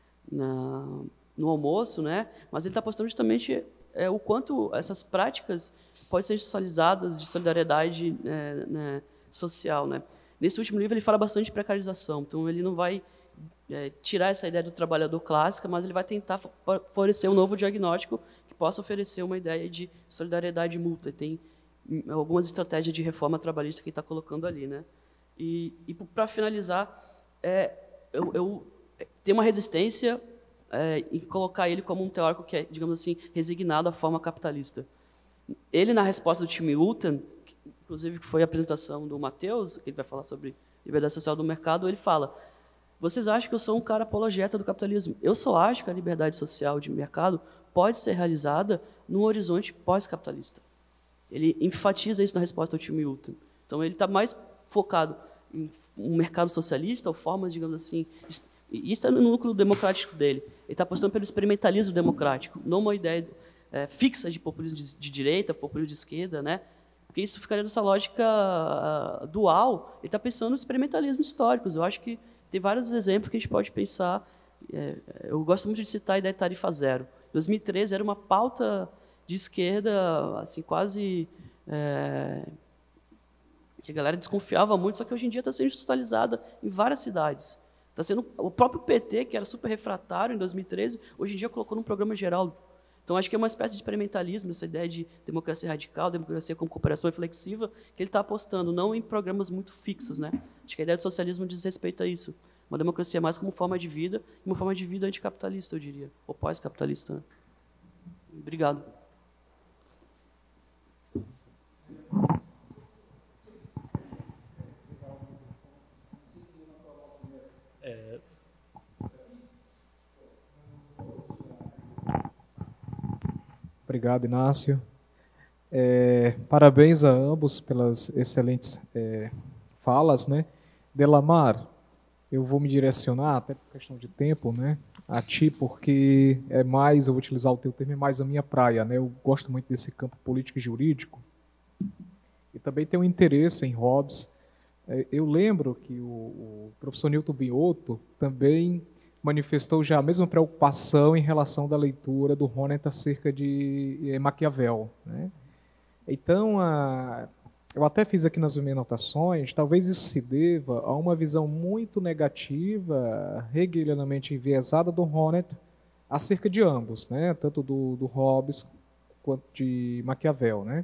na, no almoço, né? Mas ele está postando justamente é, o quanto essas práticas podem ser institucionalizadas de solidariedade é, né, social, né? Nesse último livro, ele fala bastante de precarização, então ele não vai é, tirar essa ideia do trabalhador clássica, mas ele vai tentar favorecer um novo diagnóstico que possa oferecer uma ideia de solidariedade mútua. Tem algumas estratégias de reforma trabalhista que ele está colocando ali. Né? E, e para finalizar, é, eu, eu tenho uma resistência é, em colocar ele como um teórico que é, digamos assim, resignado à forma capitalista. Ele, na resposta do Tim Wilton, inclusive que foi a apresentação do Matheus, que ele vai falar sobre liberdade social do mercado, ele fala, vocês acham que eu sou um cara apologeta do capitalismo? Eu só acho que a liberdade social de mercado pode ser realizada num horizonte pós-capitalista. Ele enfatiza isso na resposta ao Tim Wilton. Então, ele está mais focado em um mercado socialista, ou formas, digamos assim, e isso está no núcleo democrático dele. Ele está apostando pelo experimentalismo democrático, não uma ideia é, fixa de populismo de, de direita, populismo de esquerda, né? Porque isso ficaria nessa lógica uh, dual. Ele está pensando no experimentalismo histórico. Eu acho que tem vários exemplos que a gente pode pensar. É, eu gosto muito de citar a ideia de tarifa zero. Em dois mil e treze, era uma pauta de esquerda, assim, quase... É, que a galera desconfiava muito, só que hoje em dia está sendo institucionalizada em várias cidades. Tá sendo, o próprio P T, que era super refratário em dois mil e treze, hoje em dia colocou num programa geral. Então, acho que é uma espécie de experimentalismo, essa ideia de democracia radical, democracia como cooperação reflexiva, que ele está apostando, não em programas muito fixos. Né? Acho que a ideia do socialismo diz respeito a isso. Uma democracia mais como forma de vida, e uma forma de vida anticapitalista, eu diria, ou pós-capitalista. Né? Obrigado. É... Obrigado, Inácio. É, parabéns a ambos pelas excelentes é, falas, né? Delamar, eu vou me direcionar, até por questão de tempo, né, a ti, porque é mais, eu vou utilizar o teu termo, é mais a minha praia, né? Eu gosto muito desse campo político e jurídico, e também tenho interesse em Hobbes. Eu lembro que o, o professor Newton Binotto também manifestou já a mesma preocupação em relação da leitura do Honneth acerca de Maquiavel, né? Então, a, eu até fiz aqui nas minhas anotações, talvez isso se deva a uma visão muito negativa, hegelianamente enviesada do Honneth acerca de ambos, né? Tanto do, do Hobbes quanto de Maquiavel, né?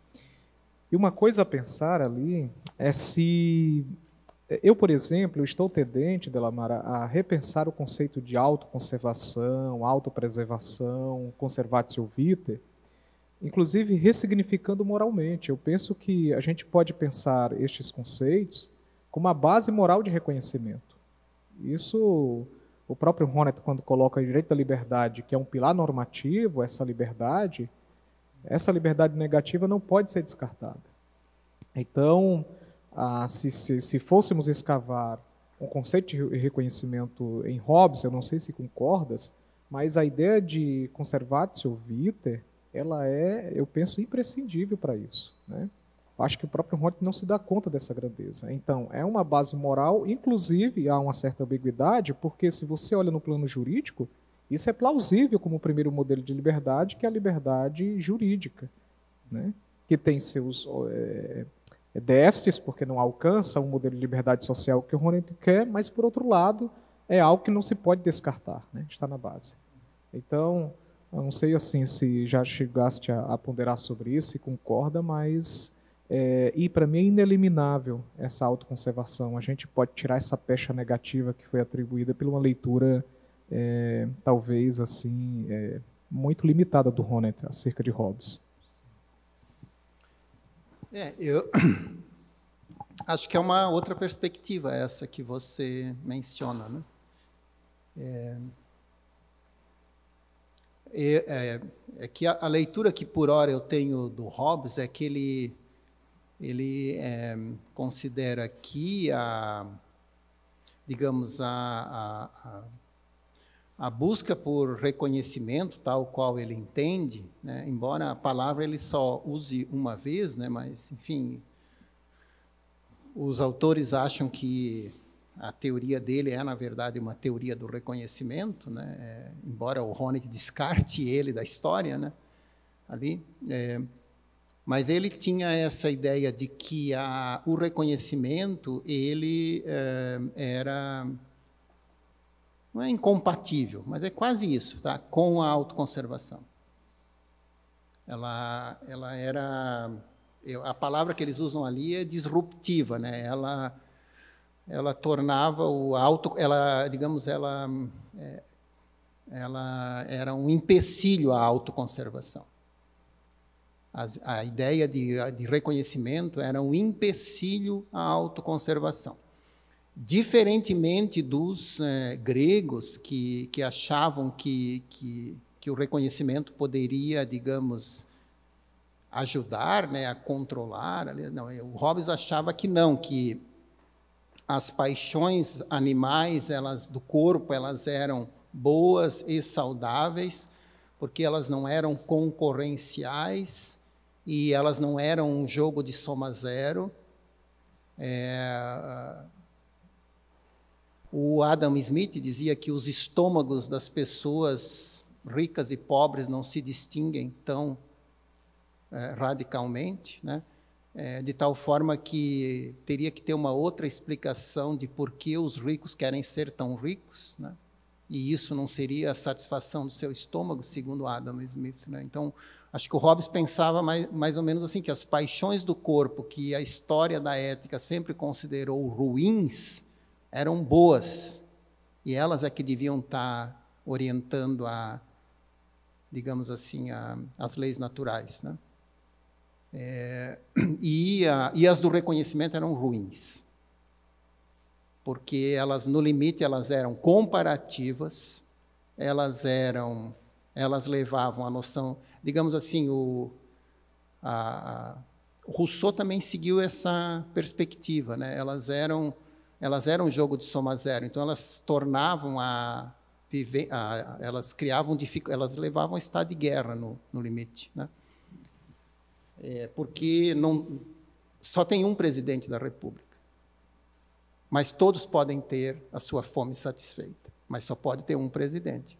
E uma coisa a pensar ali é se... Eu, por exemplo, estou tendente, Delamara, a repensar o conceito de autoconservação, autopreservação, conservatio vitae, inclusive ressignificando moralmente. Eu penso que a gente pode pensar estes conceitos como uma base moral de reconhecimento. Isso, o próprio Honneth, quando coloca o direito da liberdade, que é um pilar normativo, essa liberdade, essa liberdade negativa não pode ser descartada. Então, ah, se, se, se fôssemos escavar um conceito de reconhecimento em Hobbes, eu não sei se concordas, mas a ideia de conservatio vitae, ela é, eu penso, imprescindível para isso, né? Acho que o próprio Honneth não se dá conta dessa grandeza. Então, é uma base moral, inclusive há uma certa ambiguidade, porque se você olha no plano jurídico, isso é plausível como o primeiro modelo de liberdade, que é a liberdade jurídica, né? Que tem seus é, déficits, porque não alcança um modelo de liberdade social que o Honneth quer, mas, por outro lado, é algo que não se pode descartar, né? Está na base. Então, eu não sei assim se já chegaste a, a ponderar sobre isso, se concorda, mas, é, e para mim é ineliminável essa autoconservação. A gente pode tirar essa pecha negativa que foi atribuída por uma leitura, é, talvez, assim, é, muito limitada do Honneth acerca de Hobbes. É, eu acho que é uma outra perspectiva essa que você menciona, né? É, é, é que a, a leitura que por hora eu tenho do Hobbes é que ele, ele é, considera aqui a, digamos, a, a, a A busca por reconhecimento, tal qual ele entende, né, embora a palavra ele só use uma vez, né, mas, enfim, os autores acham que a teoria dele é, na verdade, uma teoria do reconhecimento, né, é, embora o Honneth descarte ele da história, né, ali, é, mas ele tinha essa ideia de que a, o reconhecimento ele é, era... não é incompatível, mas é quase isso, tá? Com a autoconservação. Ela, ela era, eu, a palavra que eles usam ali é disruptiva, né? Ela, ela tornava o auto, ela, digamos, ela, é, ela era um empecilho à autoconservação. As, a ideia de, de reconhecimento era um empecilho à autoconservação. Diferentemente dos eh, gregos que, que achavam que, que, que o reconhecimento poderia, digamos, ajudar, né, a controlar. Não, o Hobbes achava que não, que as paixões animais elas, do corpo elas eram boas e saudáveis, porque elas não eram concorrenciais e elas não eram um jogo de soma zero. É, O Adam Smith dizia que os estômagos das pessoas ricas e pobres não se distinguem tão é, radicalmente, né? É, de tal forma que teria que ter uma outra explicação de por que os ricos querem ser tão ricos, né? E isso não seria a satisfação do seu estômago, segundo Adam Smith, né? Então, acho que o Hobbes pensava mais, mais ou menos assim, que as paixões do corpo, que a história da ética sempre considerou ruins, eram boas, e elas é que deviam estar orientando a, digamos assim, a, as leis naturais, né? É, e, a, e as do reconhecimento eram ruins, porque elas, no limite, elas eram comparativas, elas eram, elas levavam a noção, digamos assim, o, a, a, o Rousseau também seguiu essa perspectiva, né? Elas eram Elas eram um jogo de soma zero, então elas tornavam a vive, a, elas criavam, elas levavam a estado de guerra no, no limite, né? É, porque não, só tem um presidente da República, mas todos podem ter a sua fome satisfeita, mas só pode ter um presidente.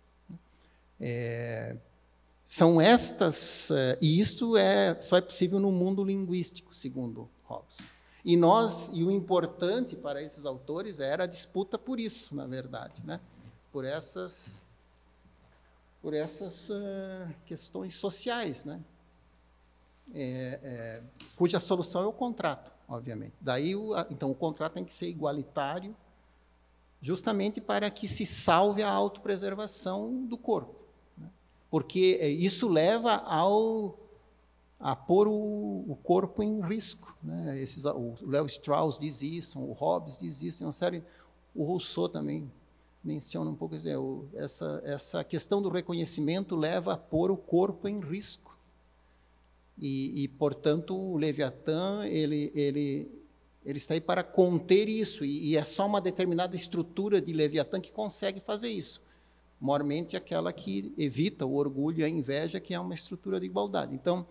É, são estas, e isto é, só é possível no mundo linguístico, segundo Hobbes. E nós, e o importante para esses autores era a disputa por isso, na verdade, né? Por essas, por essas uh, questões sociais, né? É, é, cuja solução é o contrato, obviamente. Daí, o, então, o contrato tem que ser igualitário, justamente para que se salve a autopreservação do corpo, né? Porque isso leva ao, a pôr o, o corpo em risco, né? Esses, o Léo Strauss diz isso, o Hobbes diz isso, uma série, o Rousseau também menciona um pouco, quer dizer, o, essa, essa questão do reconhecimento leva a pôr o corpo em risco. E, e, portanto, o Leviatã, ele, ele, ele está aí para conter isso, e, e é só uma determinada estrutura de Leviatã que consegue fazer isso. Mormente aquela que evita o orgulho e a inveja, que é uma estrutura de igualdade. Então,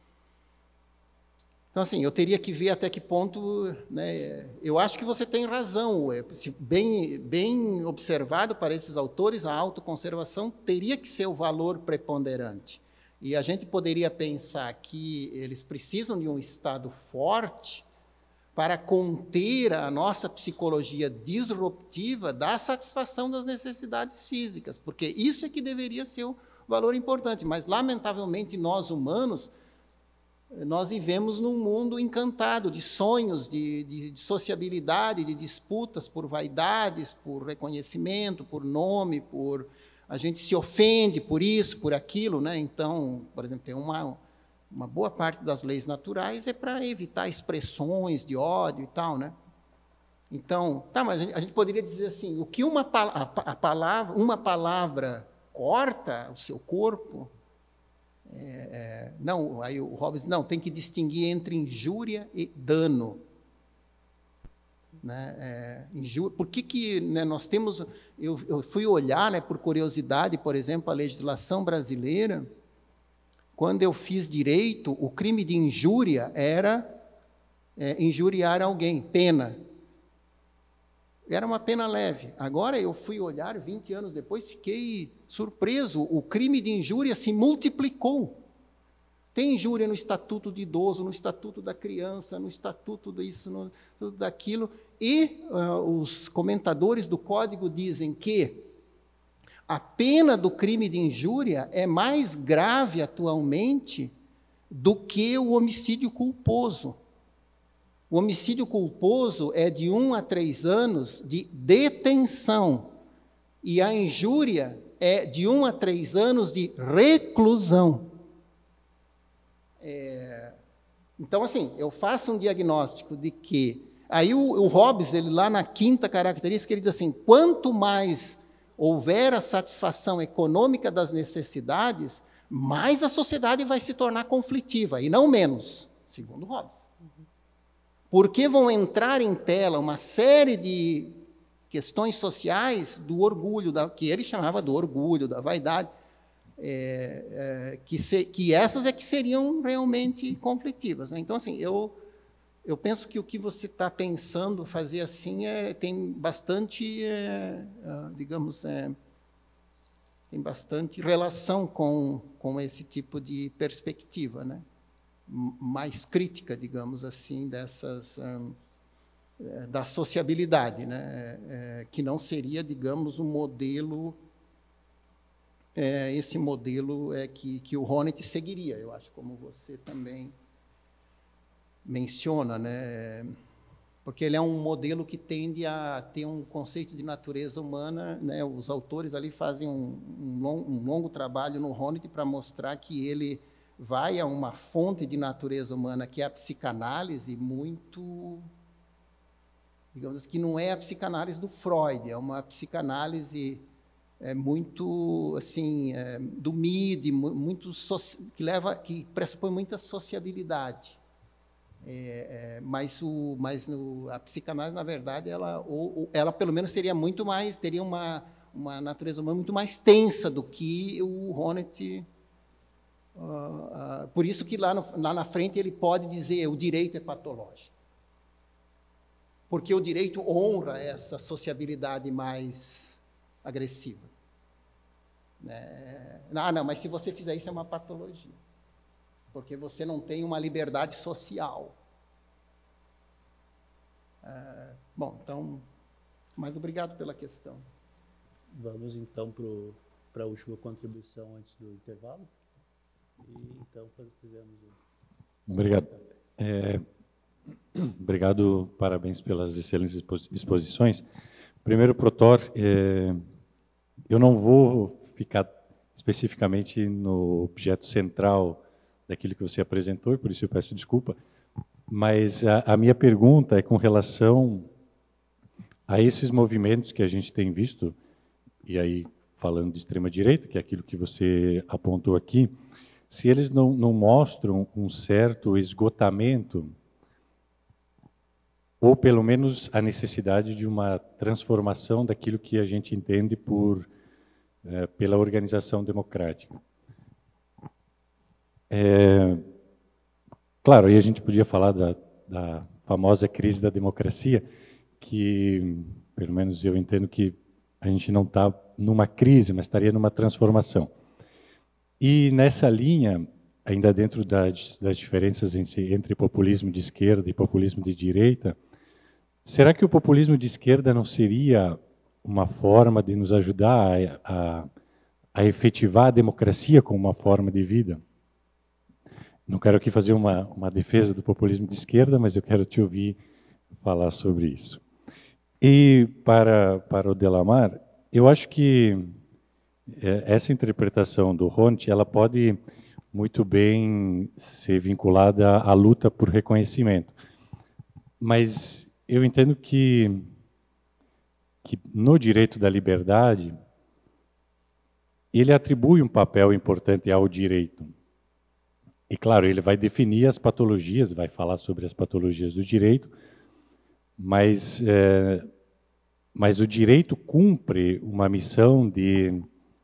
então assim, eu teria que ver até que ponto, né, eu acho que você tem razão, bem, bem observado para esses autores, a autoconservação teria que ser o valor preponderante. E a gente poderia pensar que eles precisam de um Estado forte para conter a nossa psicologia disruptiva da satisfação das necessidades físicas, porque isso é que deveria ser o valor importante. Mas, lamentavelmente, nós humanos, nós vivemos num mundo encantado de sonhos, de, de, de sociabilidade, de disputas por vaidades, por reconhecimento, por nome, por... A gente se ofende por isso, por aquilo, né? Então, por exemplo, tem uma, uma boa parte das leis naturais é para evitar expressões de ódio e tal, né? Então, tá, mas a gente, a gente poderia dizer assim, o que uma, a, a palavra, uma palavra corta o seu corpo, é, é, não, aí o Hobbes, não, tem que distinguir entre injúria e dano. Né, é, injúria, por que, que né, nós temos... Eu, eu fui olhar, né, por curiosidade, por exemplo, a legislação brasileira. Quando eu fiz direito, o crime de injúria era é, injuriar alguém, pena. Era uma pena leve. Agora eu fui olhar, vinte anos depois, fiquei surpreso. O crime de injúria se multiplicou. Tem injúria no Estatuto do Idoso, no Estatuto da Criança, no Estatuto disso, no Estatuto daquilo. E uh, os comentadores do Código dizem que a pena do crime de injúria é mais grave atualmente do que o homicídio culposo. O homicídio culposo é de um a três anos de detenção, e a injúria é de um a três anos de reclusão. É, então, assim, eu faço um diagnóstico de que... Aí o, o Hobbes, ele, lá na quinta característica, ele diz assim, quanto mais houver a satisfação econômica das necessidades, mais a sociedade vai se tornar conflitiva, e não menos, segundo Hobbes. Porque vão entrar em tela uma série de questões sociais do orgulho, da, que ele chamava do orgulho, da vaidade, É, é, que, se, que essas é que seriam realmente conflitivas, né? Então, assim, eu, eu penso que o que você está pensando fazer assim é, tem bastante, é, é, digamos, é, tem bastante relação com, com esse tipo de perspectiva, né? Mais crítica, digamos assim, dessas, um, é, da sociabilidade, né? É, que não seria, digamos, um modelo... É, esse modelo é que, que o Honneth seguiria, eu acho, como você também menciona, né? Porque ele é um modelo que tende a ter um conceito de natureza humana, né? Os autores ali fazem um, um, long, um longo trabalho no Honneth para mostrar que ele vai a uma fonte de natureza humana, que é a psicanálise, muito... digamos assim, que não é a psicanálise do Freud, é uma psicanálise... é muito assim é, do Mead, muito soci, que leva, que pressupõe muita sociabilidade, é, é, mas o, mas no, a psicanálise na verdade ela, ou, ela pelo menos seria muito mais, teria uma uma natureza humana muito mais tensa do que o Honneth. Uh, uh, por isso que lá, no, lá na frente ele pode dizer o direito é patológico. Porque o direito honra essa sociabilidade mais agressiva. É, ah, não, mas se você fizer isso é uma patologia. Porque você não tem uma liberdade social. Uh, bom, então, mas obrigado pela questão. Vamos então para a última contribuição antes do intervalo. E então fizemos o... Obrigado. É, obrigado, parabéns pelas excelentes exposições. Primeiro, Protor, é, eu não vou ficar especificamente no objeto central daquilo que você apresentou, e por isso eu peço desculpa, mas a, a minha pergunta é com relação a esses movimentos que a gente tem visto, e aí falando de extrema-direita, que é aquilo que você apontou aqui, se eles não, não mostram um certo esgotamento, ou pelo menos a necessidade de uma transformação daquilo que a gente entende por, é, pela organização democrática. É, claro, aí a gente podia falar da, da famosa crise da democracia, que, pelo menos eu entendo que a gente não está numa crise, mas estaria numa transformação. E nessa linha, ainda dentro das, das diferenças entre, entre populismo de esquerda e populismo de direita, será que o populismo de esquerda não seria uma forma de nos ajudar a, a, a efetivar a democracia como uma forma de vida? Não quero aqui fazer uma, uma defesa do populismo de esquerda, mas eu quero te ouvir falar sobre isso. E para, para o Delamar, eu acho que essa interpretação do Honneth, ela pode muito bem ser vinculada à luta por reconhecimento. Mas eu entendo que, que no direito da liberdade, ele atribui um papel importante ao direito. E, claro, ele vai definir as patologias, vai falar sobre as patologias do direito, mas, é, mas o direito cumpre uma missão de...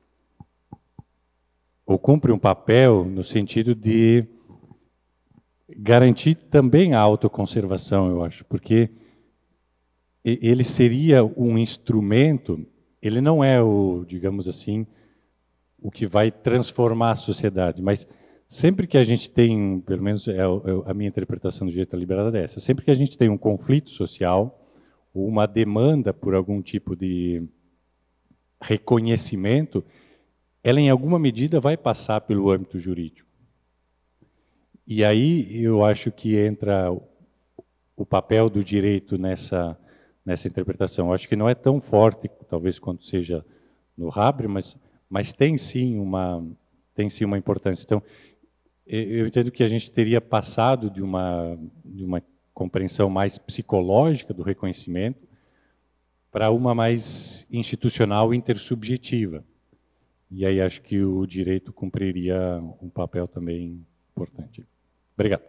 ou cumpre um papel no sentido de garantir também a autoconservação, eu acho, porque ele seria um instrumento, ele não é o, digamos assim, o que vai transformar a sociedade, mas sempre que a gente tem, pelo menos é a minha interpretação do direito à liberdade é essa, sempre que a gente tem um conflito social, ou uma demanda por algum tipo de reconhecimento, ela em alguma medida vai passar pelo âmbito jurídico. E aí eu acho que entra o papel do direito nessa, nessa interpretação. Eu acho que não é tão forte, talvez, quanto seja no Habre, mas, mas tem, sim uma, tem sim uma importância. Então, eu entendo que a gente teria passado de uma, de uma compreensão mais psicológica do reconhecimento para uma mais institucional intersubjetiva. E aí acho que o direito cumpriria um papel também importante. Obrigado.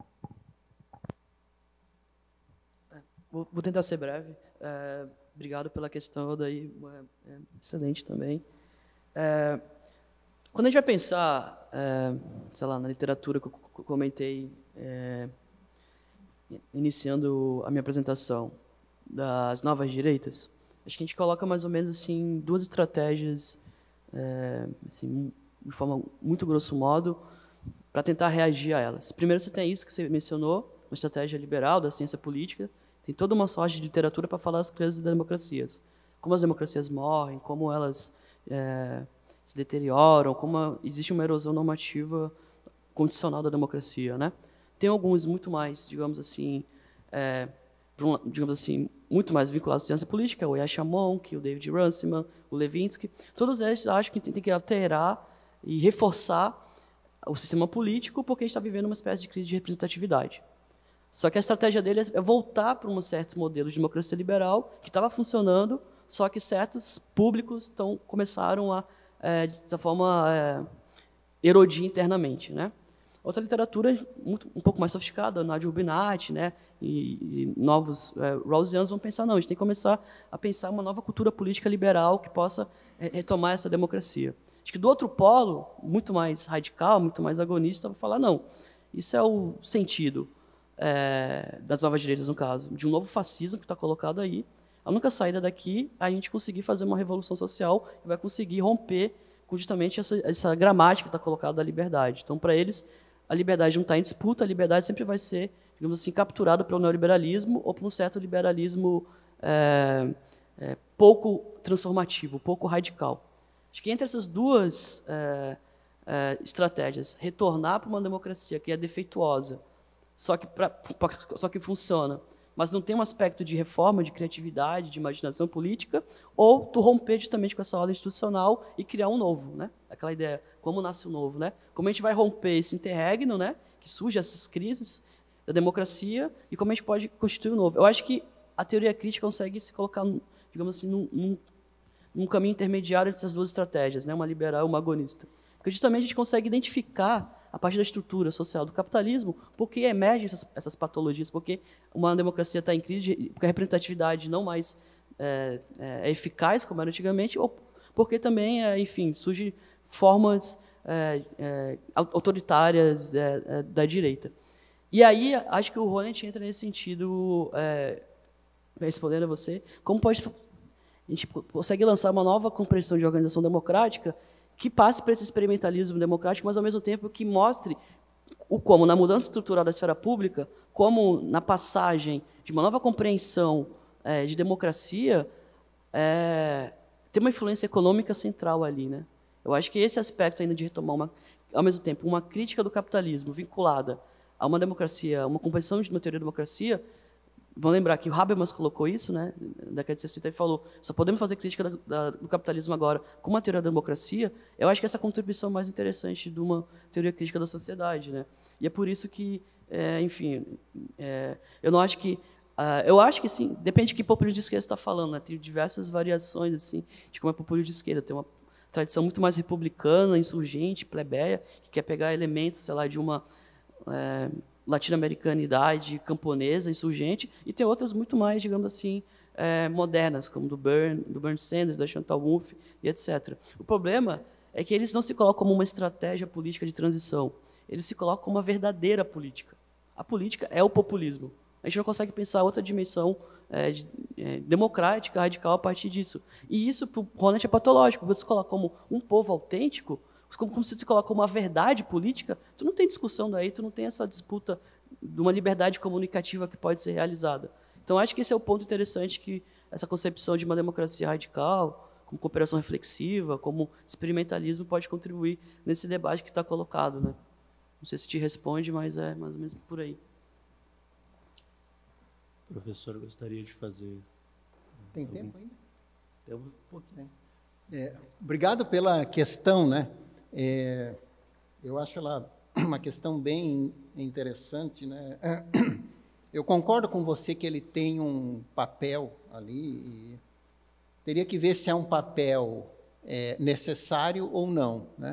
Vou, vou tentar ser breve. É, obrigado pela questão, daí é, é excelente também. É, quando a gente vai pensar, é, sei lá, na literatura que eu comentei, é, iniciando a minha apresentação, das novas direitas, acho que a gente coloca mais ou menos assim duas estratégias, é, assim, de forma muito grosso modo, para tentar reagir a elas. Primeiro, você tem isso que você mencionou, uma estratégia liberal da ciência política, tem toda uma sorte de literatura para falar as crises das democracias, como as democracias morrem, como elas é, se deterioram, como existe uma erosão normativa condicional da democracia, né? Tem alguns muito mais, digamos assim, é, digamos assim, muito mais vinculados à ciência política, o Yasha Monk, o David Runciman, o Levinsky, todos eles acham que tem que alterar e reforçar o sistema político porque a gente está vivendo uma espécie de crise de representatividade. Só que a estratégia dele é voltar para um certo modelo de democracia liberal que estava funcionando, só que certos públicos tão, começaram a, é, de certa forma, é, erodir internamente, né? Outra literatura muito, um pouco mais sofisticada, Nadia Urbinati, né, e, e novos é, Rawlsianos vão pensar, não, a gente tem que começar a pensar uma nova cultura política liberal que possa é, retomar essa democracia. Acho que do outro polo, muito mais radical, muito mais agonista, vai falar, não, isso é o sentido é, das novas direitas, no caso, de um novo fascismo que está colocado aí. A única saída daqui é a gente conseguir fazer uma revolução social e vai conseguir romper com justamente essa, essa gramática que está colocada da liberdade. Então, para eles, a liberdade não está em disputa, a liberdade sempre vai ser, digamos assim, capturada pelo neoliberalismo ou por um certo liberalismo é, é, pouco transformativo, pouco radical. Acho que entre essas duas é, é, estratégias, retornar para uma democracia que é defeituosa, só que, pra, só que funciona, mas não tem um aspecto de reforma, de criatividade, de imaginação política, ou tu romper justamente com essa ordem institucional e criar um novo, né? Aquela ideia, como nasce o novo, né? Como a gente vai romper esse interregno, né? Que surge essas crises da democracia, e como a gente pode constituir o novo. Eu acho que a teoria crítica consegue se colocar, digamos assim, num, num, num caminho intermediário entre essas duas estratégias, né? Uma liberal e uma agonista. Porque justamente a gente consegue identificar, a partir da estrutura social do capitalismo, por que emergem essas, essas patologias, porque uma democracia está em crise, porque a representatividade não mais é, é eficaz, como era antigamente, ou porque também, é, enfim, surgem formas é, é, autoritárias é, é, da direita. E aí, acho que o Honneth entra nesse sentido, é, respondendo a você, como pode, a gente consegue lançar uma nova compreensão de organização democrática que passe para esse experimentalismo democrático, mas, ao mesmo tempo, que mostre o como, na mudança estrutural da esfera pública, como, na passagem de uma nova compreensão é, de democracia, é, tem uma influência econômica central ali, né? Eu acho que esse aspecto ainda de retomar, uma, ao mesmo tempo, uma crítica do capitalismo vinculada a uma democracia, uma compreensão de uma teoria da democracia. Vamos lembrar que o Habermas colocou isso, né, na década de sessenta, e falou, só podemos fazer crítica da, da, do capitalismo agora com uma teoria da democracia. Eu acho que essa é a contribuição mais interessante de uma teoria crítica da sociedade, né? E é por isso que, é, enfim, é, eu não acho que... Uh, eu acho que, sim, depende de que populismo de esquerda você está falando, né? Tem diversas variações, assim, de como é populismo de esquerda. Tem uma tradição muito mais republicana, insurgente, plebeia, que quer pegar elementos, sei lá, de uma... É, latino-americanidade camponesa, insurgente, e tem outras muito mais, digamos assim, é, modernas, como do Bernie, do Bernie Sanders, da Chantal Mouffe, e etcétera. O problema é que eles não se colocam como uma estratégia política de transição, eles se colocam como uma verdadeira política. A política é o populismo. A gente não consegue pensar outra dimensão é, de, é, democrática, radical, a partir disso. E isso, para o Honneth, é patológico. Você se coloca como um povo autêntico, como, como se se coloca como uma verdade política, tu não tem discussão daí, tu não tem essa disputa de uma liberdade comunicativa que pode ser realizada. Então, acho que esse é o ponto interessante, que essa concepção de uma democracia radical, como cooperação reflexiva, como experimentalismo, pode contribuir nesse debate que está colocado, né? Não sei se te responde, mas é mais ou menos por aí. Professor, eu gostaria de fazer... Tem tempo ainda? Tem um pouquinho. É, obrigado pela questão, né? É, eu acho ela uma questão bem interessante, né? Eu concordo com você que ele tem um papel ali, e teria que ver se é um papel é, necessário ou não, né?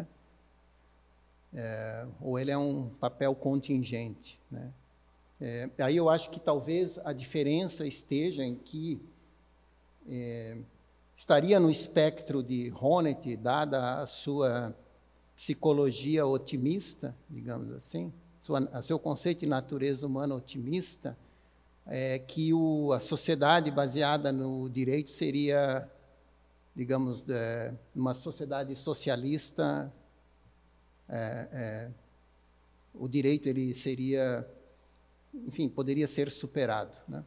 É, ou ele é um papel contingente, né? É, aí eu acho que talvez a diferença esteja em que é, estaria no espectro de Honneth, dada a sua psicologia otimista, digamos assim, sua, a seu conceito de natureza humana otimista, é, que o, a sociedade baseada no direito seria, digamos, de, uma sociedade socialista, é, é, o direito ele seria, enfim, poderia ser superado, né?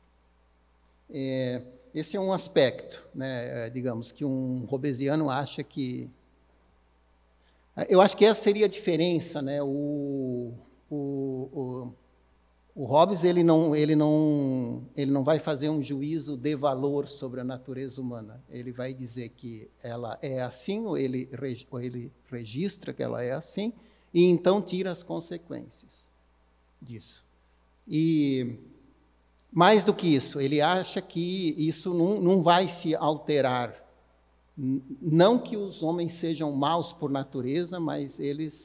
É, esse é um aspecto, né, digamos, que um hobbesiano acha que... Eu acho que essa seria a diferença, né? O, o, o, o Hobbes ele não, ele, não, ele não vai fazer um juízo de valor sobre a natureza humana. Ele vai dizer que ela é assim, ou ele, ou ele registra que ela é assim, e então tira as consequências disso. E, mais do que isso, ele acha que isso não, não vai se alterar. Não que os homens sejam maus por natureza, mas eles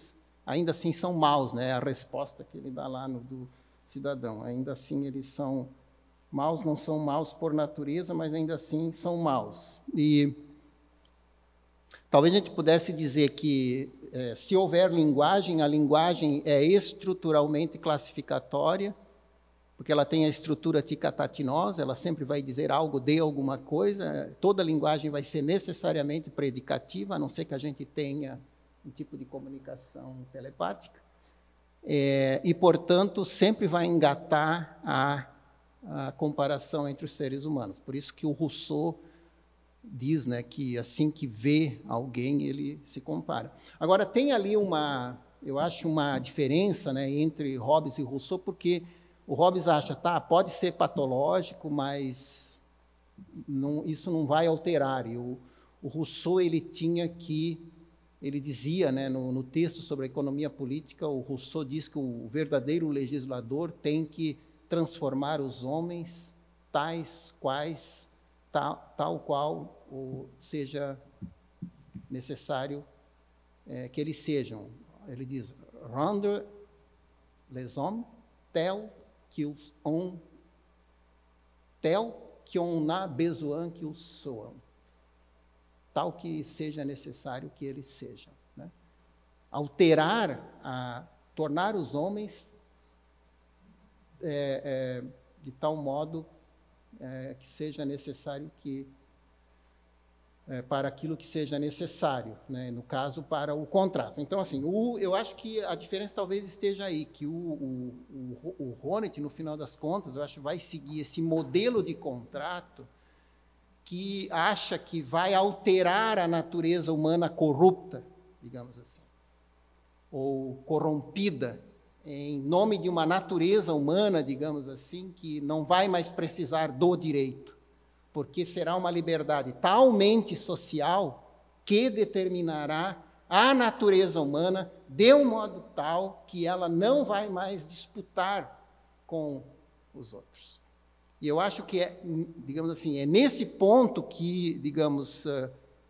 ainda assim são maus, né? A resposta que ele dá lá no do cidadão. Ainda assim eles são maus, não são maus por natureza, mas ainda assim são maus. E talvez a gente pudesse dizer que, eh, se houver linguagem, a linguagem é estruturalmente classificatória, porque ela tem a estrutura ticatatinosa, ela sempre vai dizer algo de alguma coisa, toda linguagem vai ser necessariamente predicativa, a não ser que a gente tenha um tipo de comunicação telepática, é, e, portanto, sempre vai engatar a, a comparação entre os seres humanos. Por isso que o Rousseau diz, né, que assim que vê alguém, ele se compara. Agora, tem ali uma, eu acho, uma diferença, né, entre Hobbes e Rousseau, porque o Hobbes acha, tá, pode ser patológico, mas não, isso não vai alterar. E o, o Rousseau, ele tinha que, ele dizia, né, no, no texto sobre a economia política, o Rousseau diz que o verdadeiro legislador tem que transformar os homens tais quais, tal, tal qual ou seja necessário é, que eles sejam. Ele diz, rendre les hommes tel qu'ils ont, tel qu'on a besoin qu'ils soient, tal que seja necessário que eles sejam. Né? Alterar, a, tornar os homens é, é, de tal modo é, que seja necessário que, é, para aquilo que seja necessário, né? No caso, para o contrato. Então, assim, o, eu acho que a diferença talvez esteja aí, que o, o, o, o Honneth, no final das contas, eu acho que vai seguir esse modelo de contrato que acha que vai alterar a natureza humana corrupta, digamos assim, ou corrompida, em nome de uma natureza humana, digamos assim, que não vai mais precisar do direito, porque será uma liberdade talmente social que determinará a natureza humana de um modo tal que ela não vai mais disputar com os outros. E eu acho que, é, digamos assim, é nesse ponto que, digamos, uh,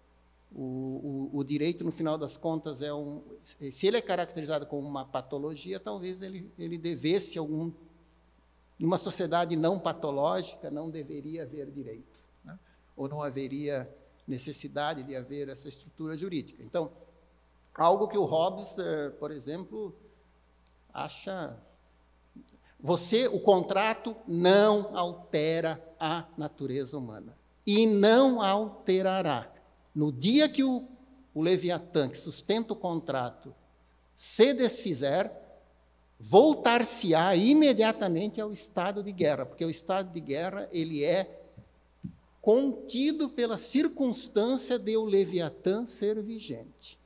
o, o, o direito, no final das contas, é um... Se ele é caracterizado como uma patologia, talvez ele, ele devesse algum... Numa sociedade não patológica, não deveria haver direito, né? Ou não haveria necessidade de haver essa estrutura jurídica. Então, algo que o Hobbes, uh, por exemplo, acha... Você, o contrato não altera a natureza humana. E não alterará. No dia que o, o Leviatã, que sustenta o contrato, se desfizer, voltar-se-á imediatamente ao estado de guerra, porque o estado de guerra ele é contido pela circunstância de o Leviatã ser vigente.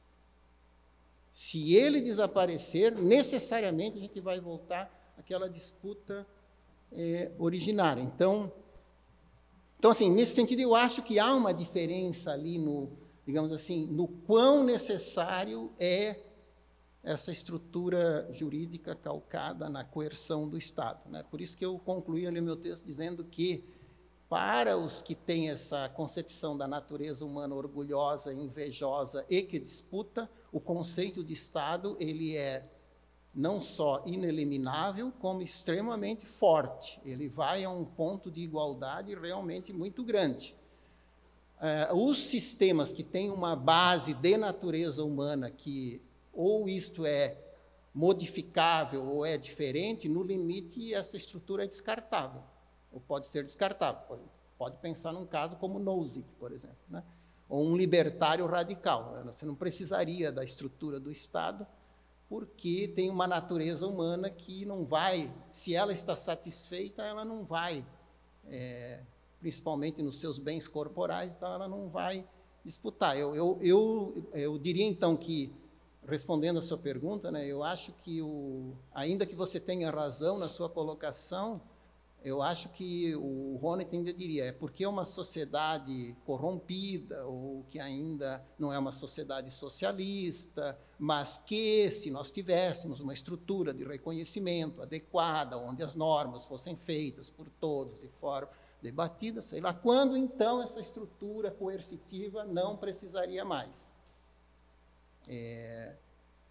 Se ele desaparecer, necessariamente a gente vai voltar àquela disputa é, originária. Então, então, assim, nesse sentido, eu acho que há uma diferença ali no, digamos assim, no quão necessário é essa estrutura jurídica calcada na coerção do Estado, né? Por isso que eu concluí ali o meu texto dizendo que, para os que têm essa concepção da natureza humana orgulhosa, invejosa e que disputa, o conceito de Estado ele é não só ineliminável, como extremamente forte. Ele vai a um ponto de igualdade realmente muito grande. Uh, os sistemas que têm uma base de natureza humana que ou isto é modificável ou é diferente, no limite essa estrutura é descartável, ou pode ser descartável. Pode pensar num caso como Nozick, por exemplo, né? Ou um libertário radical. Você não precisaria da estrutura do Estado, porque tem uma natureza humana que não vai, se ela está satisfeita, ela não vai, é, principalmente nos seus bens corporais, então ela não vai disputar. Eu, eu, eu, eu diria, então, que, respondendo a sua pergunta, né, eu acho que, o, ainda que você tenha razão na sua colocação, eu acho que o Honneth ainda diria, é porque é uma sociedade corrompida, ou que ainda não é uma sociedade socialista, mas que, se nós tivéssemos uma estrutura de reconhecimento adequada, onde as normas fossem feitas por todos de forma debatida, sei lá, quando então essa estrutura coercitiva não precisaria mais. É,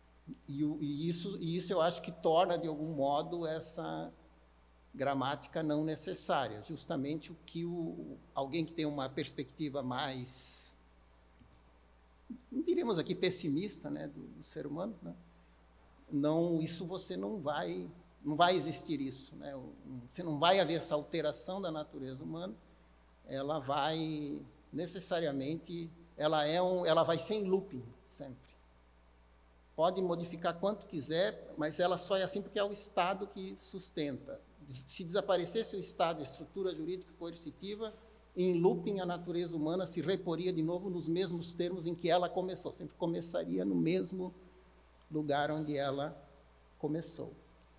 e, e, isso, e isso eu acho que torna, de algum modo, essa gramática não necessária, justamente o que o, alguém que tem uma perspectiva mais, não diríamos aqui pessimista, né, do, do ser humano, né? Não, isso você não vai, não vai existir isso, né? Você não vai haver essa alteração da natureza humana, ela vai necessariamente, ela é um, ela vai ser em looping sempre. Pode modificar quanto quiser, mas ela só é assim porque é o Estado que sustenta. Se desaparecesse o Estado, a estrutura jurídica coercitiva, em looping a natureza humana se reporia de novo nos mesmos termos em que ela começou. Sempre começaria no mesmo lugar onde ela começou.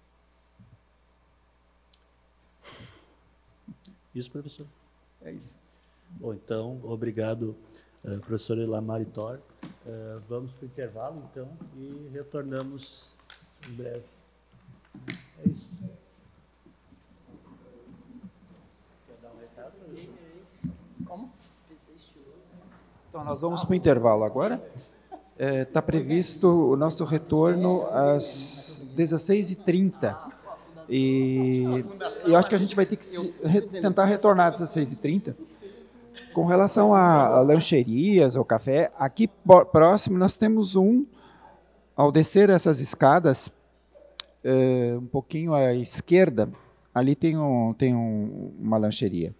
Isso, professor? É isso. Bom, então, obrigado, uh, professor Ilamar e Thor. Uh, vamos para o intervalo, então, e retornamos em breve. É isso. Como? Então, nós vamos para o intervalo agora. Está é, previsto o nosso retorno às dezesseis e trinta. E eu acho que a gente vai ter que se, re, tentar retornar às dezesseis e trinta. Com relação a, a lancherias ou café, aqui próximo nós temos um, ao descer essas escadas, é, um pouquinho à esquerda, ali tem, um, tem um, uma lancheria.